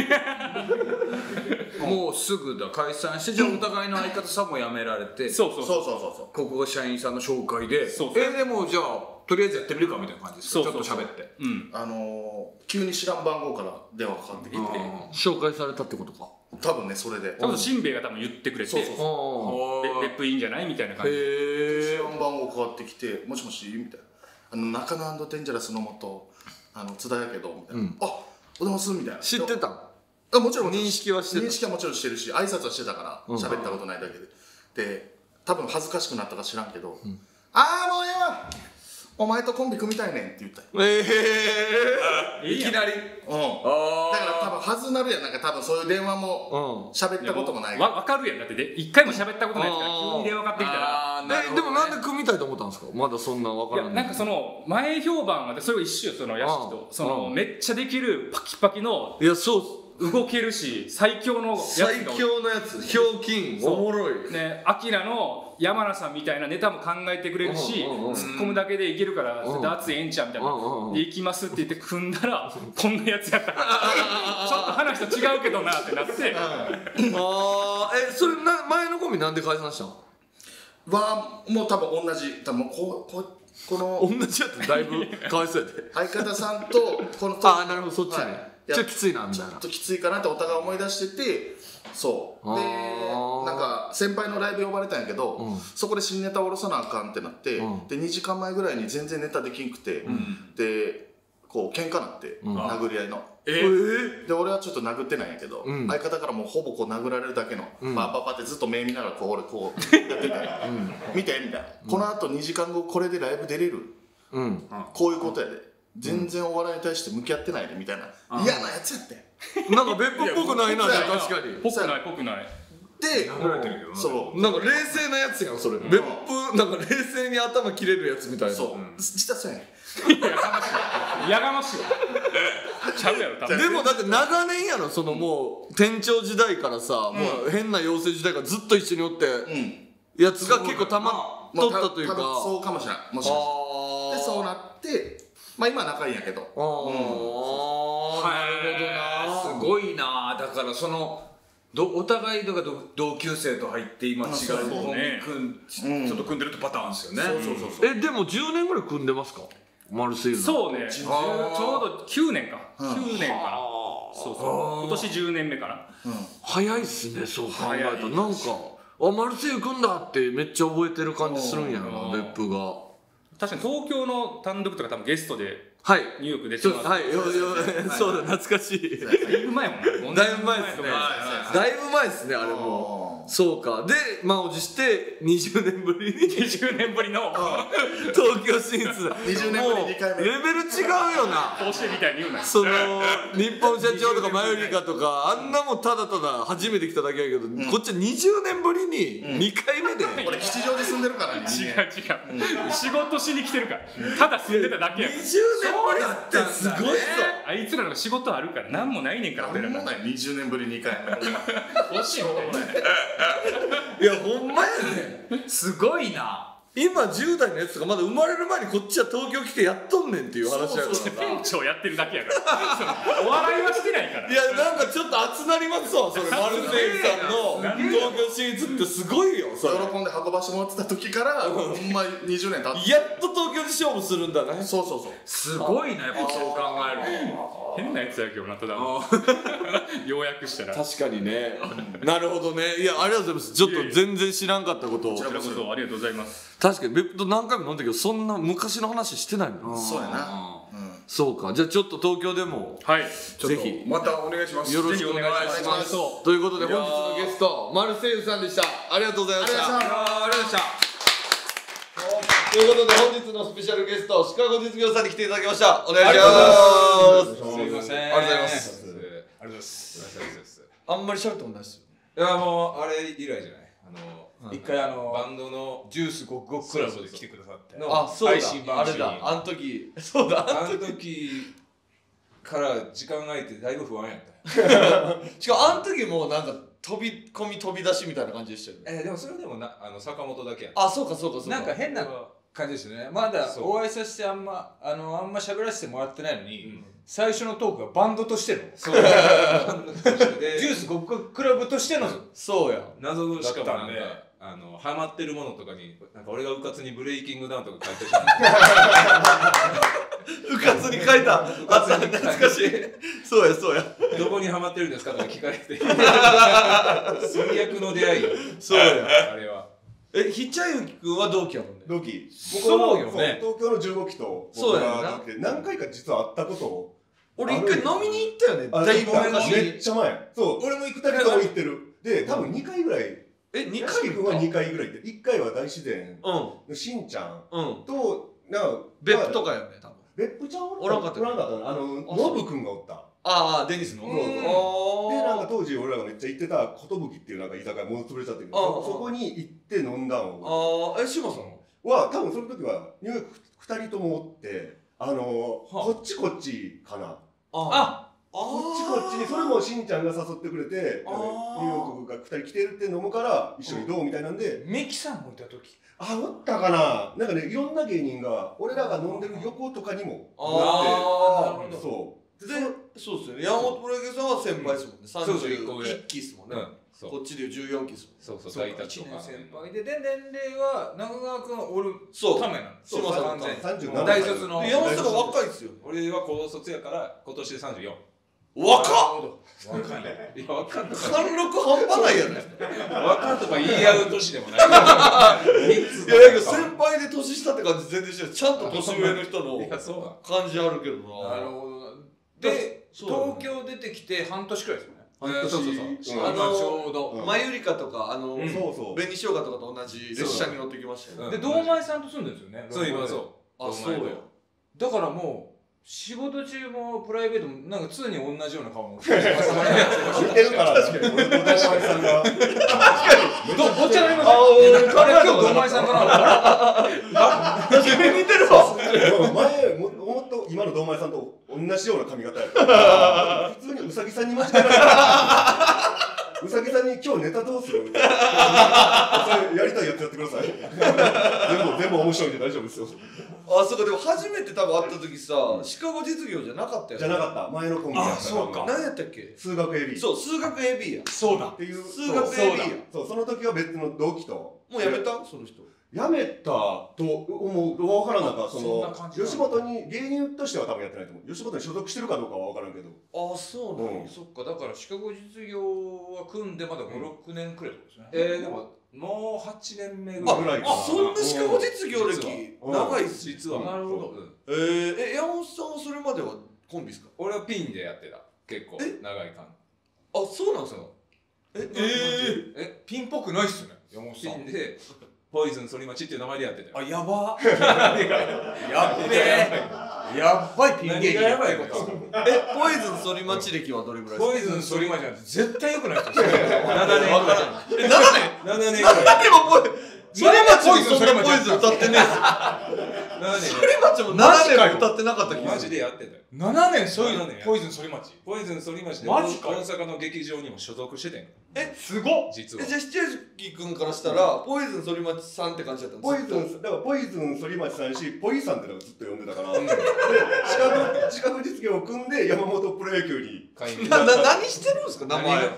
もうすぐだ、解散して、じゃあお互いの相方さんも辞められて、 そうここが社員さんの紹介で、でもじゃあとりあえずやってみるかみたいな感じですか？ちょっと喋って、 急に知らん番号から電話かかってきて紹介されたってことか。 多分ね、それで多分しんべヱが多分言ってくれて、別府いいんじゃないみたいな感じで知らん番号かかってきて、もしもしみたいな、中野&デンジャラスの元津田やけどみたいな、おはようございますみたいな。 知ってた？ もちろん認識はしてた。 認識はもちろんしてるし、挨拶はしてたから喋ったことないだけで、多分恥ずかしくなったか知らんけど、もうええわ、お前とコンビ組みたいねんって言ったよ。 いきなり。 だから多分はずなるやん。なんか多分そういう電話も喋ったこともない。 わかるやん。だって一回も喋ったことないから急に電話かかってきたら。 でもなんで組みたいと思ったんですか？まだそんなわからない。 なんかその前評判はそれを一緒よ、その屋敷と。そのめっちゃできるパキパキの。 いや、そう動けるし最強のやつ。 最強のやつ、ひょうきん、おもろいね。アキラの山名さんみたいなネタも考えてくれるし、突っ込むだけでいけるからダーツええんちゃうみたいなで行きますって言って組んだらこんなやつやったからちょっと話と違うけどなってなって。 それ前のコンビなんで解散したの？ はもう多分同じ、多分この同じやつだいぶかわいそうやで。 相方さんとこのなるほど、そっちね。ちょっときついなみたいな。 ちょっときついかなってお互い思い出してて、そうでなんか先輩のライブ呼ばれたんやけど、そこで新ネタ下ろさなあかんってなって、で2時間前ぐらいに全然ネタできんくて、でこう喧嘩なって、殴り合いの。で俺はちょっと殴ってないんやけど、相方からもうほぼこう殴られるだけのバーってずっと目見ながらこう俺こうやってたら見てみたいな、このあと2時間後これでライブ出れる、こういうことやで、全然お笑いに対して向き合ってないねみたいな嫌なやつやって。 なんか別府っぽくないな。確かにぽくないで、 そうなんか冷静なやつやんそれ。別府なんか冷静に頭切れるやつみたいな。 そう実はそうやねん。やがましいちゃうやろ多分。 でもだって長年やろ、そのもう店長時代からさ、もう変な養成時代からずっと一緒におってやつが結構たまっとったというか。 そうかもしれない、もしかして。でそうなって今仲いいんやけど。 なるほどな。すごいな。だからそのお互いが同級生と入って今違うコンビちょっと組んでるってパターンですよね。 でも10年ぐらい組んでますか？マルセイユの。 そうね、ちょうど9年かな。そう今年10年目かな。 早いっすね、そう考えたら。なんかマルセイユ組んだってめっちゃ覚えてる感じするんやろな、別府が。 確かに東京の単独とか多分ゲストではいニューヨーク出てます。 はいそうだ懐かしいだいぶ前もんな。 だいぶ前ですねだいぶ前ですねあれもそうかで満を持して20年ぶりに 20年ぶりの東京進出 20年ぶり2回目レベル違うよな甲子園みたいに言うなよ。 その日本社長とかマユリカとかあんなもんただただ初めて来ただけやけど、こっちは20年ぶりに2回目で、 俺吉祥寺住んでるからね。 違う、仕事しに来てるからただ住んでただけやから。 20年ぶりだってすごいっすよあいつらの仕事あるから何もないねんから俺らが。 20年ぶり2回目。 欲しいもんいやほんまやねすごいな。 今10代のやつとかまだ生まれる前にこっちは東京来てやっとんねんっていう話やからさ店長やってるだけやからお笑いはしてないから。 いやなんかちょっと熱なりますわそれマルセイユさんの東京進出ってすごいよそれ喜んで運ばしてもらってた時からほんま20年経ってやっと東京で勝負するんだねそうすごいなやっぱそう考えると。 変なやつやけどなただようやくしたら。 確かにねなるほどねいやありがとうございますちょっと全然知らんかったことをこちらこそありがとうございます。 確かに別途何回も飲んだけどそんな昔の話してないのそうやなそうかじゃあちょっと東京でもはいぜひまたお願いします。 よろしくお願いしますということで本日のゲストマルセイユさんでしたありがとうございましたありがとうございました。 ということで本日のスペシャルゲストシカゴ実業さんに来ていただきましたお願いしますすみません。 ありがとうございますありがとうございます。 あんまり喋ってもないですいやもうあれ以来じゃない一回バンドのジュースごくごくクラブで来てくださってあそう配信だあれだあの時そうだあの時から時間空いてだいぶ不安やったしかもあの時もなんか飛び込み飛び出しみたいな感じでしたよねでもそれでも坂本だけやあそうかそうかそうかなんか変な感じですね。まだお会いさせてあんま喋らせてもらってないのに、最初のトークがバンドとしてのそうジュースごくごくクラブとしてのそうや謎のしかもなんかハマってるものとかになんか俺がうかつにブレイキングダウンとか書いてしまうかつに書いたあった懐かしいそうやそうやどこにハマってるんですかとか聞かれて最悪の出会いよそうやあれはひっちゃゆきくんは同期やもんね同期そうよね東京の15期とそうやな何回か実は会ったことを俺一回飲みに行ったよねだいぶ昔めっちゃ前そう俺も2人とも行ってるで多分2回ぐらい 2 回君は2回ぐらい行って1回は大自然のしんちゃんとなんか別府とかやね多分別府ちゃんおらんかったノブ君がおったああデニスのでなんか当時俺らがめっちゃ行ってた寿っていうなんか居酒屋もう潰れちゃってるけどそこに行って飲んだの志麻さんは多分その時はニューヨーク2人ともおってこっちこっちかなこっちにそれもしんちゃんが誘ってくれてニューヨークが2人来てるって飲むから一緒にどうみたいなんでメキさんもいた時おったかななんかねいろんな芸人が俺らが飲んでる横とかにもなるほどそうそうですよね山本プロ野球さんは先輩ですもんね31期っすもんねこっちで14期っすもんねそう大体とか先輩で年齢は中川君は俺そうためなの志麻さん 37 大卒の山本さんが若いっすよ俺は高卒やから今年で34 若っ若いねいや若んとか貫禄半端ないやね若んとか言い合う年でもないいやだけど先輩で年下って感じ全然しないちゃんと年上の人の感じあるけどななるほどで東京出てきて半年くらいですよねそうちょうどマユリカとかそう紅しょうがとかと同じ列車に乗ってきましたよねで堂前さんと住んでるんですよねそう今そうそうよだからもう仕事中もプライベートもなんか常に同じような顔の似てるから確かに俺と堂前さんが確かにどっちありますあれ今日堂前さんかな確かに似てるわ前もっと今の堂前さんと同じような髪型やった普通にうさぎさんに間違えられたうさぎさんに今日ネタどうするみたいなやりたいやつやってください全部面白いんで大丈夫ですよそうかでも初めて多分会った時さシカゴ実業じゃなかったよじゃなかった前のコンビやったそうか何やったっけ数学 AB そう数学 AB やそうだっていう数学 AB やそうその時は別の同期ともう辞めたその人辞めたと思う分からんなんかその吉本に芸人としては多分やってないと思う吉本に所属してるかどうかは分からんけどそうなのそっかだからシカゴ実業は組んでまだ5、6年くらいですねでももう8年目ぐらいあ、そんなシカゴ実業歴長いっす。 実はなるほど。 山本さんはそれまではコンビですか？ 俺はピンでやってた。結構長い間。 あ、そうなんですか？ ピンっぽくないっすね山本さん。 ピンでポイズン反町っていう名前でやってたよ。 あ、やばやっべえやっばいピン芸人。 何がやばいこと？ ポイズン反町歴はどれぐらいですか？ ポイズン反町なんて絶対良くないですよ。 7年ぐらい。7年ぐらい。 それまちもそんなポイズン歌ってねえっす。それまちも7年も歌ってなかった気がマする。 ジでやってたよ。 7年そういうポイズン反町。 ポイズン反町でマジかよ大阪の劇場にも所属しててん。 すごっ。 実は。 じゃあ七木君からしたらポイズン反町さんって感じだったんですか？ だからポイズン反町さんし、ポイさんってのをずっと呼んでたから、で、シカゴ実業を組んで山本プロ野球に。 何してるんですか名前？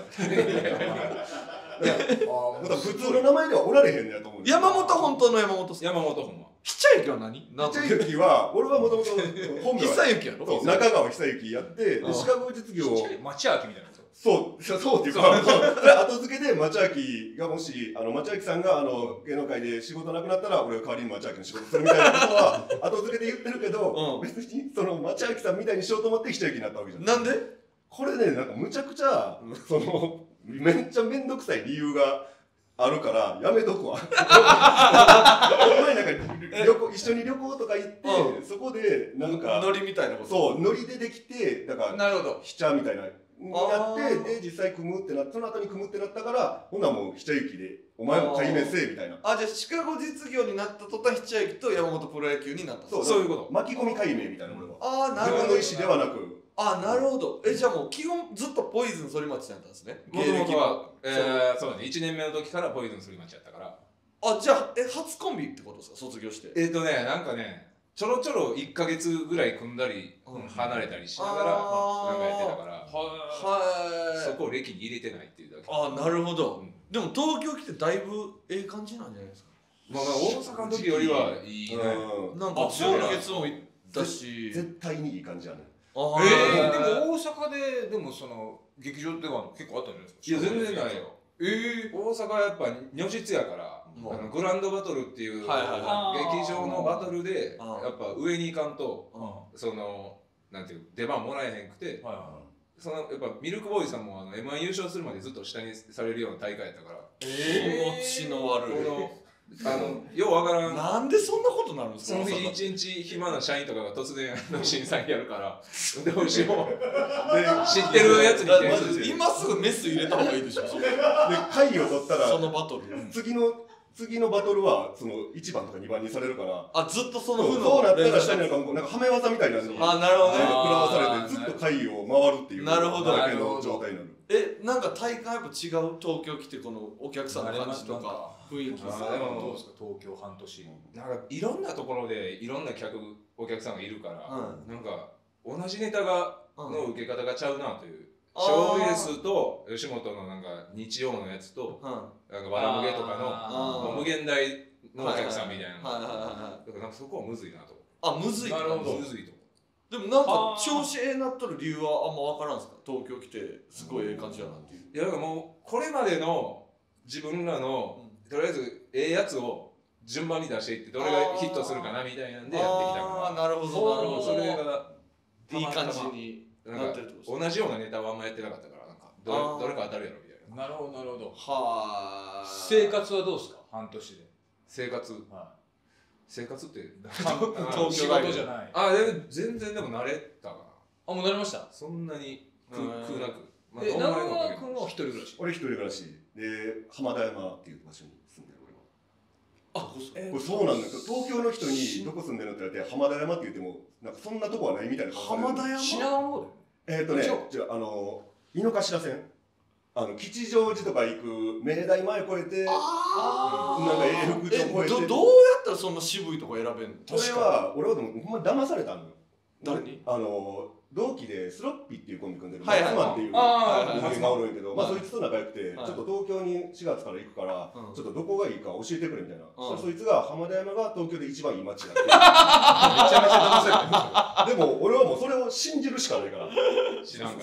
普通の名前ではおられへんねやと思うんです。 山本本当の山本さん。 山本ほんま。 ひちゃゆきは何？ ひちゃゆきは俺はもともと本名は久之やろ？ そう中川久之やってシカゴ実業を町明みたいな。 そうっていうか後付けで町明がもし町明さんが芸能界で仕事なくなったら俺が代わりに町明の仕事するみたいなことは後付けで言ってるけど、別にその町明さんみたいにしようと思ってひちゃゆきになったわけじゃない。 なんで？ これね、なんかむちゃくちゃめっちゃめんどくさい理由があるからやめとくわ。お前なんか一緒に旅行とか行って、そこでなんかノリみたいなこと。 そうノリでできて、だからなるほど。 ひちゃみたいなになってで実際組むってなって、その後に組むってなったから、ほんならもうひちゃゆきでお前も対面せえみたいな。 あ、じゃあシカゴ実業になった途端ひちゃゆきと山本プロ野球になった。 そういうこと。巻き込み解明みたいな俺は。 ああ、なるほど。 自分の意思ではなく。 あ、なるほど。じゃあもう基本ずっとポイズン反町だったんですね。 もともとはそうね、1年目の時からポイズン反町やったから。 あ、じゃあ初コンビってことですか、卒業して。 なんかね、ちょろちょろ1ヶ月ぐらい組んだり離れたりしながらなんかやってたから、そこを歴に入れてないっていうだけ。 あ、なるほど。でも東京来てだいぶええ感じなんじゃないですか。 まあ大阪の時よりはいいね。 なんか10ヶ月も行ったし、 絶対にいい感じやね。 でも大阪でもその劇場では結構あったんじゃないですか。 いや全然ないよ。大阪はやっぱ如実やから、グランドバトルっていう劇場のバトルでやっぱ上に行かんとそのなんていう出番もらえへんくて、そのやっぱミルクボーイさんもM1 優勝するまでずっと下にされるような大会やったから、 気持ちの悪い。 ようわからん。 なんでそんなことなるんですか。 その日一日暇な社員とかが突然審査員やるからどうしよう。知ってるやつに今すぐメス入れた方がいいでしょ。で回を取ったらそのバトル次のバトルはその1番とか2番にされるから、 あ、ずっとそのそうなったら下になんかはめ技みたいなのにあ、なるほどね、 食らわされてずっと回を回るっていうなるほどだけの状態になる。 なんか体感やっぱ違う、東京来てこのお客さんの感じとか雰囲気。 どうですか東京半年。 なんかいろんなところでいろんなお客さんがいるから、なんか同じネタの受け方がちゃうなという。ショーエースと吉本のなんか日曜のやつと、なんかわらむげとかの無限大のお客さんみたいな。だからなんかそこはむずいなと。 あ、むずい。 なるほど。むずいと。 でもなんか調子ええなっとる理由はあんま分からんすか。東京来てすごいええ感じやなっていう。 いやだからもうこれまでの自分らのとりあえずええやつを順番に出していってどれがヒットするかなみたいなんでやってきたから。 ああ、なるほどなるほど。 それがいい感じに。 なんか同じようなネタはあんまやってなかったから、なんかどれか当たるやろみたいな。 なるほどなるほど。 はあ。 生活はどうですか半年で。 生活って仕事じゃない。 あ、でも全然でも慣れたかな。 あ、もう慣れました。 そんなに苦なく。 中川君は一人暮らし。 俺一人暮らしで浜田山っていう場所に住んでる俺は。これそうなんだけど、東京の人にどこ住んでるのって言われて浜田山って言ってもなんかそんなとこはないみたいな。 浜田山？ 品川の方で。 じゃあ井の頭線吉祥寺とか行く明大前越えてなんか永福町越えて。 どうやったらそんな渋いとこ選べんの？ 俺はでもほんま騙されたのよ。 誰に？ 同期でスロッピーっていうコンビ組んでる松間っていう人間がおるんやけど、そいつと仲良くてちょっと東京に4月から行くからちょっとどこがいいか教えてくれみたいな。そしたらそいつが浜田山が東京で一番いい街だってめちゃめちゃ騙されてるんですよ。でも俺はもうそれを信じるしかないから知らんから。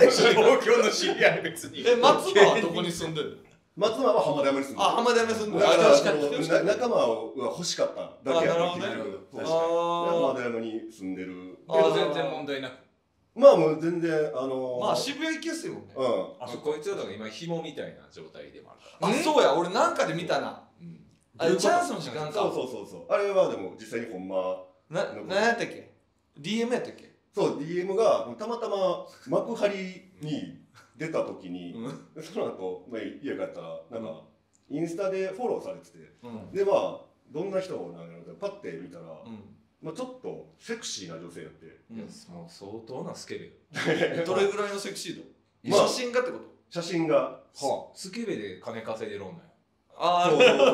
それもっと言ってないし東京の知り合い別に。 松葉はどこに住んでるの？ 松間は浜田山に住んでる。 あ、浜田山に住んでる。 だから仲間は欲しかっただけやった。 なるほどね。 浜田山に住んでる。 全然問題なく。 まあもう全然まあ渋谷行きやすいもんね。 こいつだから今紐みたいな状態でもあるから。 あ、そうや、俺なんかで見たな。あれチャンスの時間か。 そうあれはでも実際にほんま何やったっけ？ DM やったっけ？ そう DM がたまたま幕張に出た時にその後家帰ったらなんかインスタでフォローされてて、でまあどんな人なんやろうってパッて見たら、まあちょっとセクシーな女性やって、 もう相当なスケベ。 どれぐらいのセクシー度？写真がってこと？ 写真がスケベで金稼いでる女や。 ああ、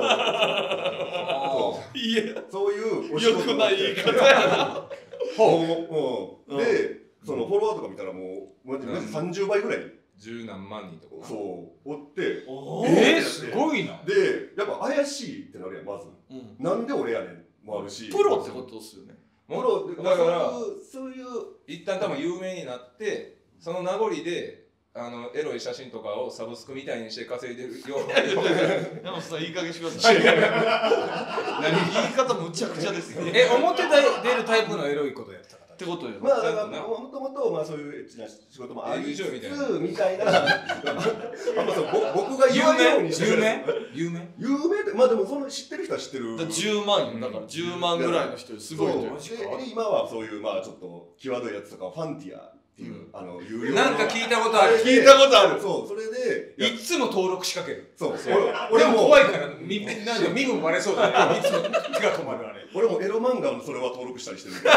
いや、そういうお仕事よくない言い方やな。 で、そのフォロワーとか見たらもうマジ30倍ぐらい 10何万人とかそうおって、 すごいな。 でやっぱ怪しいってなるやん。まずなんで俺やねんもあるし、 プロってことっすよね。 プロだからそういう一旦多分有名になってその名残でエロい写真とかをサブスクみたいにして稼いでるような。 山本さんいい加減してください。言い方むちゃくちゃですよ。 表で出るタイプのエロいことやったってことよ。 まあだからもともとまあそういうエッチな仕事もありつつみたいな。僕が言わんようにしてる。有名でまあでもその知ってる人は知ってる。 10万よ。だから10万ぐらいの人すごいとよ。 今はそういうまあちょっと際どいやつとかファンティアっていう有料なんか聞いたことある。 聞いたことある。 そうそれでいつも登録しかける。 そう俺も怖いから身分バレそうだね。いつも手が止まるあれ。 俺もエロ漫画のそれは登録したりしてる。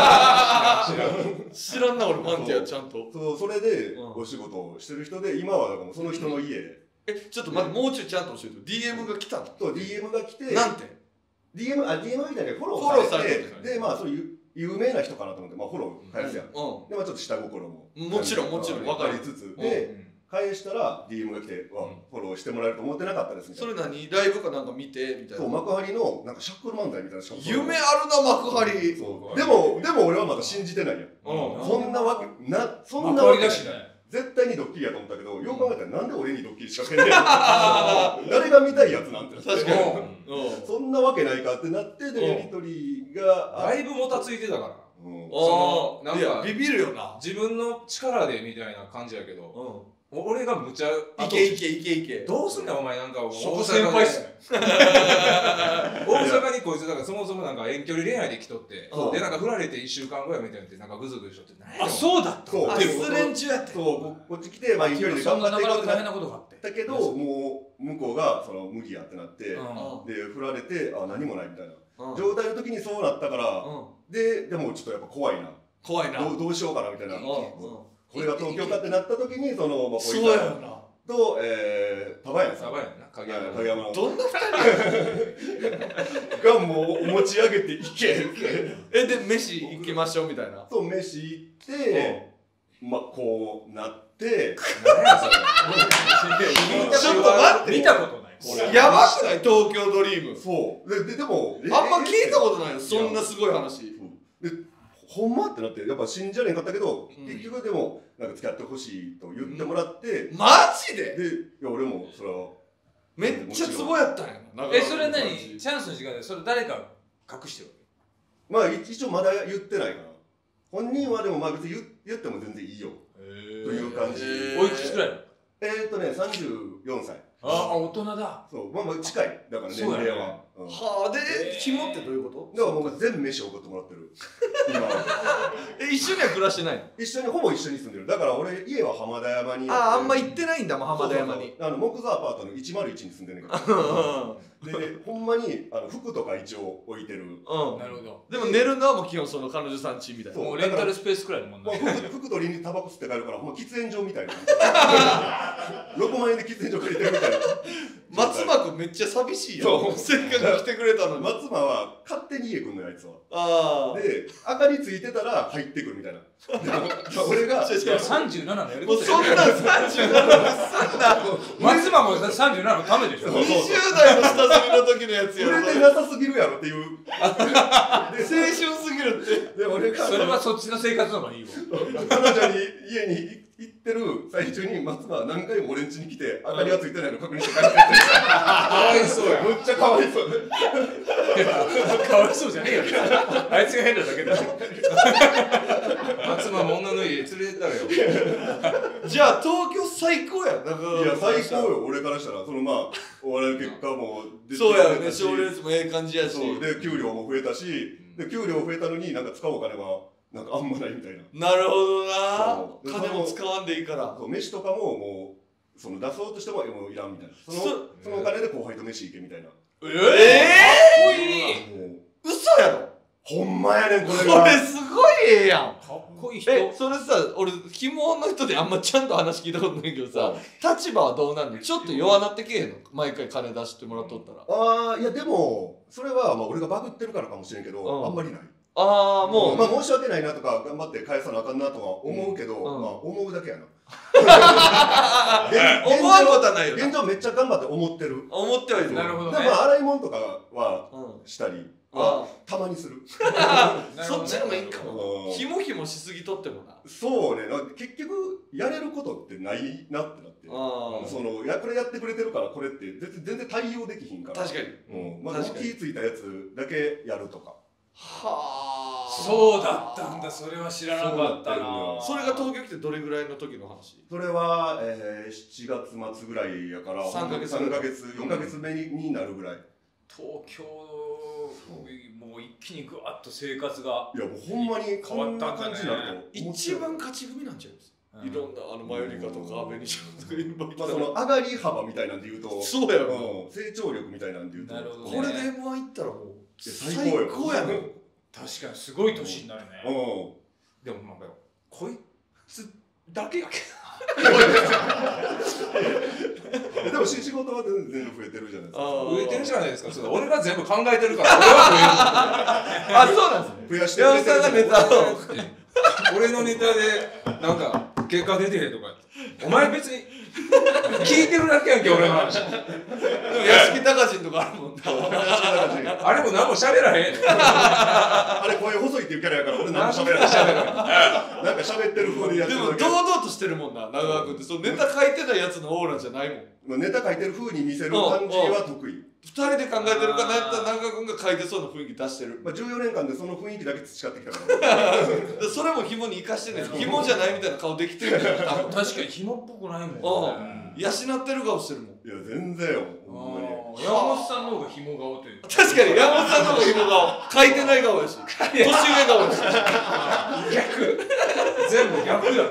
知らんな俺ファンティアちゃんと。 そうそれでお仕事をしてる人で今はだからその人の家。 ちょっと待ってもうちょいちゃんと教えて。DM が来たの？ そう DM が来て。 なんて ？DM みたいなフォローされてでまあそういう有名な人かなと思ってまあフォロー返すやん。でまあちょっと下心ももちろん分かりつつで返したら DM が来てフォローしてもらえると思ってなかったですみたいな。 それ何ライブかなんか見てみたいな。 そう幕張のなんかシャックル漫才みたいな。 夢あるな幕張。 でも俺はまだ信じてないやん。そんなわけそんなわけ絶対にドッキリやと思ったけど、よく考えたらなんで俺にドッキリ仕掛けんねん。誰が見たいやつなんて。 確かに。 そんなわけないかってなってでやり取りがだいぶもたついてたから。 なんかビビるよな。 自分の力でみたいな感じやけど、俺がむちゃいけどうすんねんお前なんか先輩っすね。 大阪にこいつだからそもそもなんか遠距離恋愛で来とってでなんか振られて1週間ぐらいみたいになんかグズグズしとって。 あそうだった。 失恋中やって。 そうこっち来てまあ遠距離で頑張っていこうって大変なことがあって。 だけどもう向こうがその無理やってなってで振られて何もないみたいな状態の時にそうなったからでもちょっとやっぱ怖いなどうしようかなみたいな。これが東京かってなった時にそのそうやなと田場屋さん影山のどんな 2人がもう持ち上げていけで飯行きましょうみたいな。 そう飯行ってまあこうなってちょっと待って見たことないやばくない東京ドリーム。 そうでもあんま聞いたことないよそんなすごい話でほんまってなってやっぱ信じられんかったけど結局でもなんか付き合ってほしいと言ってもらってマジでいや俺もそれはめっちゃツボやったんやな。 それ何チャンスの時間でそれ誰か隠してるわけ？まあ一応まだ言ってないかな。本人はでもまあ別に言っても全然いいよという感じ。 おいくつくらいの ？34歳。 あ大人だ。 そうまあ近いだから年齢は。 はあで紐ってどういうこと？ だからもう全部飯を送ってもらってる。今一緒には暮らしてないの？ 一緒にほぼ一緒に住んでる。だから俺家は浜田山にあんま行ってないんだもん浜田山に。 木造アパートの101に住んでんねんけどでほんまに服とか一応置いてる。 なるほど。 でも寝るのはもう基本その彼女さん家みたいな。 もうレンタルスペースくらいのもんだ。 服取りにタバコ吸って帰るからほんま喫煙所みたいな6万円で喫煙所借りてるみたいな。 松間君めっちゃ寂しいやん。せっかく来てくれたのに。 松間は勝手に家来んのよあいつは。 ああ。 で明かりついてたら入ってくるみたいな。俺が 37のやりもうそんなん37の松間も37のためでしょ。 20代の下積みの時のやつやろ。 売れてなさすぎるやろっていう。 青春すぎるって。 で俺がそれはそっちの生活の方がいいわ。 彼女に家に行ってる最中に松間は何回も俺ん家に来て明かりがついてないの確認して帰ってきて。 かわいそうや。 めっちゃかわいそうで。 かわいそうじゃねえよ。あいつが変なだけだよ。松間も女の家連れてったらよ。 じゃあ東京最高やん。 いや最高よ俺からしたら。そのまあお笑い結果も出てそうやね。賞レースもええ感じやし。 で給料も増えたし、で給料増えたのになんか使うお金はなんかあんまないみたいな。 なるほどな。金も使わんでいいから。 飯とかももうその出そうとしてももういらんみたいな。そのお金で後輩と飯行けみたいな。 嘘やろ。 ほんまやねんこれが。 これすごいええやん。 かっこいい人。 それさ、俺紐の人であんまちゃんと話聞いたことないけどさ、立場はどうなんの？ちょっと弱なってけえの？毎回金出してもらっとったら。 ああいやでもそれはまあ俺がバグってるからかもしれんけど、あんまりない。 ああもうまあ申し訳ないなとか頑張って返さなあかんなとは思うけど、まあ思うだけやな。 思わんことはないよ。 現状めっちゃ頑張って思ってる。 思ってはいる。 なるほどね。 でも洗い物とかはしたりはたまにする。 そっちの方がいいかも。ひもひもしすぎとってもな。 そうね。結局やれることってないなってなって。そのこれやってくれてるからこれって全然対応できひんから。 確かに。 まあ気ついたやつだけやるとか。 はあ。 そうだったんだ。それは知らなかったな。 それが東京来てどれぐらいの時の話？ それは7月末ぐらいやから 3ヶ月 4ヶ月目になるぐらい。 東京もう一気にぐわっと生活がいやもうほんまに変わったんだね。 一番勝ち組なんちゃいます？いろんなマヨリカとか紅しょとかその上がり幅みたいなんで言うとそうやろ。 成長力みたいなんで言うとこれで M1 行ったらもう最高やね。 確かにすごい年になるね。でもなんかこいつだけやけでも仕事は全然増えてるじゃないですか。 増えてるじゃないですか。俺が全部考えてるから俺は増える。あ、そうなんですね。 増やしてくれてる。 山本さんがネタを俺のネタでなんか結果出てへんとかお前別に聞いてるだけやんけ俺の話。でも屋敷隆人とかあるもんな。 あれも何も喋らへん。 あれ声細いっていうキャラやから俺何も喋らない。なんか喋ってる風でやってでるだけ。 も堂々としてるもんな、長川君って。そのネタ書いてたやつのオーラじゃないもん。 ネタ書いてる風に見せる感じは得意。 2人で考えてるかなやったら長川君が書いてそうな雰囲気出してる。 14年間でその雰囲気だけ培ってきたから。 それも紐に生かしてない。紐じゃないみたいな顔できてるから多分。 確かに紐っぽくないもんね。 養ってる顔してるもん。 いや全然よ。ほんまに。 山本さんの方が紐顔というか。 確かに山本さんの方が紐顔。書いてない顔やし。年上顔やし。 逆。全部逆だね。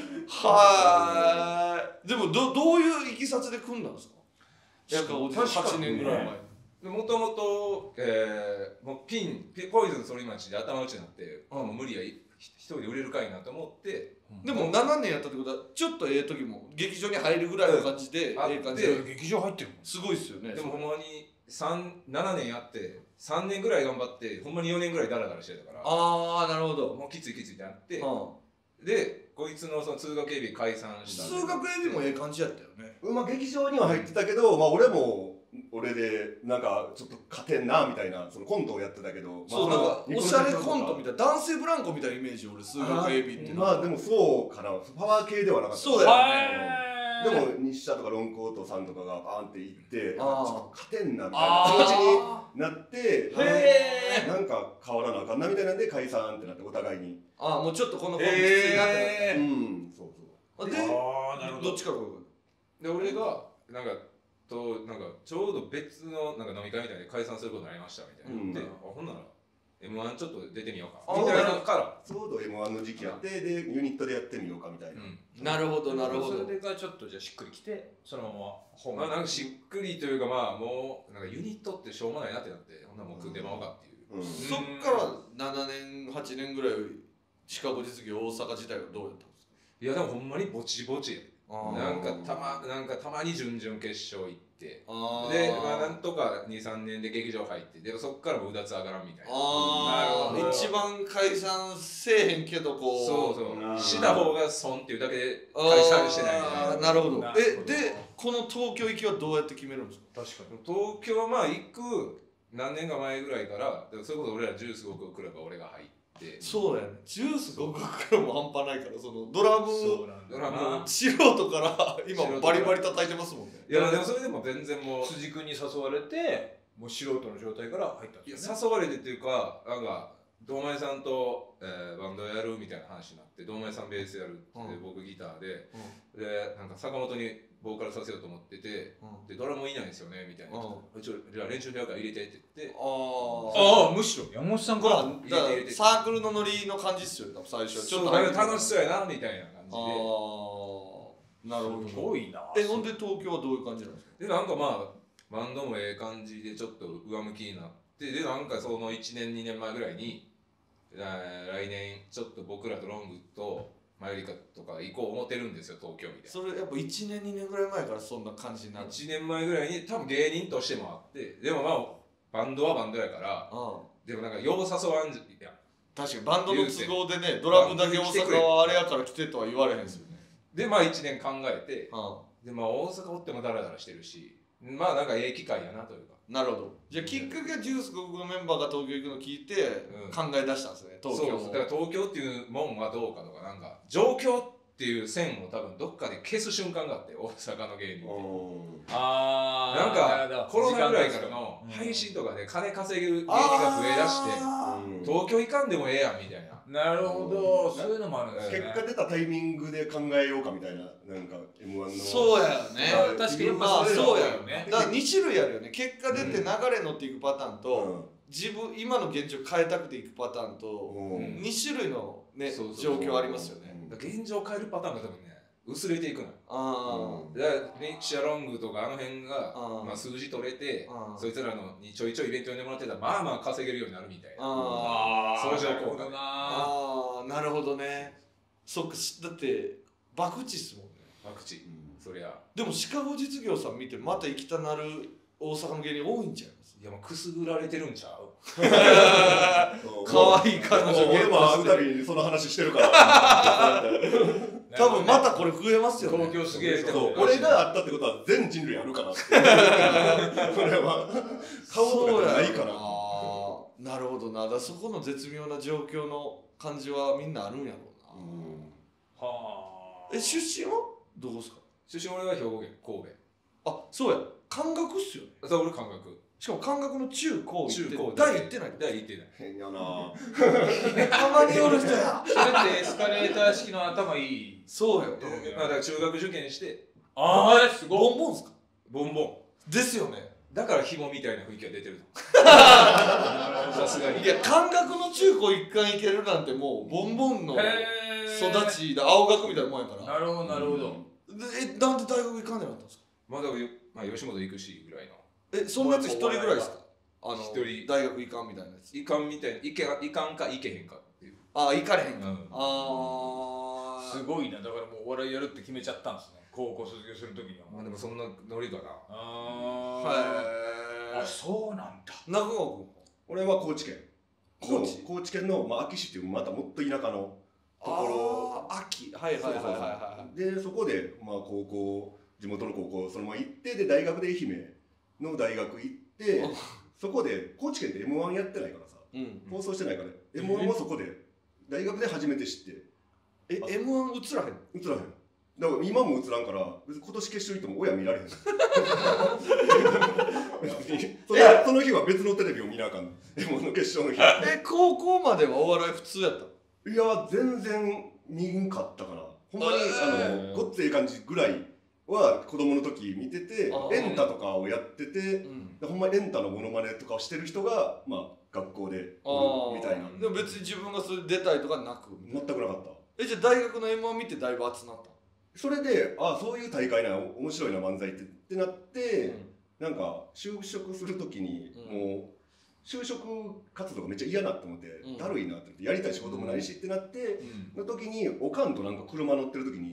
はーい。でもどういういきさつで組んだんですか？8年ぐらい前。 もともとポイズン反町で頭打ちになってもう無理や一人で売れるかいなと思って。 でも7年やったってことはちょっとええ時も劇場に入るぐらいの感じでええ感じで劇場入ってるもん。 すごいっすよね。 でもほんまに7年やって3年ぐらい頑張ってほんまに4年ぐらいダラダラしてたから。 ああなるほど。 もうきついってなって。でこいつのその通学エビ解散した。 通学エビもええ感じやったよね。 まあ劇場には入ってたけど、まあ俺も俺でなんかちょっと勝てんなみたいなそのコントをやってたけど、 そうなんかおしゃれコントみたいな男性ブランコみたいなイメージ俺数学エビって。 まあでもそうかな、パワー系ではなかった。 そうだよね。 でも日射とかロンコートさんとかがバーンって行ってちょっと勝てんなみたいな気持ちになってなんか変わらなあかんなみたいなんで解散ってなってお互いに。 ああもうちょっとこのコンビきついなってなって。 そうそう。 でどっちからで俺がなんかちょうど別のなんか飲み会みたいで解散することになりましたみたいな。でほんなら M1 ちょっと出てみようかみたいなからちょうど M1 の時期やってでユニットでやってみようかみたいな。 なるほどなるほど。 それがちょっとじゃあしっくりきてそのままなんかしっくりというかまあもうなんかユニットってしょうもないなってなってほんならもう組んでまおうかっていう。 そっから7年8年ぐらいシカゴ実業大阪自体はどうやったんですか？ いやでもほんまにぼちぼちなんかたまに準々決勝行っで、まあなんとか2、3年で劇場入って、でもそっからもうだつ上がらんみたいな。 一番解散せえへんけどこう、 そうした方が損っていうだけで解散してないみたいな。 なるほど。でこの東京行きはどうやって決めるんですか？ 確かに東京はまあ行く何年か前ぐらいから、それこそ俺らジュース5個クラブは俺が入って、 そうやね、ジュース5個クラブも半端ないから、そのドラム素人から今バリバリ叩いてますもんね。 いやでもそれでも全然もう辻君に誘われて、もう素人の状態から入ったんですよね。 誘われてっていうか、なんか堂前さんと、バンドやるみたいな話になって、堂前さんベースやるって、僕ギターで、でなんか坂本にボーカルさせようと思ってて、でドラムいないんですよねみたいな、じゃあ練習部屋から入れてって言って、 むしろ山本さんから入れて、サークルのノリの感じっすよね、最初はちょっと楽しそうやなみたいな感じで。 なるほど、 すごいな。 ほんで東京はどういう感じなんですか？ でなんかまあバンドもええ感じでちょっと上向きになって、でなんかその1年2年前ぐらいに、来年ちょっと僕らとロングとマユリカとか行こう思ってるんですよ、東京みたいな。 それやっぱ1年2年ぐらい前からそんな感じになる。 1年前ぐらいに多分芸人としてもあって、でもまあバンドはバンドやから、でもなんかよう誘わんじゃん。 確かにバンドの都合でね、ドラムだけ大阪はあれやから来てとは言われへんですよね。 でまあ1年考えて、でまあ大阪おってもダラダラしてるし、まあなんかええ機会やなというか。 なるほど。じゃあきっかけはジュース5個のメンバーが東京行くのを聞いて考え出したんですね、東京も。 そうだから東京っていうもんはどうかとか、なんか状況っていう線を多分どっかで消す瞬間があって、大阪の芸人ってなんかコロナぐらいからの配信とかで金稼げる芸人が増えだして、東京行かんでもええやんみたいな。 なるほど、そういうのもあるんですね。 結果出たタイミングで考えようかみたいな、なんか M1 の。 そうやよね。 確かにまあそうやよね。だから2種類あるよね。結果出て流れ乗っていくパターンと、自分今の現状変えたくていくパターンと、2種類のね状況ありますよね。 現状変えるパターンが多分ね薄れていくのよ。だからね、シアロングとかあの辺がまあ数字取れて、そいつらのにちょいちょいイベントにもらってたらまあまあ稼げるようになるみたいな。そういう状況が。 なるほどね。そっか、だって博打っすもんね。 博打、そりゃ。 でもシカゴ実業さん見てまた行きたなる大阪の芸人多いんちゃいます？ いやもうくすぐられてるんちゃう？ 可愛い彼女俺も会うたびにその話してるから多分またこれ増えますよね。 東京すげえ。 俺があったってことは全人類あるかなってそれは顔とかじゃないかな。 なるほどな。だからそこの絶妙な状況の感じはみんなあるんやろうな。はあ。出身はどうですか？ 出身俺は兵庫県神戸。 あ、そうや。関学っすよね。 そう、俺関学。 しかも関学の中高行って大行ってない。 大行ってない。 変やな。 たまにおる人や。 それってエスカレーター式の頭いい。 そうや。 まあだから中学受験して。 ああ、すごい。 ボンボンっすか？ ボンボン。 ですよね。 だから紐みたいな雰囲気が出てる。さすがに。 いや、関学の中高一貫行けるなんてもうボンボンの育ちだ、青学みたいなもんやから。 なるほどなるほど。 なんで大学行かんでなかったんですか？ まあだから吉本行くしぐらいの。 そんなやつ一人ぐらいですか？ 一人大学行かんみたいなやつ。 行かんみたいな、行かんか行けへんかっていう。 ああ、行かれへんか。 すごいな。だからもうお笑いやるって決めちゃったんですね、高校卒業するときには。 まあでもそんなノリかな。 あ、そうなんだ。 中川君。 俺は高知県。高知県の安芸市っていうまたもっと田舎のところ。 秋。はいはいはいはい。 でそこでまあ高校、地元の高校そのまま行って、で大学で愛媛の大学行って、そこで高知県って M1 やってないからさ、放送してないから M1 もそこで大学で初めて知って。 M1 映らへん？ 映らへん。だから今も映らんから、別に今年決勝行っても親見られへん。その日は別のテレビを見なあかん。M1 の決勝の日。 高校まではお笑い普通やった？ いや全然見んかったかな。ほんまにごっつええ感じぐらいは子供の時見てて、エンタとかをやってて、ほんまエンタのモノマネとかをしてる人がまあ学校でおるみたいな。 でも別に自分がそれ出たいとかなく？ 全くなかった。 じゃあ大学の M1 見てだいぶ熱なった？ それでそういう大会な面白いな漫才ってなって、なんか就職する時にもう就職活動がめっちゃ嫌なって思って、だるいなってやりたい仕事もないしってなっての時に、おかんとなんか車乗ってる時に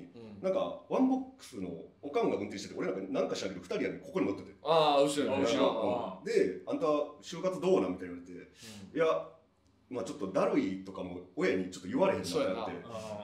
なんかワンボックスのおかんが運転してて、俺なんかしらんけど2人やねここに乗ってて、 ああ後ろにであんた就活どうなんみたいに言われて、いやまあちょっとだるいとかも親にちょっと言われへんなってなって、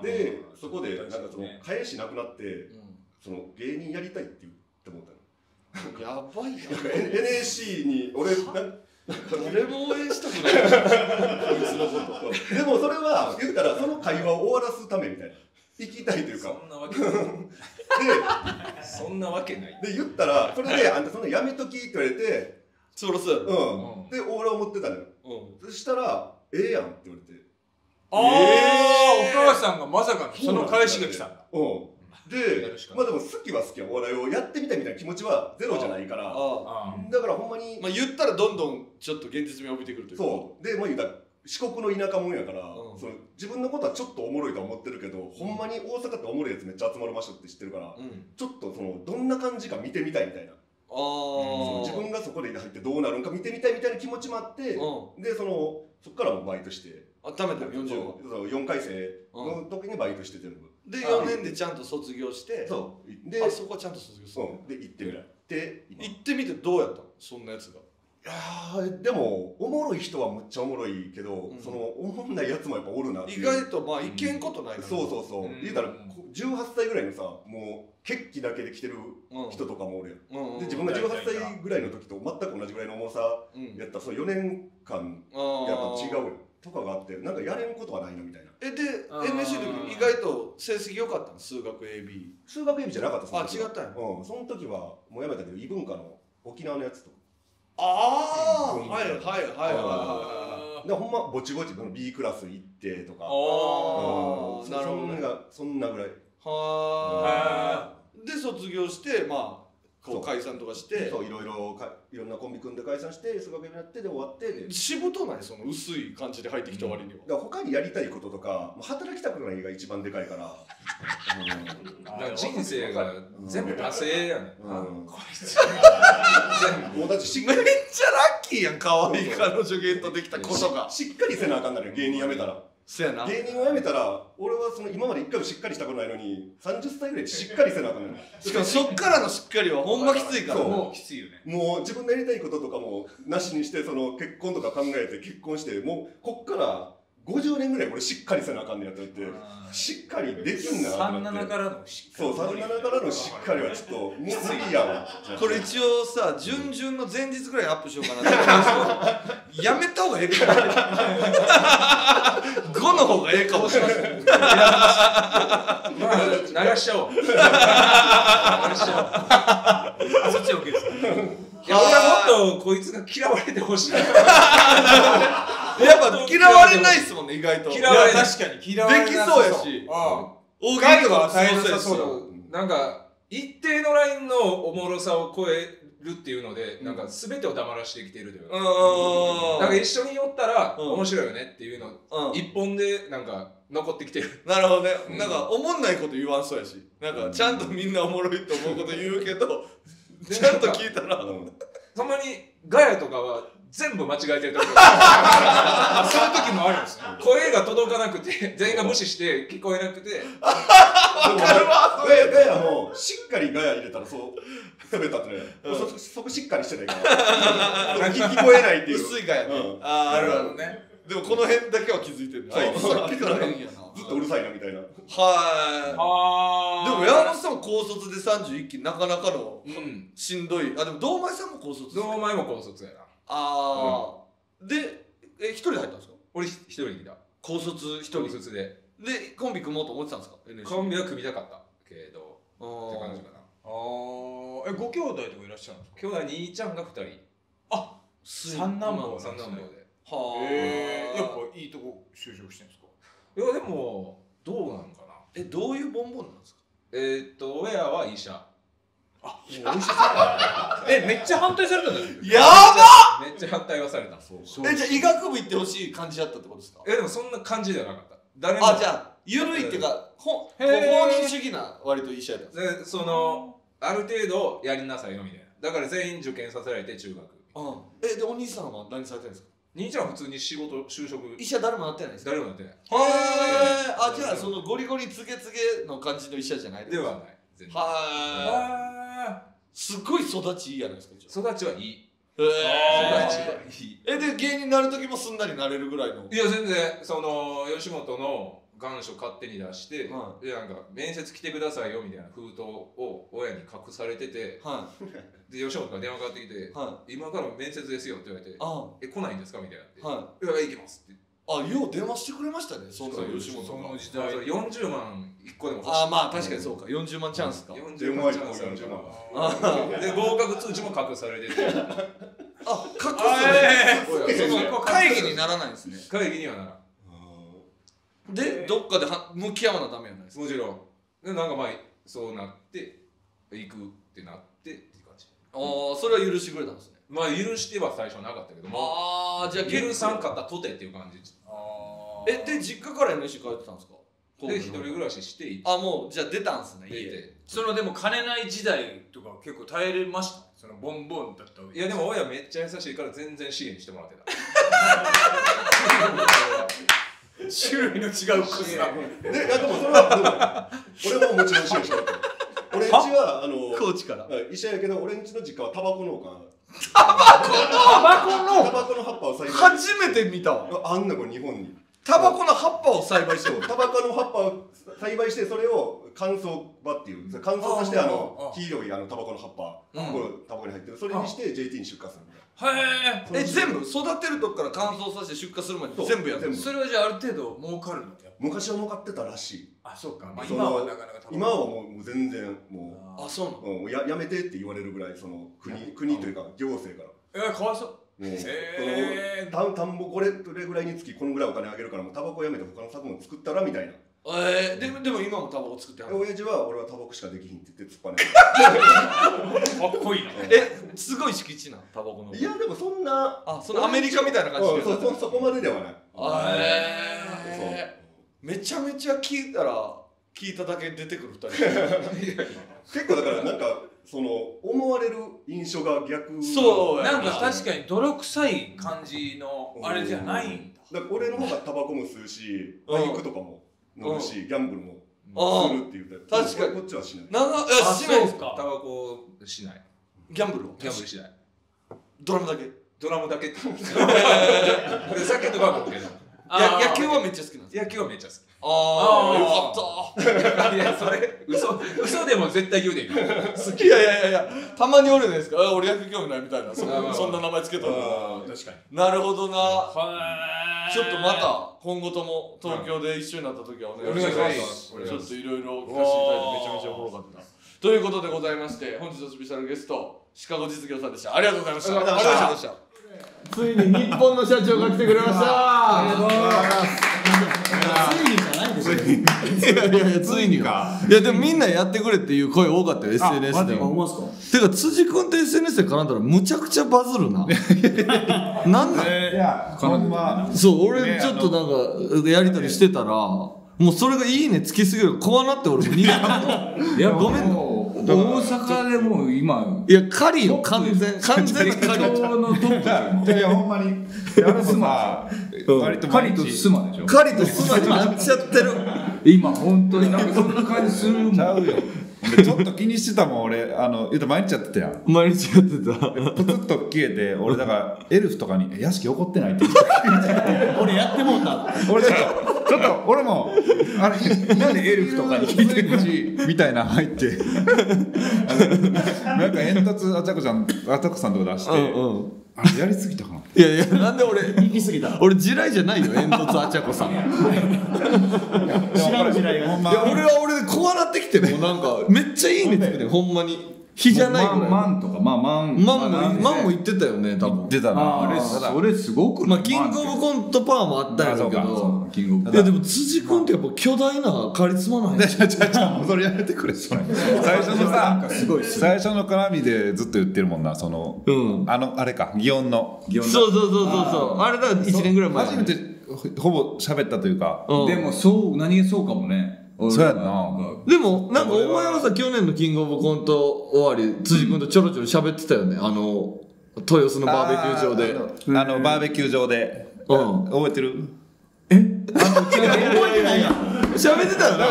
でそこでなんかその返しなくなって、その芸人やりたいって言って思ったの。 やばいやん。NSC に俺誰も応援したくないこいつのこと。 でもそれは言ったらその会話を終わらすためみたいな。行きたいというか。 そんなわけない。そんなわけない。 で言ったらそれであんたそんなやめときって言われて、 そろそろ。 で俺は思ってたのよ。そしたらええやんって言われて。 ああ、お母さんがまさかその返しが来たんだ。 で、まあでも好きは好きやお笑いをやってみたいみたいな気持ちはゼロじゃないから、だからほんまにまあ言ったらどんどんちょっと現実味を帯びてくるというか。 そうで、まあ言うたら四国の田舎もんやから、その自分のことはちょっとおもろいとは思ってるけど、ほんまに大阪っておもろいやつめっちゃ集まる場所って知ってるから、ちょっとそのどんな感じか見てみたいみたいな、自分がそこで入ってどうなるんか見てみたいみたいな気持ちもあって、でそっからもバイトして、 ためたの 4回生の時にバイトして全部で4年でちゃんと卒業して、 そうでそこはちゃんと卒業する、 で行ってみるで行ってみてどうやったのそんなやつが。 いやでもおもろい人はむっちゃおもろいけど、そのおもんないやつもやっぱおるなっていう。 意外とまあいけんことないから。 そう言うたら18歳ぐらいのさ、もう血気だけで来てる人とかもおるやん。で自分が18歳ぐらいの時と全く同じぐらいの重さやったら、その4年間やっぱ違うよとかがあって、なんかやれんことはないのみたいな。 で NSC の時意外と成績良かったの？数学 AB。 数学 AB じゃなかった。 あ、違ったんや。 その時はもうやめたけど異文化の沖縄のやつとか。 ああ、はい。でほんまぼちぼち B クラス行ってとか。なるほど。そんなぐらい。はあ。で卒業してまあこう解散とかして、 そういろんなコンビ組んで解散して数学になってで終わって、 しぶとないその薄い感じで入ってきた割には。 だから他にやりたいこととか働きたくないが一番でかいから。 人生が全部惰性やねん。こいつもうだってめっちゃラッキーやん、可愛い彼女ゲットできたことが。 しっかりせなあかんなるよ芸人辞めたら。 そうやな。 芸人を辞めたら俺はその今まで一回もしっかりしたことないのに30歳ぐらいでしっかりせなあかんのよ。 しかもそっからのしっかりはほんまきついから。 もうきついよね。 もう自分のやりたいこととかもなしにして、その結婚とか考えて結婚して、もうこっから50年ぐらい俺しっかりせなあかんねやと言って、しっかりできんな 37からのしっかり。 そう37からのしっかりはちょっと無理やわ。 これ一応さ、準々の前日ぐらいアップしようかなってやめた方がええかも。5の方がええかもしれない。 まあ流しちゃおう。流しちゃおう。そっち OK ですか。いや俺はもっとこいつが嫌われてほしい。 やっぱ嫌われないっすもんね、意外と。 嫌われない。 確かに嫌われない。 できそうやし。 大喜利とか大変さそうだ。 なんか一定のラインのおもろさを超えるっていうので、なんか全てを黙らしてきてるというか、なんか一緒に寄ったら面白いよねっていうの一本でなんか残ってきてる。 なるほどね。なんかおもんないこと言わんそうやし、なんかちゃんとみんなおもろいと思うこと言うけど、ちゃんと聞いたらたまにガヤとかは全部間違えてるところ。そういう時もあるんですよ。声が届かなくて全員が無視して聞こえなくて。 わかるわ。ガヤもしっかりガヤ入れたらそう滑ったってね。そこしっかりしてないから。聞こえないっていう。 薄いガヤね。ああ、なるほどね。でもこの辺だけは気づいてる。あいつさっきから変やな。 ずっとうるさいなみたいな。 はい。でも山本さんも高卒で31期なかなかのしんどい。あ、でも堂前さんも高卒。 堂前も高卒やな。 ああ。で、一人で入ったんですか？ 俺一人で来た。 高卒一人。 高卒で。 で、コンビ組もうと思ってたんですか？ コンビは組みたかったけどって感じかな。 ご兄弟とかいらっしゃるんですか？ 兄弟兄ちゃんが2人。 あ、三男坊で。 はあ。やっぱいいとこ就職してるんですか？ いやでもどうなんかな。 どういうボンボンなんですか？ 親は医者。 あ、お医者さん。めっちゃ反対されたんだよ。 やばっ。 めっちゃ反対はされた。 じゃあ医学部行ってほしい感じだったってことですか？ でもそんな感じではなかった。誰も。 あ、じゃあ緩いっていうか放任主義な割と医者やった。 でそのある程度やりなさいよみたいな。だから全員受験させられて中学。 でお兄さんは何されてるんですか？ 兄ちゃんは普通に仕事就職医者誰もなってないですか？ 誰もなってない。 あ、じゃあそのゴリゴリつげつげの感じの医者じゃないですか？ ではない。全然。 すごい育ちいいじゃないですか。 育ちはいい。 で芸人になる時もすんなりなれるぐらいの。 いや全然その吉本の願書勝手に出して、でなんか面接来てくださいよみたいな封筒を親に隠されてて、で吉本から電話かかってきて、今から面接ですよって言われて、来ないんですかみたいなって、いや行きますって。 よう電話してくれましたね。そんな吉本が。 その時代40万1個でも欲しい。 まあ確かにそうか。40万チャンスか。 40万チャンス40万。で合格通知も隠されてて。 隠す。会議にならないんですね。 会議にはならん。 でどっかで向き合わなダメやないですか。 もちろん。でなんかまあそうなって行くってなってっていう感じ。 それは許してくれたんですね。 まあ許しては最初なかったけども。じゃあ許さんかったとてっていう感じ。 で実家から NSC 通ってたんですか？ で一人暮らししてもうじゃあ出たんすね。家そのでも金ない時代とか結構耐えれました。そのボンボンだった。 いやでも親めっちゃ優しいから全然支援してもらってた。 種類の違うクズだ。 でもそれは俺ももちろん支援してもらってる。俺んちは高知から医者やけど、俺んちの実家はタバコ農家。 タバコの葉っぱを栽培。 初めて見たわ。 あんなこれ日本に。 タバコの葉っぱを栽培してる。 タバコの葉っぱを栽培してそれを乾燥場っていう乾燥させて黄色いタバコの葉っぱタバコに入ってるそれにして JT に出荷するみたいな。 全部育てるとこから乾燥させて出荷するまで全部やる。 それはじゃあある程度儲かるの？ 昔は儲かってたらしい。 そうか。今はなかなか今はもう全然もうそうなの？ やめてって言われるぐらいその国というか行政から。 かわいそう。 田んぼこれぐらいにつきこのぐらいお金あげるからもうタバコやめて他の作物作ったらみたいな。 でも今もタバコ作ってはる。 親父は俺はタバコしかできひんって言って突っぱねる。 かっこいいな。 すごい敷地なタバコの。 いやでもそんなそのアメリカみたいな感じで。 そこまでではない。 めちゃめちゃ聞いただけ出てくる2人。 結構だからなんかその思われる印象が逆。 そうなんか確かに泥臭い感じのあれじゃないんだ。 だから俺の方がタバコも吸うしバイクとかも乗るしギャンブルもするって言ったら確かにこっちはしない。 しないですか？ タバコしない。 ギャンブルしない。 ドラムだけって酒とかは僕けど野球はめっちゃ好きなんです。 野球はめっちゃ好き。 よかった。 いやそれ嘘でも絶対言うでいい。 いやたまにおるじゃないですか。俺野球興味ないみたいなそんな名前つけたの。 確かに。 なるほどな。ちょっとまた今後とも東京で一緒になった時はお願いします。ちょっといろいろ聞かせていただいてめちゃめちゃおもろかった。ということでございまして本日のスペシャルゲストシカゴ実業さんでした。ありがとうございました。ついに日本の社長が来てくれました。ありがとうございます。ついにじゃないですよ。いやついにか。いやでもみんなやってくれっていう声多かったよ SNS でも。てか辻君って SNS で絡んだらむちゃくちゃバズるな。なんなん？いやこのまま。そう俺ちょっとなんかやり取りしてたらもうそれがいいねつきすぎる怖なって俺も逃げた。いやごめんの。大阪でもう今いや狩りよ完全な狩りのトップ。いやほんまに割と狩りとスマでしょ。狩りとスマになっちゃってる。今本当になんかそんな感じするもん。ちゃうよ。ちょっと気にしてたもん俺言うと毎日やってたやん。毎日やってた。プツッと消えて俺だからエルフとかに屋敷怒ってないって俺やってもうた。俺ちょっと俺もあれなんでエルフとかに聞いてるしみたいな入ってなんか煙突あちゃこさんとか出してあれやりすぎたかな。いやなんで俺行き過ぎた。俺地雷じゃないよ煙突あちゃこさん。知らん地雷が。いや俺は俺で怖なってきてもうなんかめっちゃいいねつけてほんまに。日じゃないぐらい。マンとかマンも言ってたよね多分。言ってたな。あれそれすごく。まあキングオブコントパワーもあったんやけど。いやでも辻君ってやっぱ巨大なカリスマなんや。それやめてくれ。最初のさ最初の絡みでずっと言ってるもんなそのあれか祇園の。そうあれだ1年ぐらい前。初めてほぼ喋ったというか。でもそう何気そうかもね。そうやんな。でもなんかお前はさ去年のキングオブコント終わり辻君とちょろちょろ喋ってたよね。 豊洲のバーベキュー場でバーベキュー場で覚えてる？ 覚えてないやん。喋ってたよな。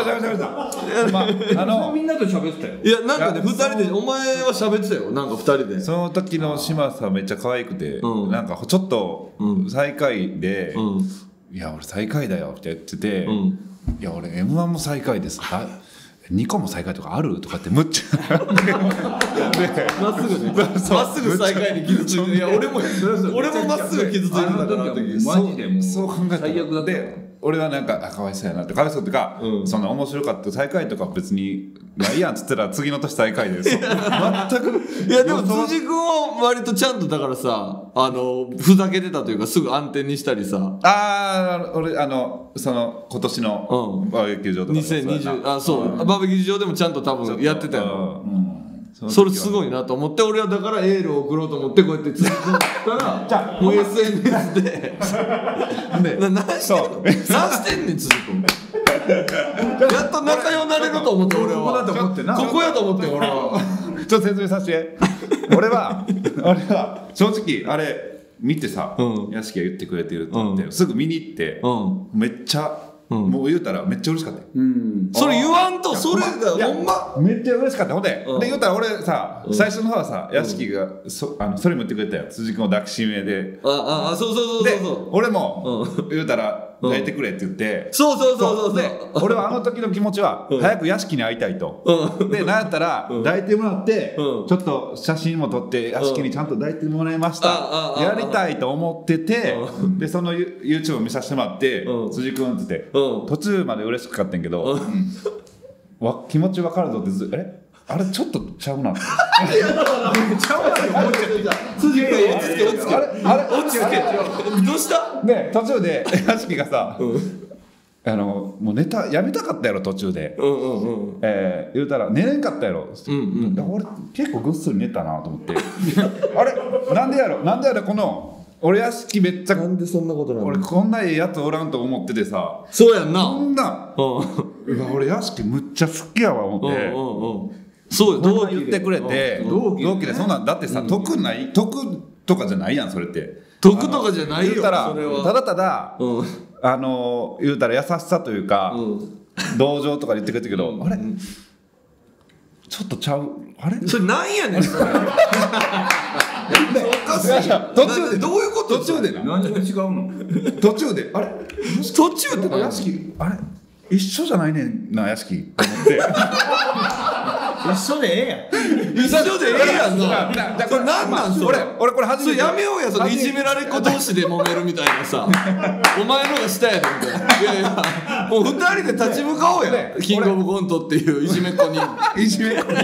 みんなと喋ってたよ。 いやなんかね2人でお前は喋ってたよ。なんか2人で。 その時の島さんめっちゃ可愛くて、なんかちょっと最下位で、いや俺最下位だよって言ってて、いや俺 M1 も最下位です。2個も最下位とかあるとかってむっちゃまっすぐねまっすぐ最下位に傷ついて、いや俺もまっすぐ傷ついてたからマジでもうそう考えたらで俺はなんかかわいそうやなってかわいそうっていうか、そんな面白かった最下位とか別にいいやんっつったら次の年最下位です全く。 いやでも辻君は割とちゃんとだからさふざけてたというかすぐ暗転にしたりさ。 俺その今年のバーベキュー場とか 2020そうバーベキュー場でもちゃんと多分やってたよ。それすごいなと思って俺はだからエールを送ろうと思ってこうやって続けたらもう SNS で何してんねん辻君。やっと仲良くなれると思って俺はここやと思って俺は。 ちょっと説明させて。俺は正直あれ見てさ屋敷が言ってくれてるって言ってすぐ見に行ってめっちゃもう言うたらめっちゃ嬉しかったよ。 それ言わんとそれがほんまめっちゃ嬉しかった。ほんで言うたら俺さ最初の方はさ屋敷がそれも言ってくれたよ。辻君を抱きしめでそうで俺も言うたら抱いてくれって言ってそうで俺はあの時の気持ちは早く屋敷に会いたいとでなんやったら抱いてもらってちょっと写真も撮って屋敷にちゃんと抱いてもらいましたやりたいと思っててでその YouTube を見させてもらって辻君って途中まで嬉しかったんやけど気持ち分かるぞってあれちょっとちゃうな。ちゃうなって思っちゃって。辻君落ち着けどうしたね途中で屋敷がさもうネタやめたかったやろ途中で言うたら寝れんかったやろ俺結構ぐっすり寝たなと思ってあれなんでやろこの俺屋敷めっちゃなんでそんなことなの。 俺こんなええやつおらんと思っててさそうやんなこんな俺屋敷むっちゃ好きやわ思ってそうよ同期言ってくれて同期でそんなんだってさ得とかじゃないやんそれって得とかじゃないよ。 言うたらただただ言うたら優しさというか同情とか言ってくれたけどあれちょっとちゃうあれそれなんやねんそれ。おかしい。途中でどういうこと？ 途中で何が違うの？ 途中であれ途中で屋敷あれ一緒じゃないねんな屋敷と思って一緒でええやん一緒でええやんな。これなんなんそれ。 俺これ初めてやめようやそのいじめられっ子同士で揉めるみたいなさお前のが下やでみたいな。いやいやもう2人で立ち向かおうやキングオブコントっていういじめっ子にいじめっ子に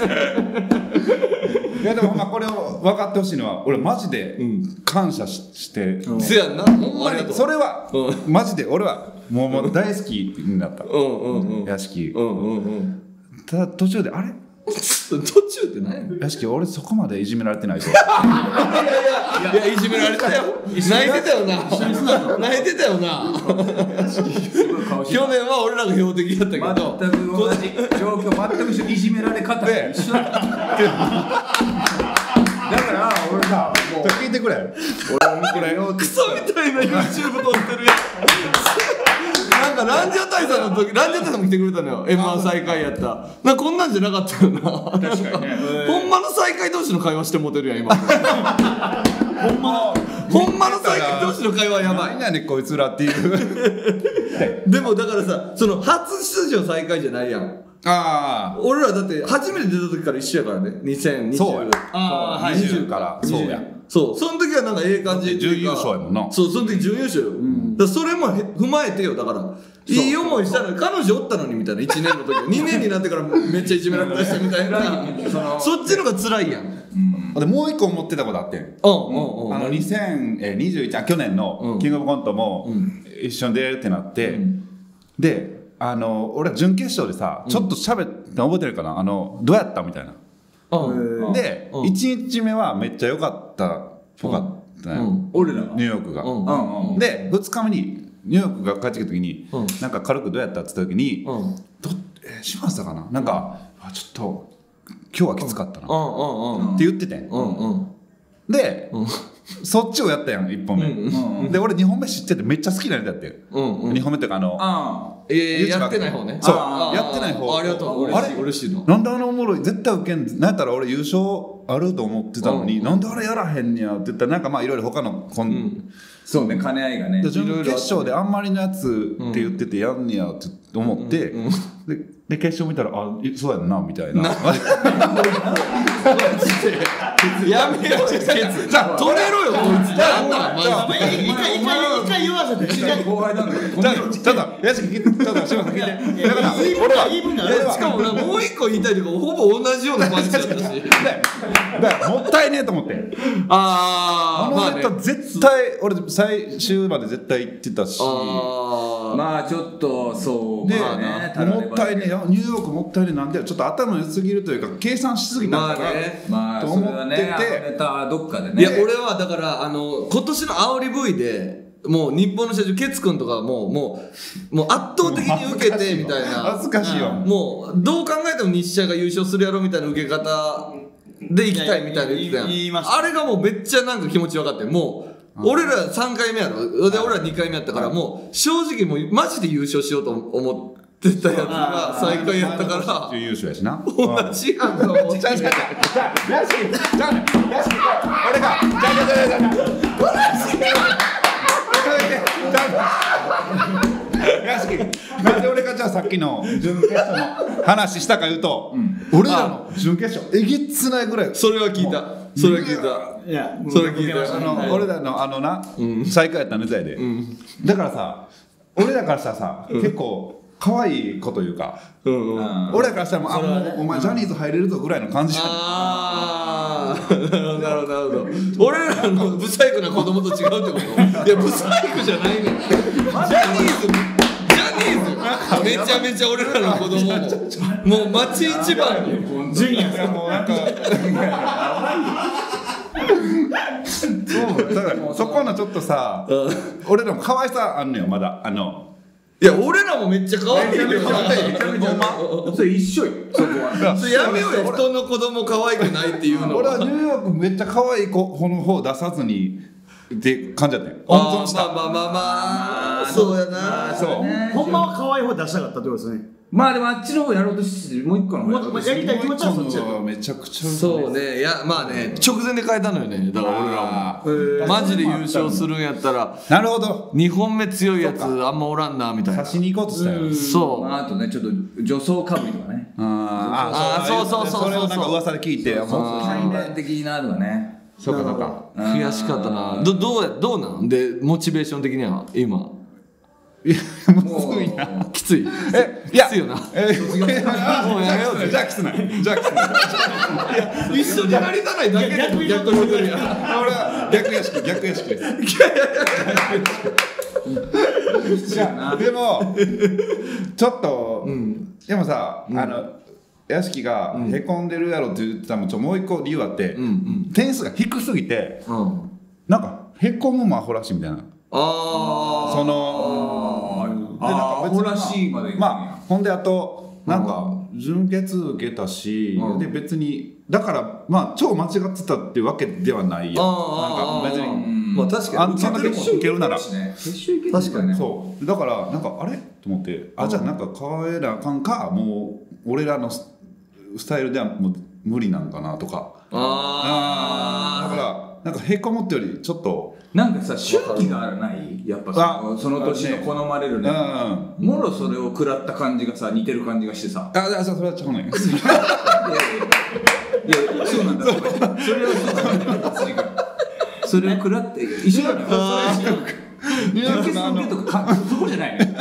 いやでもこれを分かってほしいのは俺マジで感謝してせやんな。ほんまにそれはマジで俺はもう大好きになった屋敷ただ途中であれ途中って何屋敷俺そこまでいじめられてないぞいやいじめられたよ泣いてたよな泣いてたよな去年は俺らが標的だったけど全く同じ状況全く一緒いじめられ方で一緒だっただから俺さもう聞いてくれ俺もクソみたいな YouTube 撮ってるやつなんかランジャタイさんの時ランジャタイさんも来てくれたのよ M1 最下位やったなんかこんなんじゃなかったよな確かにねほんまの最下位同士の会話してもてるやん今ほんまの最下位同士の会話やばい何やねんこいつらっていうでもだからさその初出場最下位じゃないやん俺らだって初めて出た時から一緒やからね2020 そうや 20 からそうやそうその時はなんかええ感じ準優勝やもんなそうその時準優勝よだそれも踏まえてよだからいい思いしたのに彼女おったのにみたいな1年の時2年になってからめっちゃいじめられた人みたいなそっちのが辛いやんでもう一個思ってたことあってん2021去年のキングオブコントも一緒に出れるってなってで俺は準決勝でさちょっと喋って覚えてるかなどうやったみたいなで1日目はめっちゃ良かったっぽかった俺らニューヨークがで2日目にニューヨークが帰ってきた時になんか軽くどうやったって言った時に島津さんかななんかちょっと今日はきつかったなって言っててんでそっちをやったやん1本目で俺2本目知っててめっちゃ好きなネタやって2本目っていうかやってない方ねそうやってない方ありがとう嬉しいのなんでおもろい絶対受けんなんやったら俺優勝あると思ってたのになんであれやらへんにゃって言ったらなんかまあいろいろ他のそうね兼ね合いがね準決勝であんまりのやつって言っててやんねやって思ってで決勝見たらあそうやんなみたいなやめよう止めろよこいつ一回言わせて後輩なんだけどただ屋敷聞いてただ島さん聞いてだから俺はしかももう一個言いたいというかほぼ同じような感じだったしだからもったいねえと思ってあのネタ絶対俺最終まで絶対言ってたしまあちょっとそうでもったいねえニューヨークもったいねえなんでちょっと頭良すぎるというか計算しすぎたんだからと思っててネタどっかでねいや俺はだから今年の煽り V でもう日本の社長ケツくんとかもう圧倒的に受けてみたいな恥ずかしいわもうどう考えても日社が優勝するやろみたいな受け方でいきたいみたいな言ってたやんあれがもうめっちゃなんか気持ち分かってもう俺ら3回目やろで俺ら2回目やったからもう正直もうマジで優勝しようと思ってたやつが最下位やったから優勝やしな同じやんかもう俺がなんで俺がじゃあさっきの準決勝の話したか言うと俺らの準決勝えげつないぐらいそれは聞いた俺らの最下位やったネタやでだからさ俺らからしたらさ結構可愛い子というか俺らからしたらもうお前ジャニーズ入れるぞぐらいの感じやなるほど俺らのブサイクな子供と違うってこといやブサイクじゃないねんジャニーズめちゃめちゃ俺らの子供もう町一番ジュニアさんもなんかそうだからそこのちょっとさ俺らも可愛さあんのよまだいや俺らもめっちゃ可愛いよそれ一緒よそこはそれやめようよ人の子供可愛くないっていうの俺はニューヨークめっちゃ可愛い子の方出さずにって感じだったよ温存したまあそうやなほんまは可愛い方出したかったってことですねまあでもあっちの方やろうとしてもう一個の方やりたい気持ちはそっちやめちゃくちゃそうねいやまあね直前で変えたのよねだから俺らもマジで優勝するんやったらなるほど 2本目強いやつあんまおらんなみたいな差しに行こうとしたよそうあとねちょっと女装かぶりとかねそうそれをなんか噂で聞いて対面的なのがねそうか悔しかったなどうなんでモチベーション的には今いやむずいなきついいやきついよなもうやめようぜじゃあきつない一緒にやりたないだけで逆に俺は逆屋敷ですでもちょっとでもさ屋敷がへこんでるやろって言ってたのもう一個理由あって点数が低すぎてなんかへこむもアホらしいみたいなそのアホらしいまでまあほんであとなんか準決受けたしで別にだからまあ超間違ってたっていうわけではないやんなんか別にまあ確かにそんだけ受けるなら確かにそうだからなんかあれと思ってじゃあなんか変えなあかんかもう俺らのスタイルではもう無理なんかなとかだからなんかへこむってよりちょっとなんかさ周期があるないやっぱその年の好まれるねもろそれを食らった感じがさ似てる感じがしてさそれはちゃうねんいやそうなんだそれはそうなんだそれを食らって一緒だね準決の受けとかそこじゃないね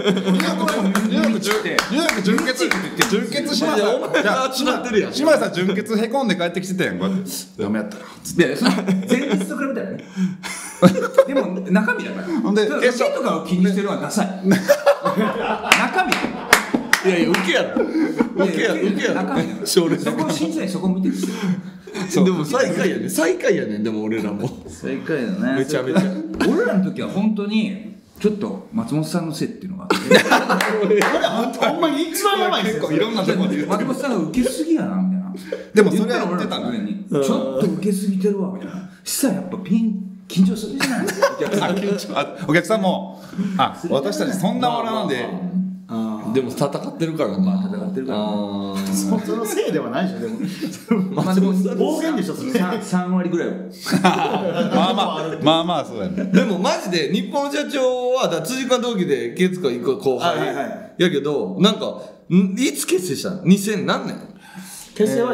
準決しました島田さん準決へこんで帰ってきてたやんこうやってダメやったな前日と比べたらねでも中身だからほんで受けとかを気にしてるのはダサい中身いや受けやろ受けやろそこを審査員そこ見てるでも最下位やねんでも俺らも最下位だねめちゃめちゃ俺らの時は本当にちょっと松本さんのせいっていうのがあってほんまに一番やばいですよいろんなとこで松本さんが受けすぎやなみたいなでもそれは言ってたのにちょっと受けすぎてるわみたいな。したらやっぱ緊張するじゃないお客さんも私たちそんなものなんででも戦ってるからな。 戦ってるからそのせいではないでしょ。でもまあでも暴言でしょ。それ 3割ぐらいはまあまあそうやね。 でもマジで日本の社長は辻君は同期でケツカ行く後輩やけど、なんかいつ結成したの？2000何年？ 結成は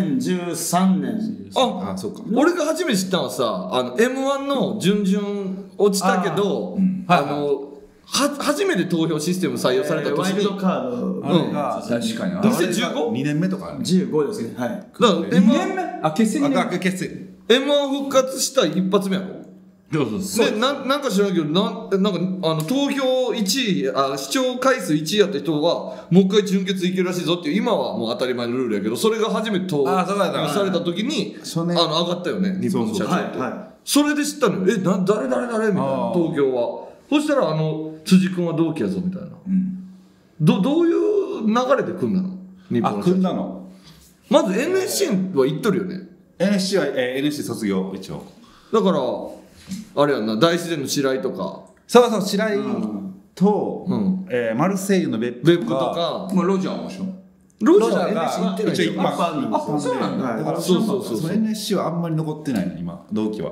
2013年。 あ、そうか。俺が初めて知ったのはさ、M1 の準々落ちたけど、初めて投票システム採用された年にワイルドカードあれが確かに 2015？ 2年目とか 15ですね。はい。だから 2年目結成2年目結成 M1 復活した一発目やろ。でなんか知らんけどなんか投票1位視聴回数1位やった人はもう一回準決いけるらしいぞっていう今はもう当たり前のルールやけど、それが初めて投票された時に上がったよね、日本の社長って。それで知ったのよ。誰みたいな投票は。そしたら辻君は同期やぞみたいな。どういう流れで組んだの？日本の社長組んだの。 まず NSC は行っとるよね。 NSC は NSC 卒業一応。 だからあれやんな、大自然の白井とか。 そう白井とマルセイユの別府とか。 ロジャーもしょ。 ロジャーが一応一般。 あ、そうなんだ。 だからそう NSC はあんまり残ってないの今同期は。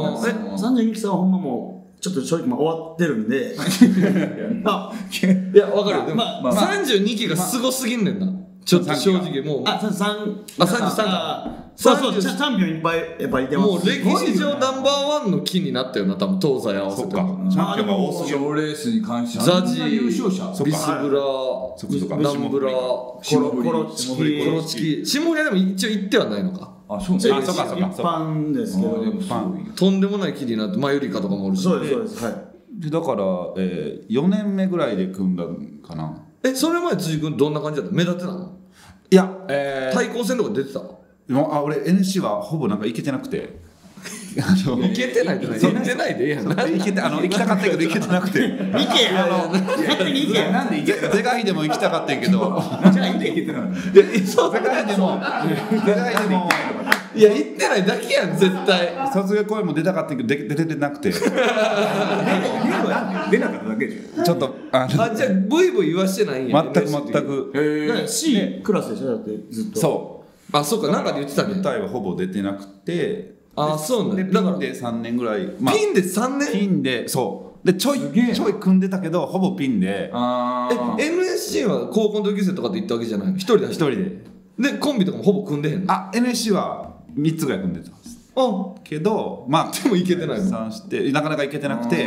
32期さんはほんまもうちょっと正直終わってるんで。 いやわかる。でも32期がすごすぎんねんな。ちょっと正直もう。33か。 そうチャンピオンいっぱいやっぱいてます。 もう歴史上ナンバーワンの期になったよな、多分東西合わせて。 チャンピオンが多すぎる。 賞レースに関してザジ優勝者ビスブラナンブラコロチキ下振りはでも一応行ってはないのか。 そう一般ですけどとんでもない期になってマユリカとかもおるし。 そうですはい。 だから4年目ぐらいで組んだかな。 それまで辻君どんな感じだった？目立ってたの？ いや対抗戦とか出てた？ 俺 NSC はほぼなんか行けてなくて行けてないって言ってないでいいやん。 行きたかったけど行けてなくて行け逆に行けなんで是が非でも行きたかったんやけどじゃあ行けてない是が非でもいや行ってないだけやん絶対。 卒業公演も出たかったけど出てなくて出なかっただけでちょっとじゃあブイブイ言わしてないんや。 全く C クラスでしょだってずっと。 そうかなんかで言ってたね。 舞台はほぼ出てなくてそうね。 だからピンで3年ぐらいピンで3年？ ピンでそうでちょい組んでたけどほぼピンで。 NSC は高校の同級生とかで行ったわけじゃないの？一人でコンビとかもほぼ組んでへんの ？NSC は3つぐらい組んでたんですけどでも行けてないの？ してなかなか行けてなくて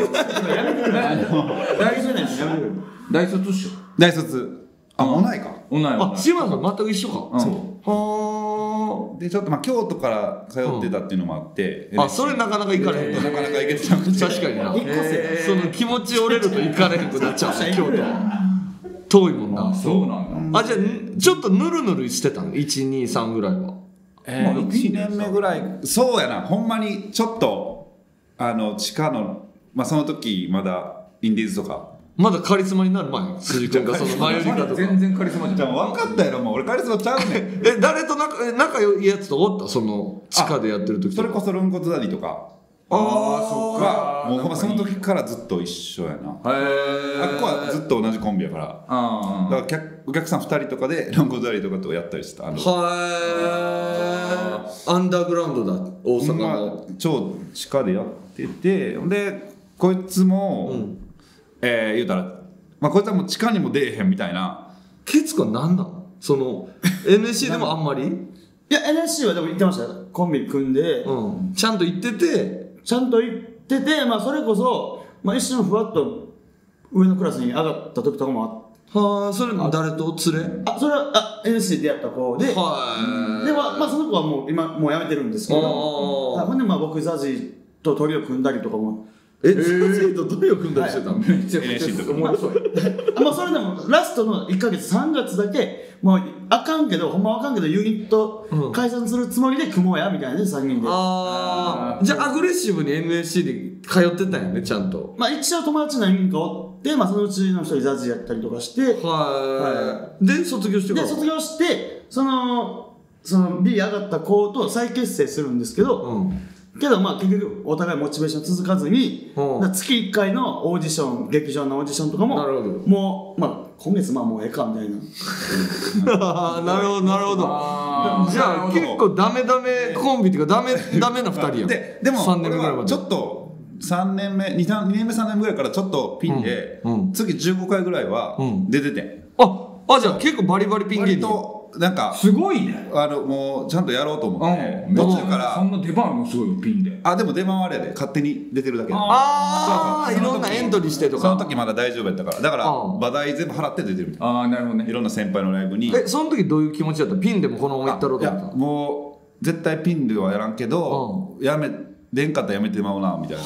大卒っしょ。 大卒同いか島さん全く一緒か。 そうでちょっと京都から通ってたっていうのもあってそれなかなか行かれへん。 なかなか行けてなくて確かにな。その気持ち折れると行かれへんくなっちゃう京都遠いもんな。 そうなんだ。 じゃあちょっとぬるぬるしてたの？ 1,2,3 ぐらいは。 1年目ぐらいそうやなほんまにちょっと地下のその時まだインディーズとかまだカリスマになる前辻君がそのマヨリカとか全然カリスマじゃん。 分かったやろもう俺カリスマちゃうねん誰と仲良いやつとおった？その地下でやってる時とか。 それこそロンコツダディとかそっかもうほんまその時からずっと一緒やな。あっこはずっと同じコンビやからだからお客さん2人とかでロンコツダディとかとやったりしてた。アンダーグラウンドだ大阪の超地下でやっててでこいつも言うたらこいつはもう地下にも出えへんみたいな。 ケツ君は何なの？その NSC でもあんまり？ いや NSC はでも行ってましたよ。コンビ組んでちゃんと行っててそれこそ一瞬ふわっと上のクラスに上がった時とかもあってそれ誰と連れ？ それはNSC で出会った子ででその子はもう今もう辞めてるんですけどほんで僕ザジとトリを組んだりとかもザジとトリを組んだりしてたの？めちゃくちゃ面白い。 それでもラストの1ヶ月3月だけもうほんまあかんけどユニット解散するつもりで組もうやみたいなね3人で。 じゃあアグレッシブに NSC で通ってたんやねちゃんと。 一応友達何人かおってそのうちの一人ザジやったりとかしてで卒業して卒業してそのそのビリ上がった子と再結成するんですけど、けどまあ結局お互いモチベーション続かずに、月1回のオーディション、劇場のオーディションとかももうまあ今月まあもうええかみたいな。 なるほどなるほど。じゃあ結構ダメコンビっていうかダメな2人やん。 でも 3年目ぐらいまでちょっと3年目2年目3年目ぐらいからちょっとピンで、次15回ぐらいは出てて、 あじゃあ結構バリバリピン芸人。 割となんかすごいね。 もうちゃんとやろうと思って途中からそんな出番もすごいよピンで。 でも出番あれで勝手に出てるだけ。 いろんなエントリーしてとか。 その時まだ大丈夫やったから、だから場代全部払って出てるみたいな。 なるほどね。 いろんな先輩のライブに。 その時どういう気持ちだった？ピンでもこのまま行ったろうと思った？ もう絶対ピンではやらんけど、出んかったらやめてまうなみたいな。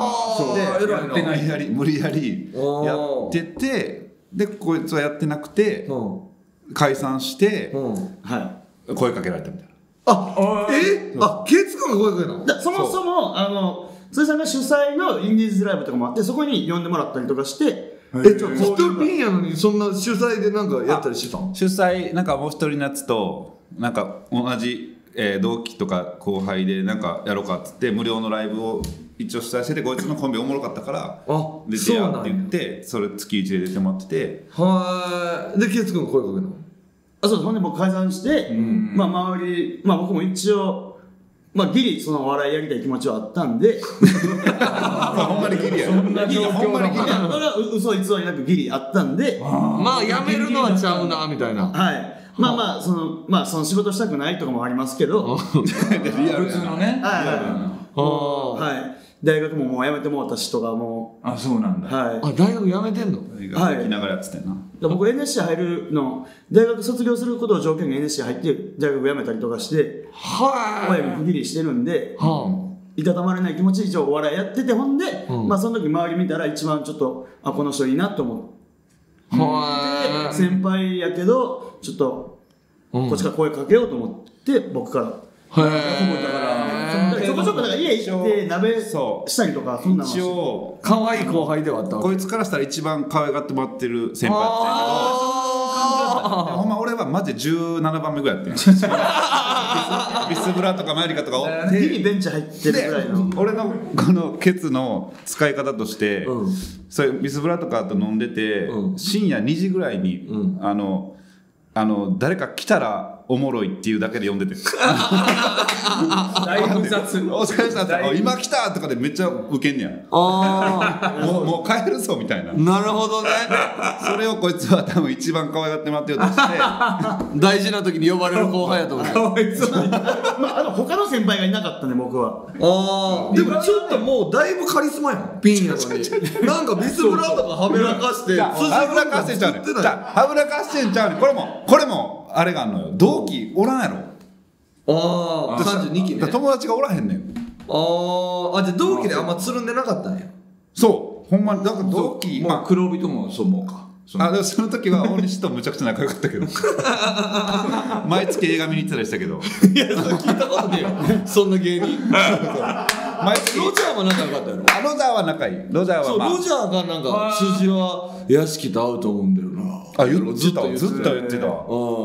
無理やりやってて、でこいつはやってなくて解散して声かけられたみたいな。 ケイツ君が声かけたの？ そもそも辻さんが主催のインディーズライブとかもあって、そこに呼んでもらったりとかして。 じゃあ一人ピンやのにそんな主催でなんかやったりしてたの？ 主催なんかもう一人のやつとなんか同じ同期とか後輩でなんかやろうかっつって無料のライブを一応主催してて、こいつのコンビおもろかったから出てやって言って、それ月1で出てもらってて。 でケイツ君が声かけたの？ そうです。ほんで僕解散して、まあ周り、まあ僕も一応まあギリそのお笑いやりたい気持ちはあったんでほんまにギリや。そんな状況なの？ それは嘘偽りなくギリあったんで、 まあやめるのはちゃうなみたいな。 はい。まあその仕事したくないとかもありますけど、 普通のね。 はい。大学ももう辞めてもらったしとかも。 そうなんだ。 はい。 大学辞めてんの？ はい。行きながらやってたよな。 僕 NSC 入るの、大学卒業することを条件に NSC 入って大学辞めたりとかして、親も不義理してるんで、いたたまれない気持ちで一応お笑いやってて、ほんで、まあその時周り見たら一番ちょっとこの人いいなと思って、先輩やけどちょっとこっちから声かけようと思って僕から。だからちょこちょこだから家行って鍋したりとか、そんなの一応可愛い後輩ではあったわけ。 こいつからしたら一番可愛がってもらってる先輩だったんやけど、ほんま俺はマジで17番目ぐらいやってんビスブラとかマユリカとかおってギリベンチ入ってるぐらいの。 俺のこのケツの使い方として、それビスブラとかと飲んでて、深夜2時ぐらいに誰か来たらおもろいっていうだけで読んでて大複雑。 お疲れ様です今来たとかでめっちゃウケんねや。もう帰るぞみたいな。 なるほどね。 それをこいつは多分一番可愛がってもらってるとして大事な時に呼ばれる後輩やと思う。 他の先輩がいなかったね僕は。 でもちょっともうだいぶカリスマやん、ピンやのに。なんかビスブラとかはべらかしてはぶらかしてんちゃうねん。はぶらかしてんちゃうねん。これもあれがあんのよ。同期おらんやろ。 32期ね。 友達がおらへんねん。 じゃあ同期であんまつるんでなかったんや。 そうほんまにだから同期黒帯ともそう思うか。 でもその時は大西とむちゃくちゃ仲良かったけど毎月映画見に行ってたりしたけど。 いや聞いたことねえよそんな芸人。 毎月ロジャーは仲良かったやろ。 ロジャーは仲いい。ロジャーはそうロジャーがなんか辻は屋敷と会うと思うんだよな。 ずっと言ってた。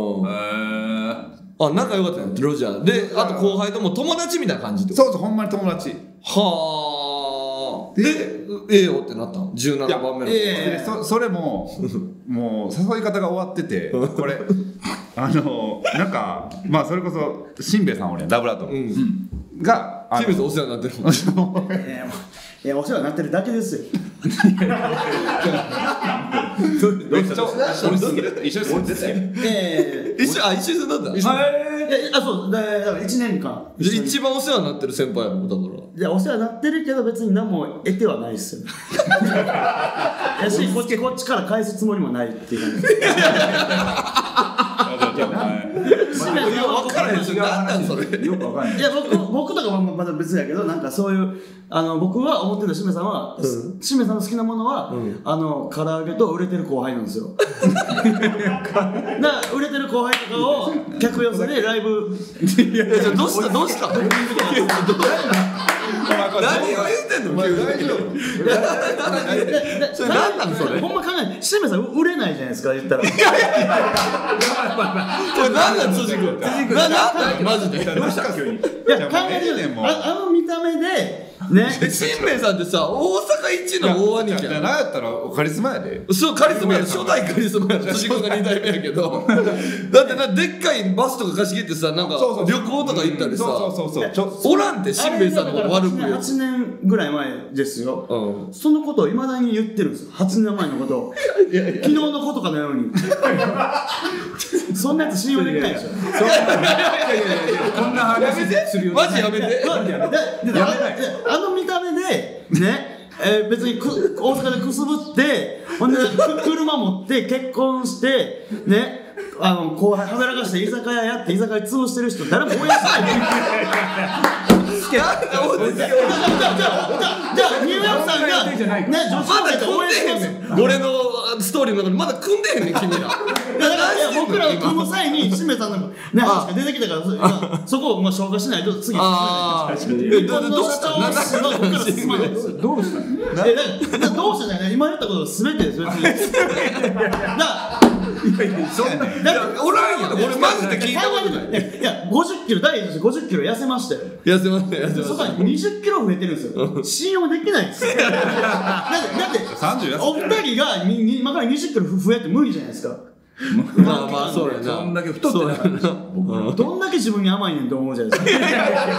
仲良かったんやロジャーで、あと後輩とも友達みたいな感じってそうほんまに友達。 でええよってなったの17番目の。 それももう誘い方が終わってて、これなんかまあそれこそしんべヱさん俺ラブラートがしんべヱさんお世話になってる。 いやお世話になってるだけですよ。 一緒に住んでたよ。 一緒に住んだんだ。 そうだから1年間一番お世話になってる先輩やもんだから。 いやお世話になってるけど別に何も得てはないですよ。やしこっちから返すつもりもないっていう感じ。 分からへんし何なんそれ。 よくわかんない。 いや僕とかはまた別やけど、なんかそういう僕は思ってるしめさんは、しめさんの好きなものは唐揚げと売れてる後輩なんですよ。売れてる後輩とかを客寄せでライブ。 いやどうした何を言ってんの。大丈夫。 それ何なんそれ。ほんま考えしめさん売れないじゃないですか言ったら。 これ何なん辻君。 マジでどうした急に。 いや考えてください。あの見た目でね。 新兵衛さんってさ、大阪一の大兄貴やん。 なんやったらカリスマやで。 そう、カリスマや。初代カリスマや。年子が2代目やけど。だってな、でっかいバスとか貸し切ってさ、なんか旅行とか行ったりさ、おらんって新兵衛さんのこと悪く言う。 8年ぐらい前ですよ。そのことをいまだに言ってるんですよ。8年前のことを。昨日のことかのように。そんなやつ信用できないでしょ。 こんな話するよ。 マジやめて。 あの見た目でね、別に大阪でくすぶってほんで車持って結婚してね、後輩はべらかして居酒屋やって居酒屋潰してる人誰も応援しない。じゃあニューヨークさんがね女子高生と応援してます。 俺のストーリーの中にまだ組んでへんねん君ら。 僕らが組む際に新兵衛さんのね話が出てきたからそこを消化しないと次進めない。どうした？どうしたじゃない。今言ったこと全てですよ。 おらんやん。俺マジで聞いたことない。 いや50キロダイエットして50キロ痩せましたよ。 痩せましたそこに20キロ増えてるんですよ。信用できないんですよ。だってお二人が今から20キロ増えて無理じゃないですか。 まあそうやな。 そんだけ太ってなかったどんだけ自分に甘いねんと思うじゃないですか。俺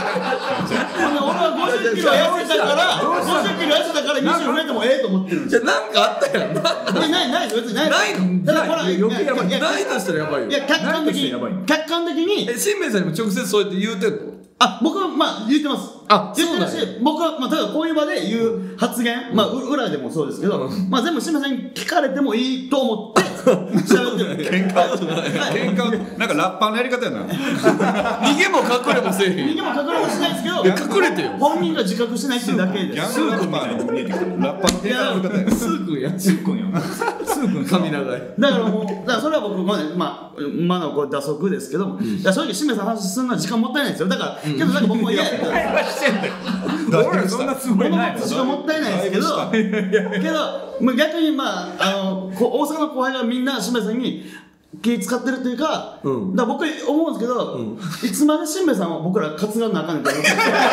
は50キロ痩せたから20増えてもええと思ってるんですよ。 なんかあったやん。 ないです別にないの。 ただほら余計やばい。ないとしたらやばいよ。 いや客観的に新兵衛さんにも直接そうやって言うてんの？ 僕は言ってます。言ってるし、僕は例えばこういう場で言う発言、裏でもそうですけど、全部新兵衛さんに聞かれてもいいと思って喋ってる。 喧嘩なんかラッパーのやり方やな。 逃げも隠れもせえへん。 逃げも隠れもしないですけど、 隠れてよ。 本人が自覚してないっていうだけで。 ギャングラッパーの見えてきた。ラッパーの手やり方や。 スー君や。スー君髪長い。 だからそれは僕まだこう打足ですけども、正直新兵衛さんの話するのは時間もったいないですよ。だからけどなんか僕も嫌やった。 俺そんなつもりないの。 時間もったいないですけど逆に大阪の後輩がみんな新兵衛さんに気使ってるっていうか、だから僕思うんですけど、いつまで新兵衛さんは僕ら担がなあかんねんと思って。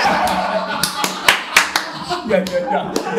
いや落ち着けて。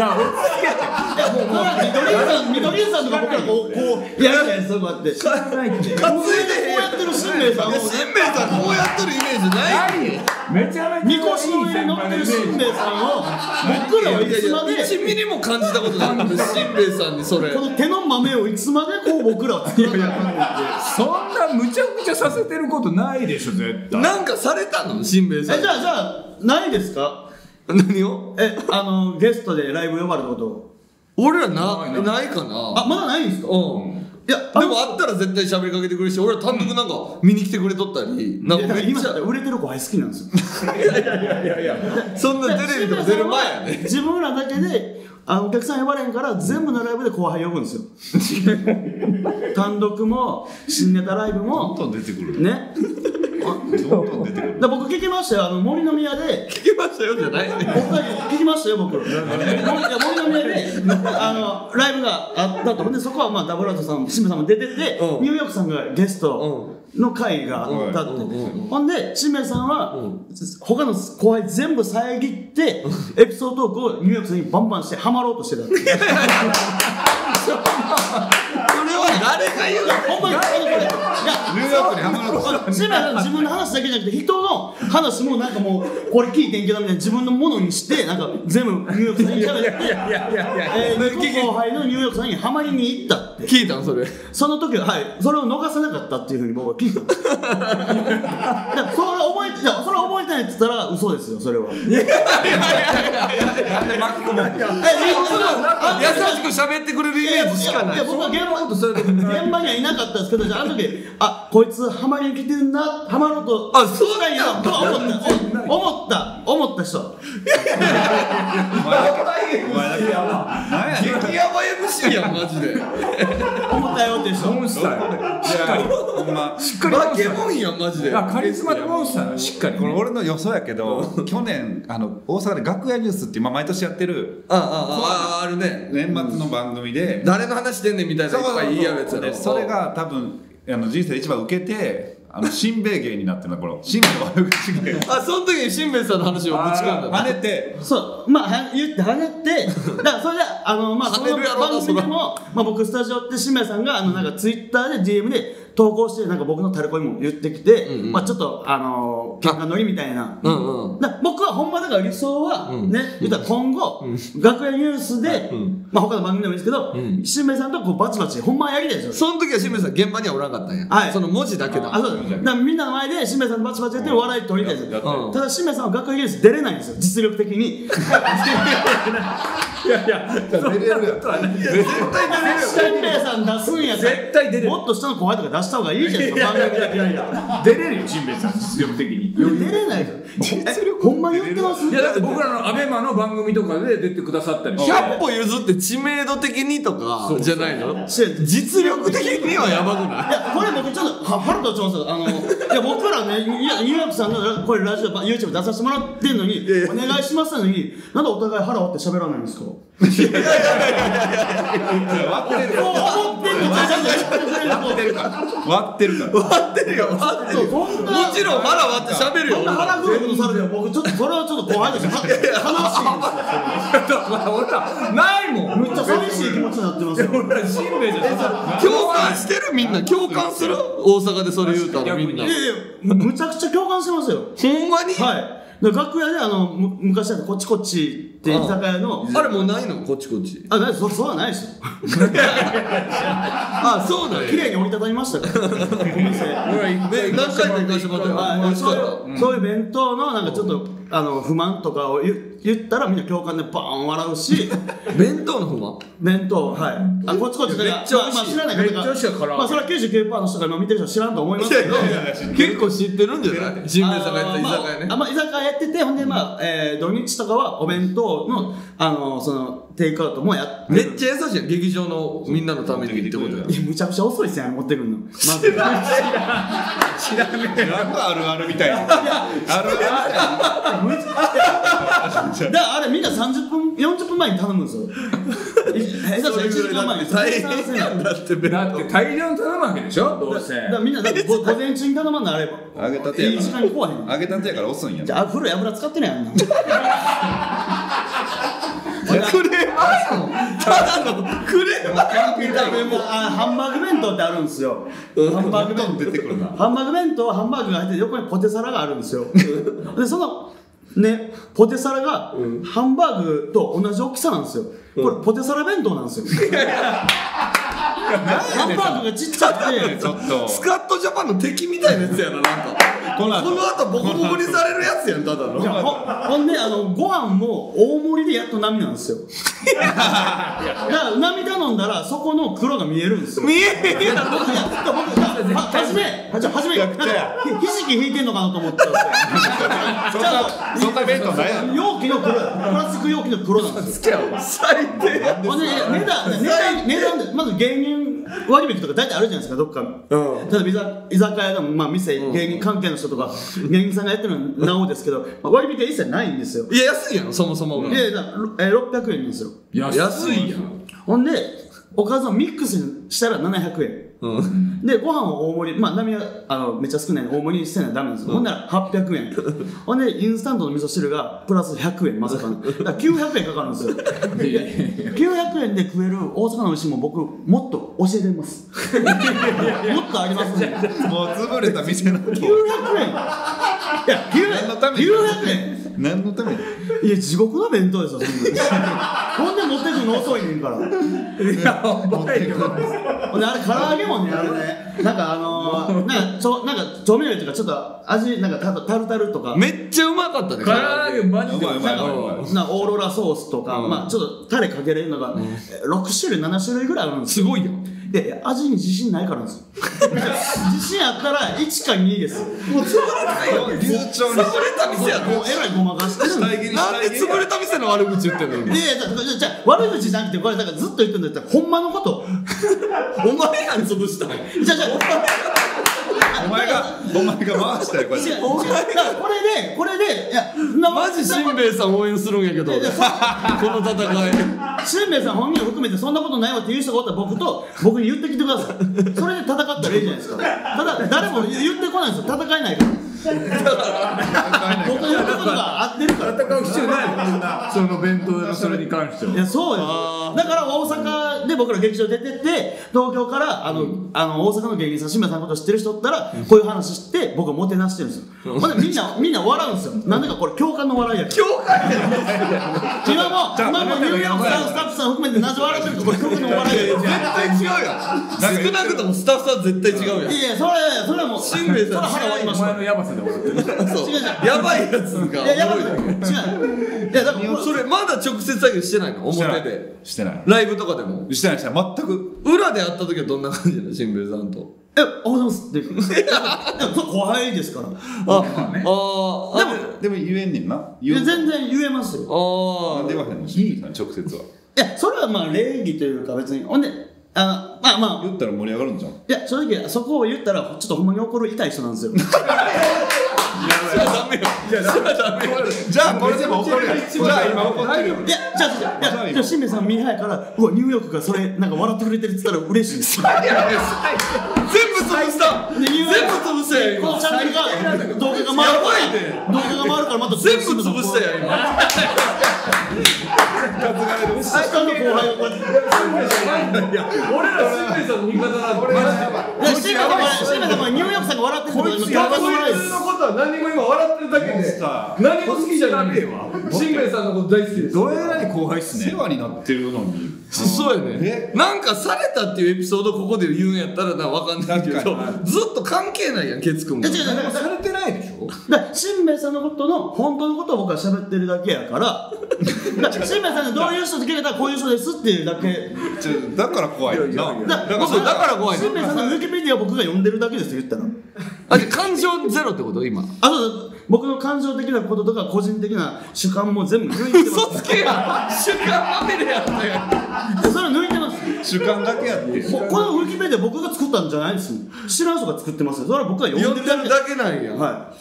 緑さんとか僕らこうやるじゃないですか。そうやってこうやってる新兵衛さんをこうやってるイメージないめちゃめちゃみこしの上に乗ってる新兵衛さんを僕らはいつまで 1ミリも感じたことないんで新兵衛さんにそれこの手の豆をいつまでこう僕らは作らなあかんねんってそんなむちゃくちゃさせてることないでしょ絶対。 なんかされたの新兵衛さん。 じゃあないですか？ 何を？ ゲストでライブ呼ばれたこと。 俺らないかな。 まだないんですか？ いやでもあったら絶対喋りかけてくれるし、俺ら単独なんか見に来てくれとったり、なんか今だって売れてる子は好きなんですよ。 いやそんなテレビとか出る前やね。 自分らだけでお客さん呼ばれへんから全部のライブで後輩呼ぶんですよ。単独も新ネタライブもどんどん出てくるね。 どんどん出てくる。 僕聞きましたよ。森の宮で聞きましたよじゃないね。 僕だけ聞きましたよ僕。森の宮でライブがあったと。でそこはダブルアートさん新兵衛さんも出てて、ニューヨークさんがゲストの会があったって。ほんで新兵衛さんは他の後輩全部遮ってエピソードトークをニューヨークさんにバンバンしてハマろうとしてた。 それは誰が言うの？ ほんまにニューヨークにハマろうとしてた。 新兵衛さん自分の話だけじゃなくて人の話もなんかもうこれ聞いてんけどみたいな自分のものにしてなんか全部ニューヨークさんに喋って後輩のニューヨークさんにハマりに行ったって聞いたんそれ。 その時はそれを逃さなかったっていうふうに僕は聞いた。それ覚えてないって言ったら嘘ですよそれは。 なんで巻き込まれてる。 優しく喋ってくれるイメージしかない。 僕は現場にはいなかったんですけど、じゃああの時こいつハマりに来てんな、ハマろうとしたいなと思った人。 激ヤバ MC やんマジで。 思ったよって人。 モンスターしっかりほんましっかりバケモンやんマジで。 カリスマとモンスターしっかり。 これ俺の予想やけど去年大阪で楽屋ニュースって毎年やってるあるね。 年末の番組で誰の話してんねんみたいないっぱい言い合うやつやろ。 それが多分人生で一番受けてしんべヱ芸になってるのこのしんべヱ悪口芸。 あ、その時にしんべヱさんの話をぶち込んだ。 跳ねて、 そうまあ言って跳ねて、だからそれでまあその番組でもまあ僕スタジオってしんべヱさんがなんかツイッターで DM で投稿してなんか僕のタレコミも言ってきて、まあちょっと喧嘩乗りみたいな。僕はほんまだから理想はね、言ったら今後楽屋ニュースでまあ他の番組でもいいですけど、しんべヱさんとこうバチバチほんまはやりたいですよ。 その時はしんべヱさん現場にはおらんかったんや。はい。その文字だけだ。 あ、そうだ。だからみんなの前でしんべヱさんとバチバチやって笑い取りたいですよ。ただしんべヱさんは楽屋ニュース出れないんですよ、実力的に。いやいや、出れるやん。絶対出れる。しんべヱさん出すんやったら絶対出れる。もっと下の後輩とか出した方がいいじゃないですか、番組だけや。 出れるよ、しんべヱさん、実力的に。 出れないよ。ほんまに言ってます？ いや、だって僕らのアベマの番組とかで出てくださったりして。 100歩譲って知名度的にとかじゃないの？実力的にはやばくない？ いや、これ僕ちょっと腹立ちますよ。いや、僕らね、ニューヨークさんのこれラジオ YouTube 出させてもらってんのに、お願いしますのに、なんでお互い腹割って喋らないんですか？いやいやいやいやいや、割ってるよ。 割ってるから。割ってるから。 割ってるよ。割ってるよ。もちろん腹割って喋るよ。 こんな腹黒いことされても僕ちょっとそれはちょっと怖いですよ。悲しいんですよ。 俺らないもん。 めっちゃ寂しい気持ちになってますよ。 俺らしんべヱじゃ共感してるみんな共感する？大阪でそれ言うたらみんな。 いやいや、むちゃくちゃ共感してますよ。 ほんまに？ はい。楽屋で昔だったこっちこっちって居酒屋のあれもうないの？こっちこっち。 あ、ないです。そうはないですよ。 あ、そうなんや。 綺麗に折りたたみましたから。お店。 何回か行かせてもらったよ。 そういう弁当のなんかちょっと不満とかを言ったらみんな共感でバーン笑うし。 弁当の不満？ 弁当、はい。こっちこっちでめっちゃ美味しい。 知らない方がまあそれは 99% の人が今見てる人は知らんと思いますけど、 結構知ってるんじゃない？しんべヱさんがやった居酒屋ね。 まあ居酒屋やってて、ほんでまあ土日とかはお弁当のそのテイクアウトもやってめっちゃ優しいやん、劇場のみんなのためにってことや。 むちゃくちゃ遅いっすやん、持ってくるの。まず知らねえ。なんかあるあるみたいな。あるある。 だからあれみんな30分40分前に頼むんですよ。1時間前に大変やん。だって大量に頼むわけでしょ、どうせ。 だからみんな午前中に頼まんのあれば揚げたてやいい時間に来わへん。 揚げたてやから遅いんや。 じゃあ古い油使ってないやんな。 クレーマーやん。ただのクレーマー見た目も。 ハンバーグ弁当ってあるんですよ。ハンバーグ弁当出てくるな。ハンバーグ弁当はハンバーグが入って横にポテサラがあるんですよ。でそのねポテサラがハンバーグと同じ大きさなんですよ。これポテサラ弁当なんですよ。ハンバーグがちっちゃくてちょっとスカットジャパンの敵みたいなやつやな、なんかこの後ボコボコにされるやつやん、ただの。 ほんでご飯も大盛りでやっと波なんですよ。だから波頼んだらそこの黒が見えるんですよ。 見えるやん。 初めひじき引いてんのかなと思って。 そんな弁当ないやん。 容器の黒、プラスチック容器の黒なんですよ。 最低。 ほんで値段でまず芸人割引とか大体あるじゃないですか、どっか。例えば居酒屋の店、芸人関係の人とか芸人さんがやってるのはなおですけど、割引は一切ないんですよ。 いや安いやん、そもそもが。 いや600円ですよ。 安いやん。 ほんでおかずをミックスにしたら700円。でご飯を大盛り、まあ波はめっちゃ少ないので大盛りにしてないとダメなんですよ。ほんなら800円。ほんでインスタントの味噌汁がプラス100円、まさかのだから900円かかるんですよ。900円で食える大阪の美味しいもん僕もっと教えてます。もっとありますね。 もう潰れた店の 900円。いや900円何のために。 いや地獄の弁当ですよ。ほんで持ってくるの遅いねんから。ほんであれ唐揚げもね、あれね、なんか調味料とかちょっと味なんかタルタルとかめっちゃうまかったね。 唐揚げマジでうまい。 オーロラソースとか、まあちょっとタレかけれるのが6種類7種類ぐらいあるんですよ。 すごいよ。 で味に自信ないからなんですよ。自信あったら1か2です。もう潰れた店や。 もうえらいごまかしてるんです。 なんで潰れた店の悪口言ってんの。 いやじゃあ悪口じゃなくてこれだからずっと言ってるんだったらほんまのこと。 お前やん潰したん。 じゃあ前が回したよこれ。 違うこれでいやマジしんべヱさん応援するんやけど、この戦い。 しんべヱさん本人を含めてそんなことないわって言う人がおったら僕に言ってきてください。それで戦ったらいいじゃないですか。ただ誰も言ってこないんですよ、戦えないから。僕の言ったことが合ってるから戦う必要ないその弁当のそれに関しては。 いやそうよ。だから大阪で僕ら劇場出てって東京から大阪の芸人さんしんべヱさんのこと知ってる人おったらこういう話して僕はもてなしてるんですよ。ほんでみんな笑うんですよ。なんでかこれ共感の笑いやから。 共感や今もニューヨークさんスタッフさん含めてなぜ笑ってるかこれ共感の笑いやから。 絶対違うやん。少なくともスタッフさん絶対違うやん。 いやそれはもうしんべヱさん腹割りました。 お前のヤバさで笑ってる。 そうやばいやつがいややばい違う。いやだからそれまだ直接作業してないの？表でしてない。 ライブとかでもしてない全く。 裏で会った時はどんな感じなの？しんべヱさんと。 おはようございますって後輩ですから。 でも言えんねんな。 全然言えますよ。 ではへんのしんべヱさん直接は。 いやそれはまあ礼儀というか別にほんでまあ言ったら盛り上がるんじゃん。 いや正直そこを言ったらちょっとほんまに怒る痛い人なんですよ。 ダメよ。 じゃあこれでも怒るやん。じゃあ今怒ってるよ。 いやじゃあしんべヱさんミーハーやからうわニューヨークがそれなんか笑ってくれてるって言ったら嬉しいです。 全部潰した全部潰したやんこのチャンネルが動画が回るからまた全部潰したやん今。 下の後輩をこうやって俺らしんべヱさんの味方なんだ。 しんべヱさんはニューヨークさんが笑ってること今共感の笑いです。 のことは何も今笑ってるだけで何も好きじゃない。しんべヱさんのこと大好きです。 どえらい後輩っすね。世話になってるのに。 そうやね。なんかされたっていうエピソードここで言うんやったらわかんないけど、ずっと関係ないやんケツくんも。 違うされてないでしょ。 だからしんべヱさんのことの本当のことを僕は喋ってるだけやからしんべヱさんがどういう人って聞けたらこういう人ですっていうだけだから怖いよな。 だから怖いね。 しんべヱさんのウィキペディアを僕が読んでるだけですよ言ったら。 感情ゼロってこと今。 そう僕の感情的なこととか個人的な主観も全部抜いてます。 嘘つけや主観まみれやったやん。 それ抜いてます。 主観だけやって。 このウィキペディア僕が作ったんじゃないです。知らん人が作ってますよ。それは僕が読んでるだけなんや。 は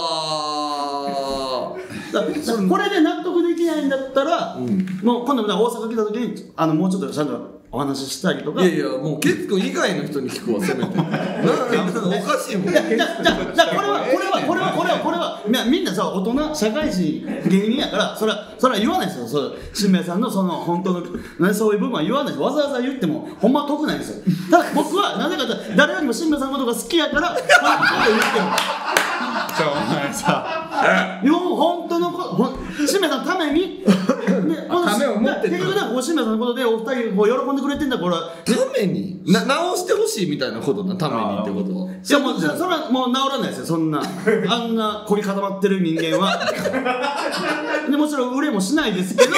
あ。 これで納得できないんだったら、もう今度大阪来た時にもうちょっとちゃんとお話ししたりとか。 いやもうケツくん以外の人に聞くわせめて。おかしいもん。 じゃこれはみんなさ大人社会人芸人やからそれは言わないですよ。しんべヱさんのその本当のそういう部分は言わないです。わざわざ言ってもほんま得ないんですよ。ただ僕はなぜかというと誰よりもしんべヱさんのことが好きやからこういうことを言ってる。 じゃあお前さ本当のしんべヱさんのためにためを持って結局だからしんべヱさんのことでお二人こう喜んでくれてんだこれはために直してほしいみたいなことなためにってことは。 いやもうそれはもう治らないですよ。そんなあんな凝り固まってる人間はでもちろん売れもしないですけど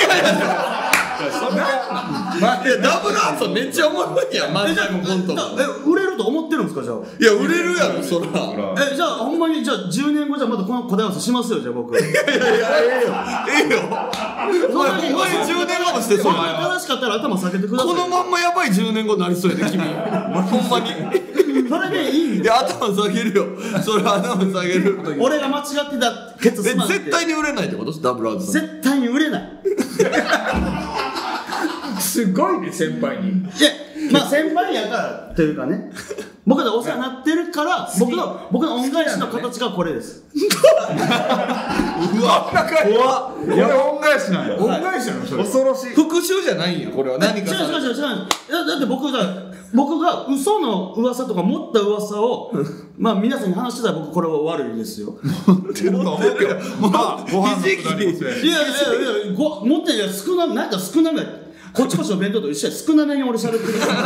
ダブルアートめっちゃおもろいやん漫才もコントも。 売れると思ってるんですかじゃあ。 いや売れるやろそら。 じゃあほんまにじゃあ10年後じゃまたこの答え合わせしますよじゃあ僕。 いやええよ。お前10年後もしてそれ。 正しかったら頭下げてください。 このまんまやばい10年後になりそうやで君。ほんまに。 それでいいんです。 いや頭下げるよ。それ頭下げる。 俺が間違ってたケツすまんって。 絶対に売れないってこと？ダブルアートさん。 絶対に売れない。 すごいね先輩に。 いやまあ先輩やからというかね僕がお世話になってるから僕の恩返しの形がこれです。 うわ怖っ。 これ恩返しなんや。恩返しなのそれ。恐ろしい。 復讐じゃないんやこれは。何か違うだって僕が嘘の噂とか持った噂をまあ皆さんに話してたら僕これは悪いですよ。 持ってると思うけどまあご飯のくだりもそうやし。 いや持ってる少なめなんか少なめこっちこっちの弁当と一緒や。少なめに俺喋ってるこ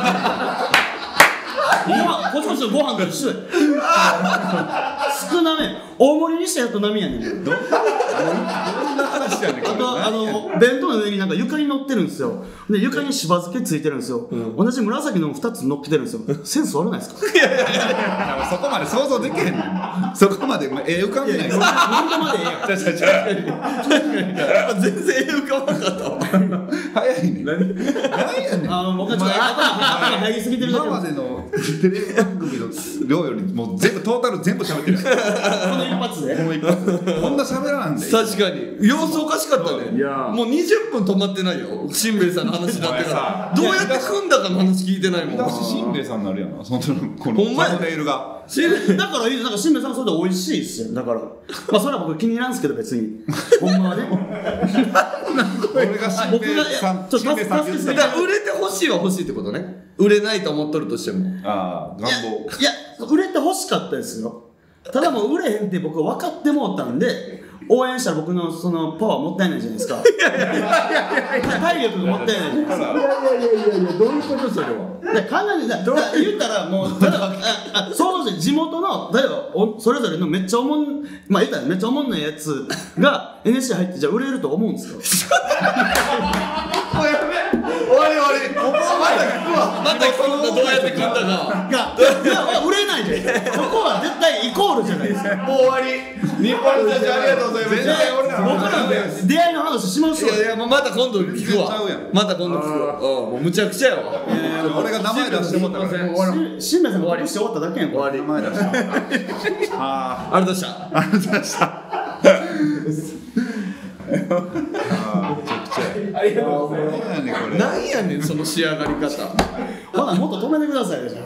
っちこっちのご飯と一緒や。少なめ大盛りにしてやっと波やねん。 どんな話やねんこれ。 あと弁当の上になんか床に乗ってるんですよ。で床にしば漬けついてるんですよ。同じ紫の2つ乗っけてるんですよ。センス悪ないですか？ いやそこまで想像できへんねん。そこまで浮かんでない。 なんでまでええやん。 全然浮かばなかったわ。 早いね。何やねん。 僕はちょっと頭入りすぎてるだけ今までのテレビ番組の量よりもう全部トータル全部喋ってる。 この一発で。 この一発。こんな喋らんで。 確かに様子おかしかったね。もう20分止まってないよ。しんべヱさんの話になってからどうやって組んだかの話聞いてないもん。 私しんべヱさんになるやん。そのこのサムネイルが。 だからなんかしんべヱさんそれで美味しいっすよ。だからまあそれは僕気に入らんすけど別にほんまはね。 俺がしんべヱさんだから売れてほしいは欲しいってことね。売れないと思っとるとしても。 ああ願望。 いや売れてほしかったですよ。ただもう売れへんって僕分かってもうたんで応援したら僕のそのパワーもったいないじゃないですか。体力がもったいないじゃないですか。 いやどういうことそれは。 言ったらもう例えばそうですね地元の例えばそれぞれのめっちゃまあ言ったらめっちゃおもんないやつが NSC 入ってじゃあ売れると思うんですよ。 終わりここはまた聞くわ。また聞くんだどうやって組んだか。 売れないでここは絶対イコールじゃないですか。 もう終わり。日本の人たちありがとうございます。 僕ら出会いの話しましょう。 いやもうまた今度聞くわ。また今度聞くわ。もうむちゃくちゃやわ。 俺が名前出してもったから。 しんべヱさんが終わりして終わっただけやん。 終わり。 名前出した。 ありがとうございました。 ありがとうございました。 ありがとうございます。なんやねんその仕上がり方。 ほなもっと止めてくださいよ。ずっ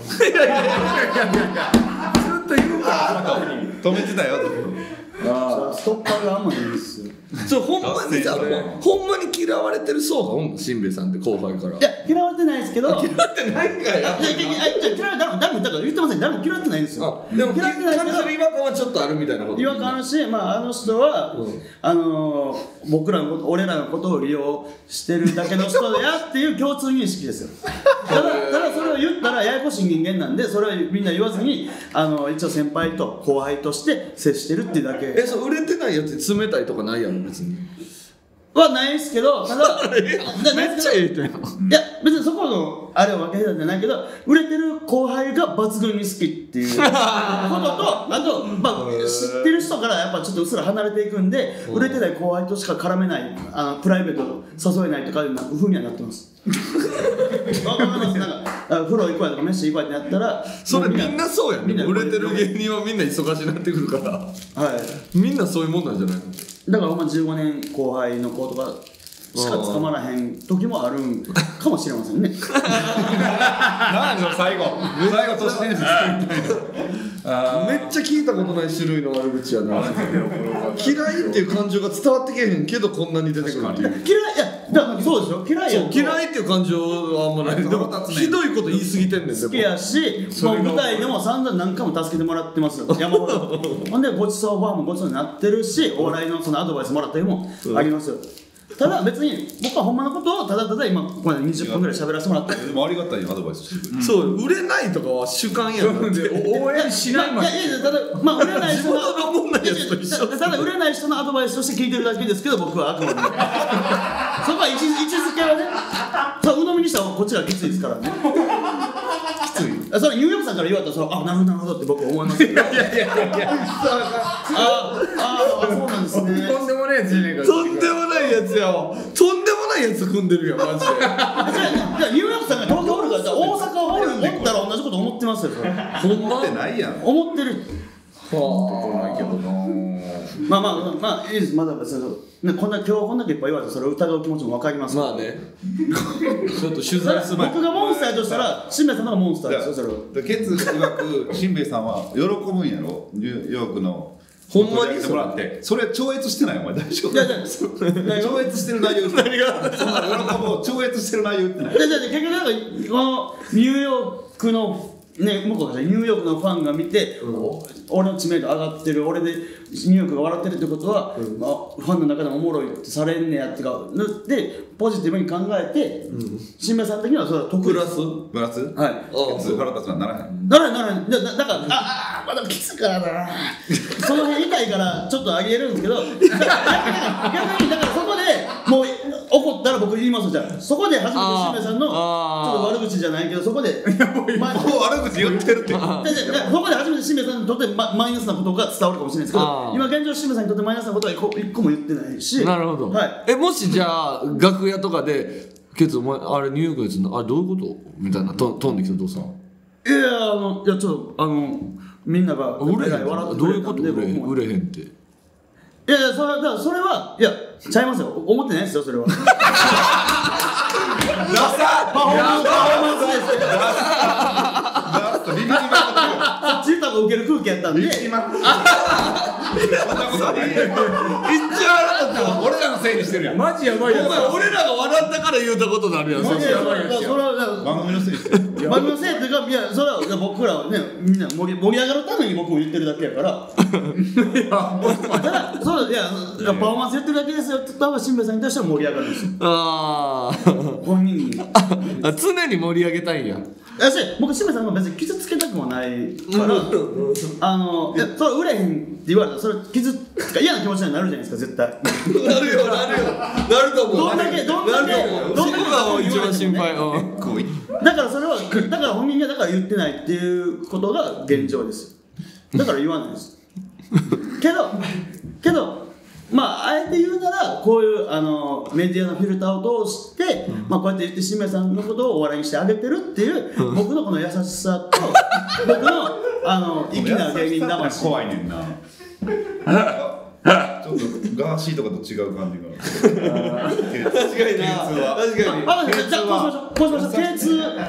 と言うから止めてたよ。 ストッパーがあんまりいいっすよ。 そうほんまにさほんまに嫌われてる層がおんのしんべヱさんって後輩から。 いや嫌われてないですけど。 嫌われてないんかい。 嫌われて誰もだから言ってません。誰も嫌われてないんですよ。 でも嫌われてないけど違和感はちょっとあるみたいなこと。 違和感あるし、まああの人は僕らのこと俺らのことを利用してるだけの人やっていう共通認識ですよ。ただそれを言ったらややこしい人間なんでそれはみんな言わずに一応先輩と後輩として接してるっていうだけ。 そう売れてないやつ冷たいとかないやん別に。 はないですけど、ただめっちゃええ人やん。いや別にそこのあれを分けたんじゃないけど売れてる後輩が抜群に好きっていうこととあと、まあ、知ってる人からやっぱちょっとうっすら離れていくんで、売れてない後輩としか絡めないプライベート誘えないとかいうふうにはなってます。わかんないです。なんか風呂行こうやとか飯行こうやってやったらそれみんなそうやん。売れてる芸人はみんな忙しくなってくるから、はい、みんなそういうもんなんじゃないの。 だから15年後輩の子とかしか捕まらへん時もあるんかもしれませんね。 何の最後都市伝説みたいな。めっちゃ聞いたことない種類の悪口やな。嫌いっていう感情が伝わってけへんけどこんなに出てくるっていう。 嫌い、いやだからそうでしょ。嫌いやそう嫌いっていう感情はあんまない。でもひどいこと言い過ぎてんねん。 好きやし、もう舞台でも散々何回も助けてもらってますよ。山ほど。ほんでごちそうファンもごちそうになってるし、お笑いのそのアドバイスもらったりもありますよ。ただ別に僕はほんまのことをただただ今ここまで20分ぐらい喋らせてもらってでもありがたいアドバイスしてくれる。 そう売れないとかは主観やん。応援しないまで。 いやただまあ売れない人の地元のもんないやつと一緒。 ただ売れない人のアドバイスとして聞いてるだけですけど僕はあくまでそこは位置づけはね、そう鵜呑みにしたらこっちがきついですからね。きつい。それニューヨークさんから言われたらあなるほどって僕は思いますけど。いやそうなんですね。 とんでもないやつじゃねえか。 とんでもないやつやわ。とんでもないやつ組んでるやんマジで。 ニューヨークさんが東京おるから大阪おったら同じこと思ってますよ。 ほんまってないやん。 思ってる。 ないけどな。 まあいいです。まだ別に今日こんだけいっぱい言われてそれを疑う気持ちも分かります。 まあね。ちょっと取材する。 僕がモンスターやとしたらしんべヱさんがモンスターですよそれは。 ケツ曰くしんべヱさんは喜ぶんやろ。ニューヨークの。 ほんまにもらってそれ超越してないお前大丈夫。 超越してる内容。何がそんな喜ぶを超越してる内容ってない。 結局なんかこのニューヨークのね、向こうからニューヨークのファンが見て、俺の知名度上がってる、俺でニューヨークが笑ってるってことは、まあ、ファンの中でもおもろいってされんねやってかでポジティブに考えて、しんべヱさん的にはそれは得プラスはい。 腹立つはならへん。 ならだからまだきついからな。その辺痛いからちょっと上げるんですけど、逆にだからそこでもう怒ったら僕言いますじゃん。そこで初めてしんべヱさんのちょっと悪口じゃないけどそこでもう悪口言ってるって。 そこで初めてしんべヱさんにとってマイナスなことが伝わるかもしれないですけど、今現状しんべヱさんにとってマイナスなことは一個も言ってないし。 なるほど。 はい。 もしじゃあ楽屋とかでケツお前あれニューヨークのやつあれどういうことみたいな飛んできたどうさん。 いやいやちょっとみんなが売れへんどういうこと売れへんって。 いやいやそれはいやちゃいますよ思ってないですよそれは。パフォーマンスですよ。そっち言った方がウケる空気やったんで。 一応俺らのせいにしてるやん。 マジやばいやつ。 俺らが笑ったから言うたことになるやん。 マジやばいやつ。それは番組のせいですよ。 番組のせいっていうかいやそれは僕らはねみんな盛り上がるために僕も言ってるだけやから。ただそういやパフォーマンス言ってるだけですよって言った方が新兵さんに対しては盛り上がるんですよ。本人に常に盛り上げたいんや。 僕新兵さんも別に傷つけたくもないからそれ売れへんって言われたらそれ傷つか嫌な気持ちになるじゃないですか絶対。 なるよなると思う。 どんだけ一番心配。 だからそれはだから本人がだから言ってないっていうことが現状です。だから言わないです。けどまああえて言うならこういうメディアのフィルターを通して、こうやって言って新兵さんのことをお笑いにしてあげてるっていう僕のこの優しさと僕の粋な芸人魂。 怖いねんな。ちょっとガーシーとかと違う感じが。 確かにな。確かに。 じゃあこうしましょう。K2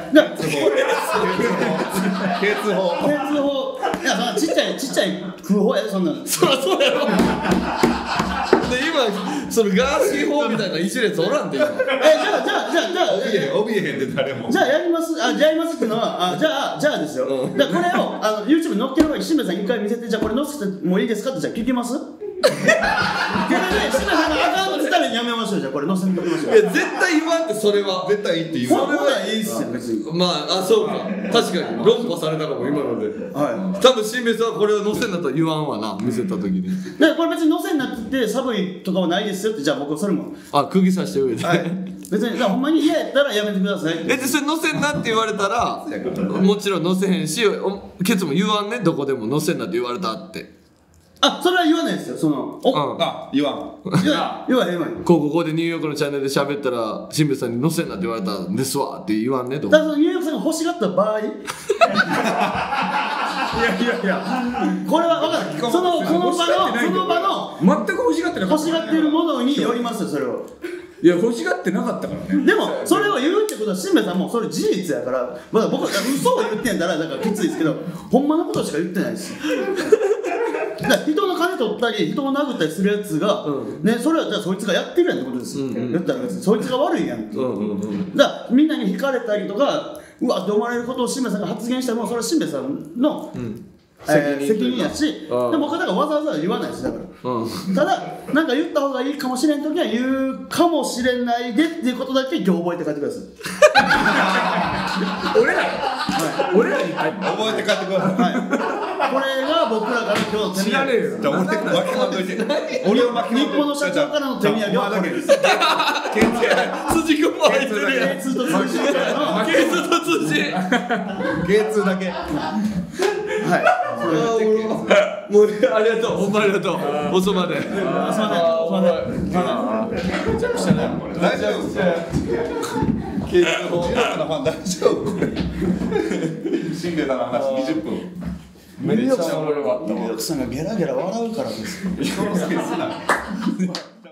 法。いやそんなちっちゃい空砲やそんな。 そらそうやろ。で今そのガーシー法みたいな一列おらんで今。じゃあ怯えへんで誰も。 じゃあやりますっていうのはじゃあですよ。これをYouTube に載っける前に新兵さん一回見せてじゃあこれ載せてもういいですかってじゃあ聞きます？これで新兵さんがアカウントしたらやめましょうじゃあこれ載せておきましょう。 いや絶対言わんってそれは絶対いいって言う。 それはいいっすよ別に。 まあそうか確かに論破されたかも今ので。多分新兵さんはこれを載せんだったら言わんわな見せた時に。 でこれ別に載せになってて寒いとかはないですよってじゃあ僕それも釘刺して上で。 別にほんまに嫌やったらやめてください。 でそれ載せんなって言われたらもちろん載せへんしケツも言わんねどこでも載せんなって言われたって。 それは言わないですよ言わん。 言わへん。 ここでニューヨークのチャンネルで喋ったら新兵さんに載せんなって言われたんですわって言わんねと。 だからニューヨークさんが欲しがった場合いやこれは分かる。その場の全く欲しがってなかった。 欲しがっているものによりますよそれを。 いや欲しがってなかったからね。 でもそれを言うってことは新兵さんもそれ事実やから僕は嘘を言ってんだらだからきついですけどほんまのことしか言ってないですよ。だから人の金取ったり人を殴ったりするやつが、それはじゃあそいつがやってるやんってことですよ。言ったら別にそいつが悪いやんって。だからみんなに惹かれたりとかうわって思われることを新兵さんが発言したらもうそれは新兵さんの責任やし、で僕はだからわざわざ言わないですだから、ただなんか言った方がいいかもしれん時は言うかもしれないでっていうことだけ今日覚えて帰ってください。 俺らに覚えて帰ってください。 これが僕らから今日の手土産。知らねえよ。 じゃあ俺分けまんといて。 日本の社長からの手土産はこれです。 辻君も入ってるやん。 K2 と辻からの K2 と辻。 K2 だけ。 はい。 もうありがとう。ほんまありがとう。遅まで。 めちゃくちゃだよこれ。大丈夫。K2 のファン大丈夫。新兵さんの話20分。 めっちゃおもろかった。ミルクさんがゲラゲラ笑うからです。 人のせいすな。